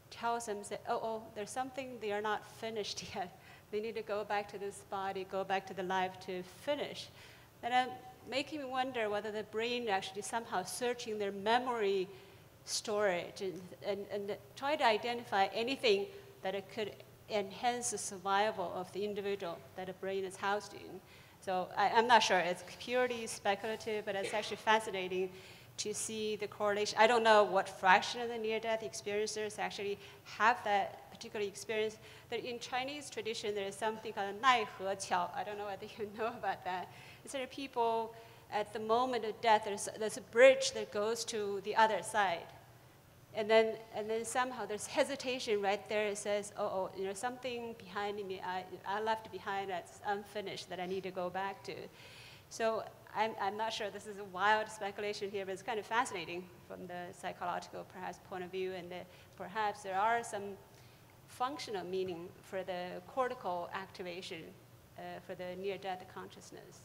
tells them, say, oh, there's something they are not finished yet. They need to go back to this body, go back to the life to finish. And making me wonder whether the brain actually somehow searching their memory storage and try to identify anything that it could enhance the survival of the individual that the brain is housed in. So I'm not sure. It's purely speculative, but it's actually fascinating to see the correlation. I don't know what fraction of the near-death experiencers actually have that particular experience. That in Chinese tradition, there is something called 奈何桥. I don't know whether you know about that. It's that people, at the moment of death, there's a bridge that goes to the other side. And then somehow there's hesitation right there. It says, something behind me I left behind that's unfinished that I need to go back to. So I'm not sure, this is a wild speculation here, but it's kind of fascinating from the psychological, perhaps, point of view, and perhaps there are some functional meaning for the cortical activation for the near-death consciousness.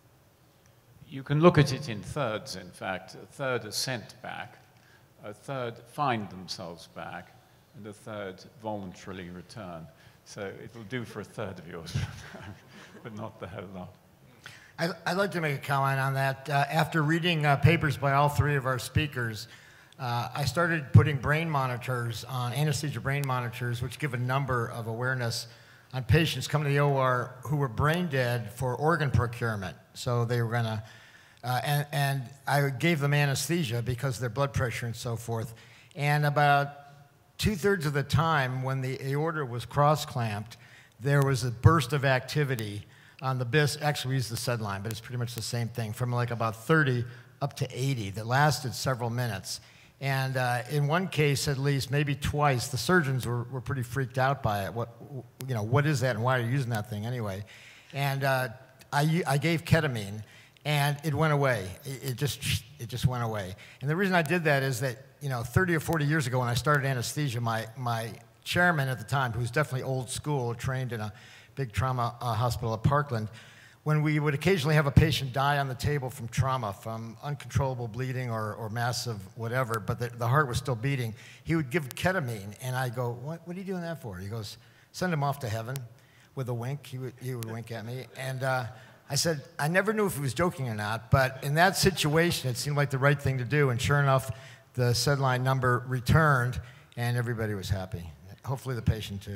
You can look at it in thirds, in fact. A third are sent back, a third find themselves back, and a third voluntarily return. So it'll do for a third of yours, but not the whole lot. I'd like to make a comment on that. After reading papers by all three of our speakers, I started putting brain monitors on, anesthesia brain monitors, which give a number of awareness on patients coming to the OR who were brain dead for organ procurement. So they were going to, and I gave them anesthesia because of their blood pressure and so forth. And about 2/3 of the time when the aorta was cross-clamped, there was a burst of activity on the BIS. Actually, we use the SED line, but it's pretty much the same thing, from like about 30 up to 80 that lasted several minutes. And in one case, at least, maybe twice, the surgeons were pretty freaked out by it. What is that and why are you using that thing anyway? And I gave ketamine, and it went away. It just went away. And the reason I did that is that 30 or 40 years ago when I started anesthesia, my chairman at the time, who was definitely old school, trained in a big trauma hospital at Parkland, when we would occasionally have a patient die on the table from trauma, from uncontrollable bleeding or massive whatever, but the heart was still beating, he would give ketamine, and I go, what are you doing that for? He goes, send him off to heaven, with a wink. He would wink at me. And I said, I never knew if he was joking or not, but in that situation, it seemed like the right thing to do, and sure enough, the SED line number returned, and everybody was happy. Hopefully the patient too.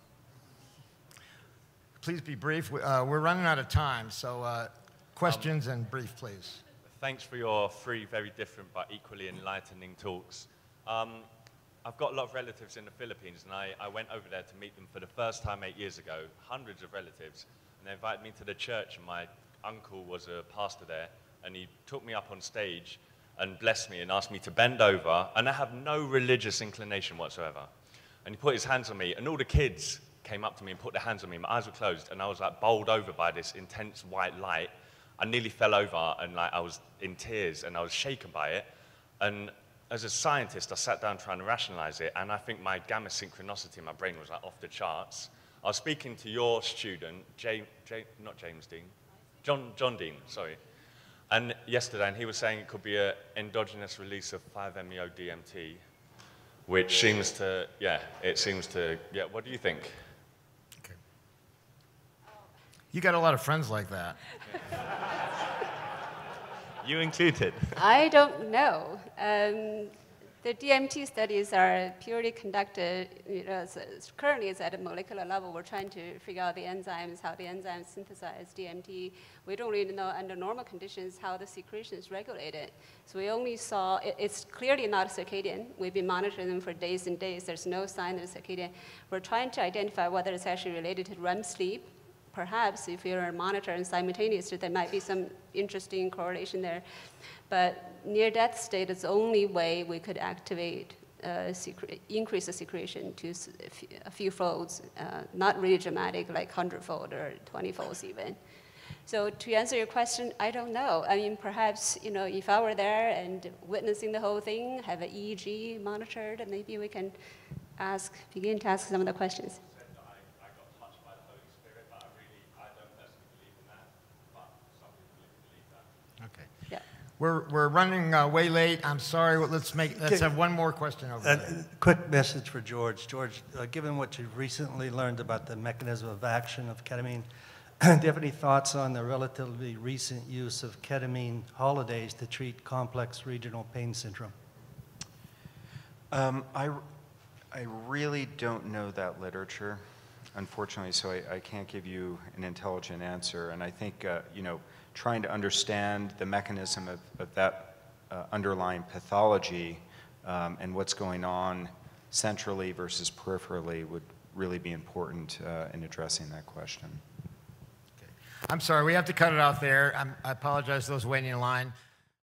Please be brief. We're running out of time, so questions and brief, please. Thanks for your three very different but equally enlightening talks. I've got a lot of relatives in the Philippines, and I went over there to meet them for the first time 8 years ago, hundreds of relatives, and they invited me to the church, and my uncle was a pastor there, and he took me up on stage and blessed me and asked me to bend over, and I have no religious inclination whatsoever. And he put his hands on me, and all the kids came up to me and put their hands on me. My eyes were closed, and I was like bowled over by this intense white light. I nearly fell over, and I was in tears, and I was shaken by it. And as a scientist, I sat down trying to rationalize it, and I think my gamma synchronicity in my brain was like off the charts. I was speaking to your student, not James Dean, John Dean, sorry. And yesterday, and he was saying it could be an endogenous release of 5-MeO-DMT, which seems to, what do you think? Okay. You got a lot of friends like that. You included. I don't know. The DMT studies are purely conducted, currently it's at a molecular level. We're trying to figure out the enzymes, how the enzymes synthesize DMT. We don't really know under normal conditions how the secretion is regulated. So we only saw, it's clearly not circadian. We've been monitoring them for days and days. There's no sign that it's circadian. We're trying to identify whether it's actually related to REM sleep. Perhaps if you're monitoring simultaneously, there might be some interesting correlation there. But near-death state is the only way we could activate, increase the secretion to a few folds, not really dramatic, like 100-fold or 20-folds even. So to answer your question, I don't know. I mean, perhaps, if I were there and witnessing the whole thing, have an EEG monitored, and maybe we can begin to ask some of the questions. We're running way late. I'm sorry. Let's have one more question over there. Quick message for George. George, given what you've recently learned about the mechanism of action of ketamine, do you have any thoughts on the relatively recent use of ketamine holidays to treat complex regional pain syndrome? I really don't know that literature, unfortunately, so I can't give you an intelligent answer. And I think, trying to understand the mechanism of that underlying pathology and what's going on centrally versus peripherally would really be important in addressing that question. I'm sorry, we have to cut it off there. I apologize to those waiting in line.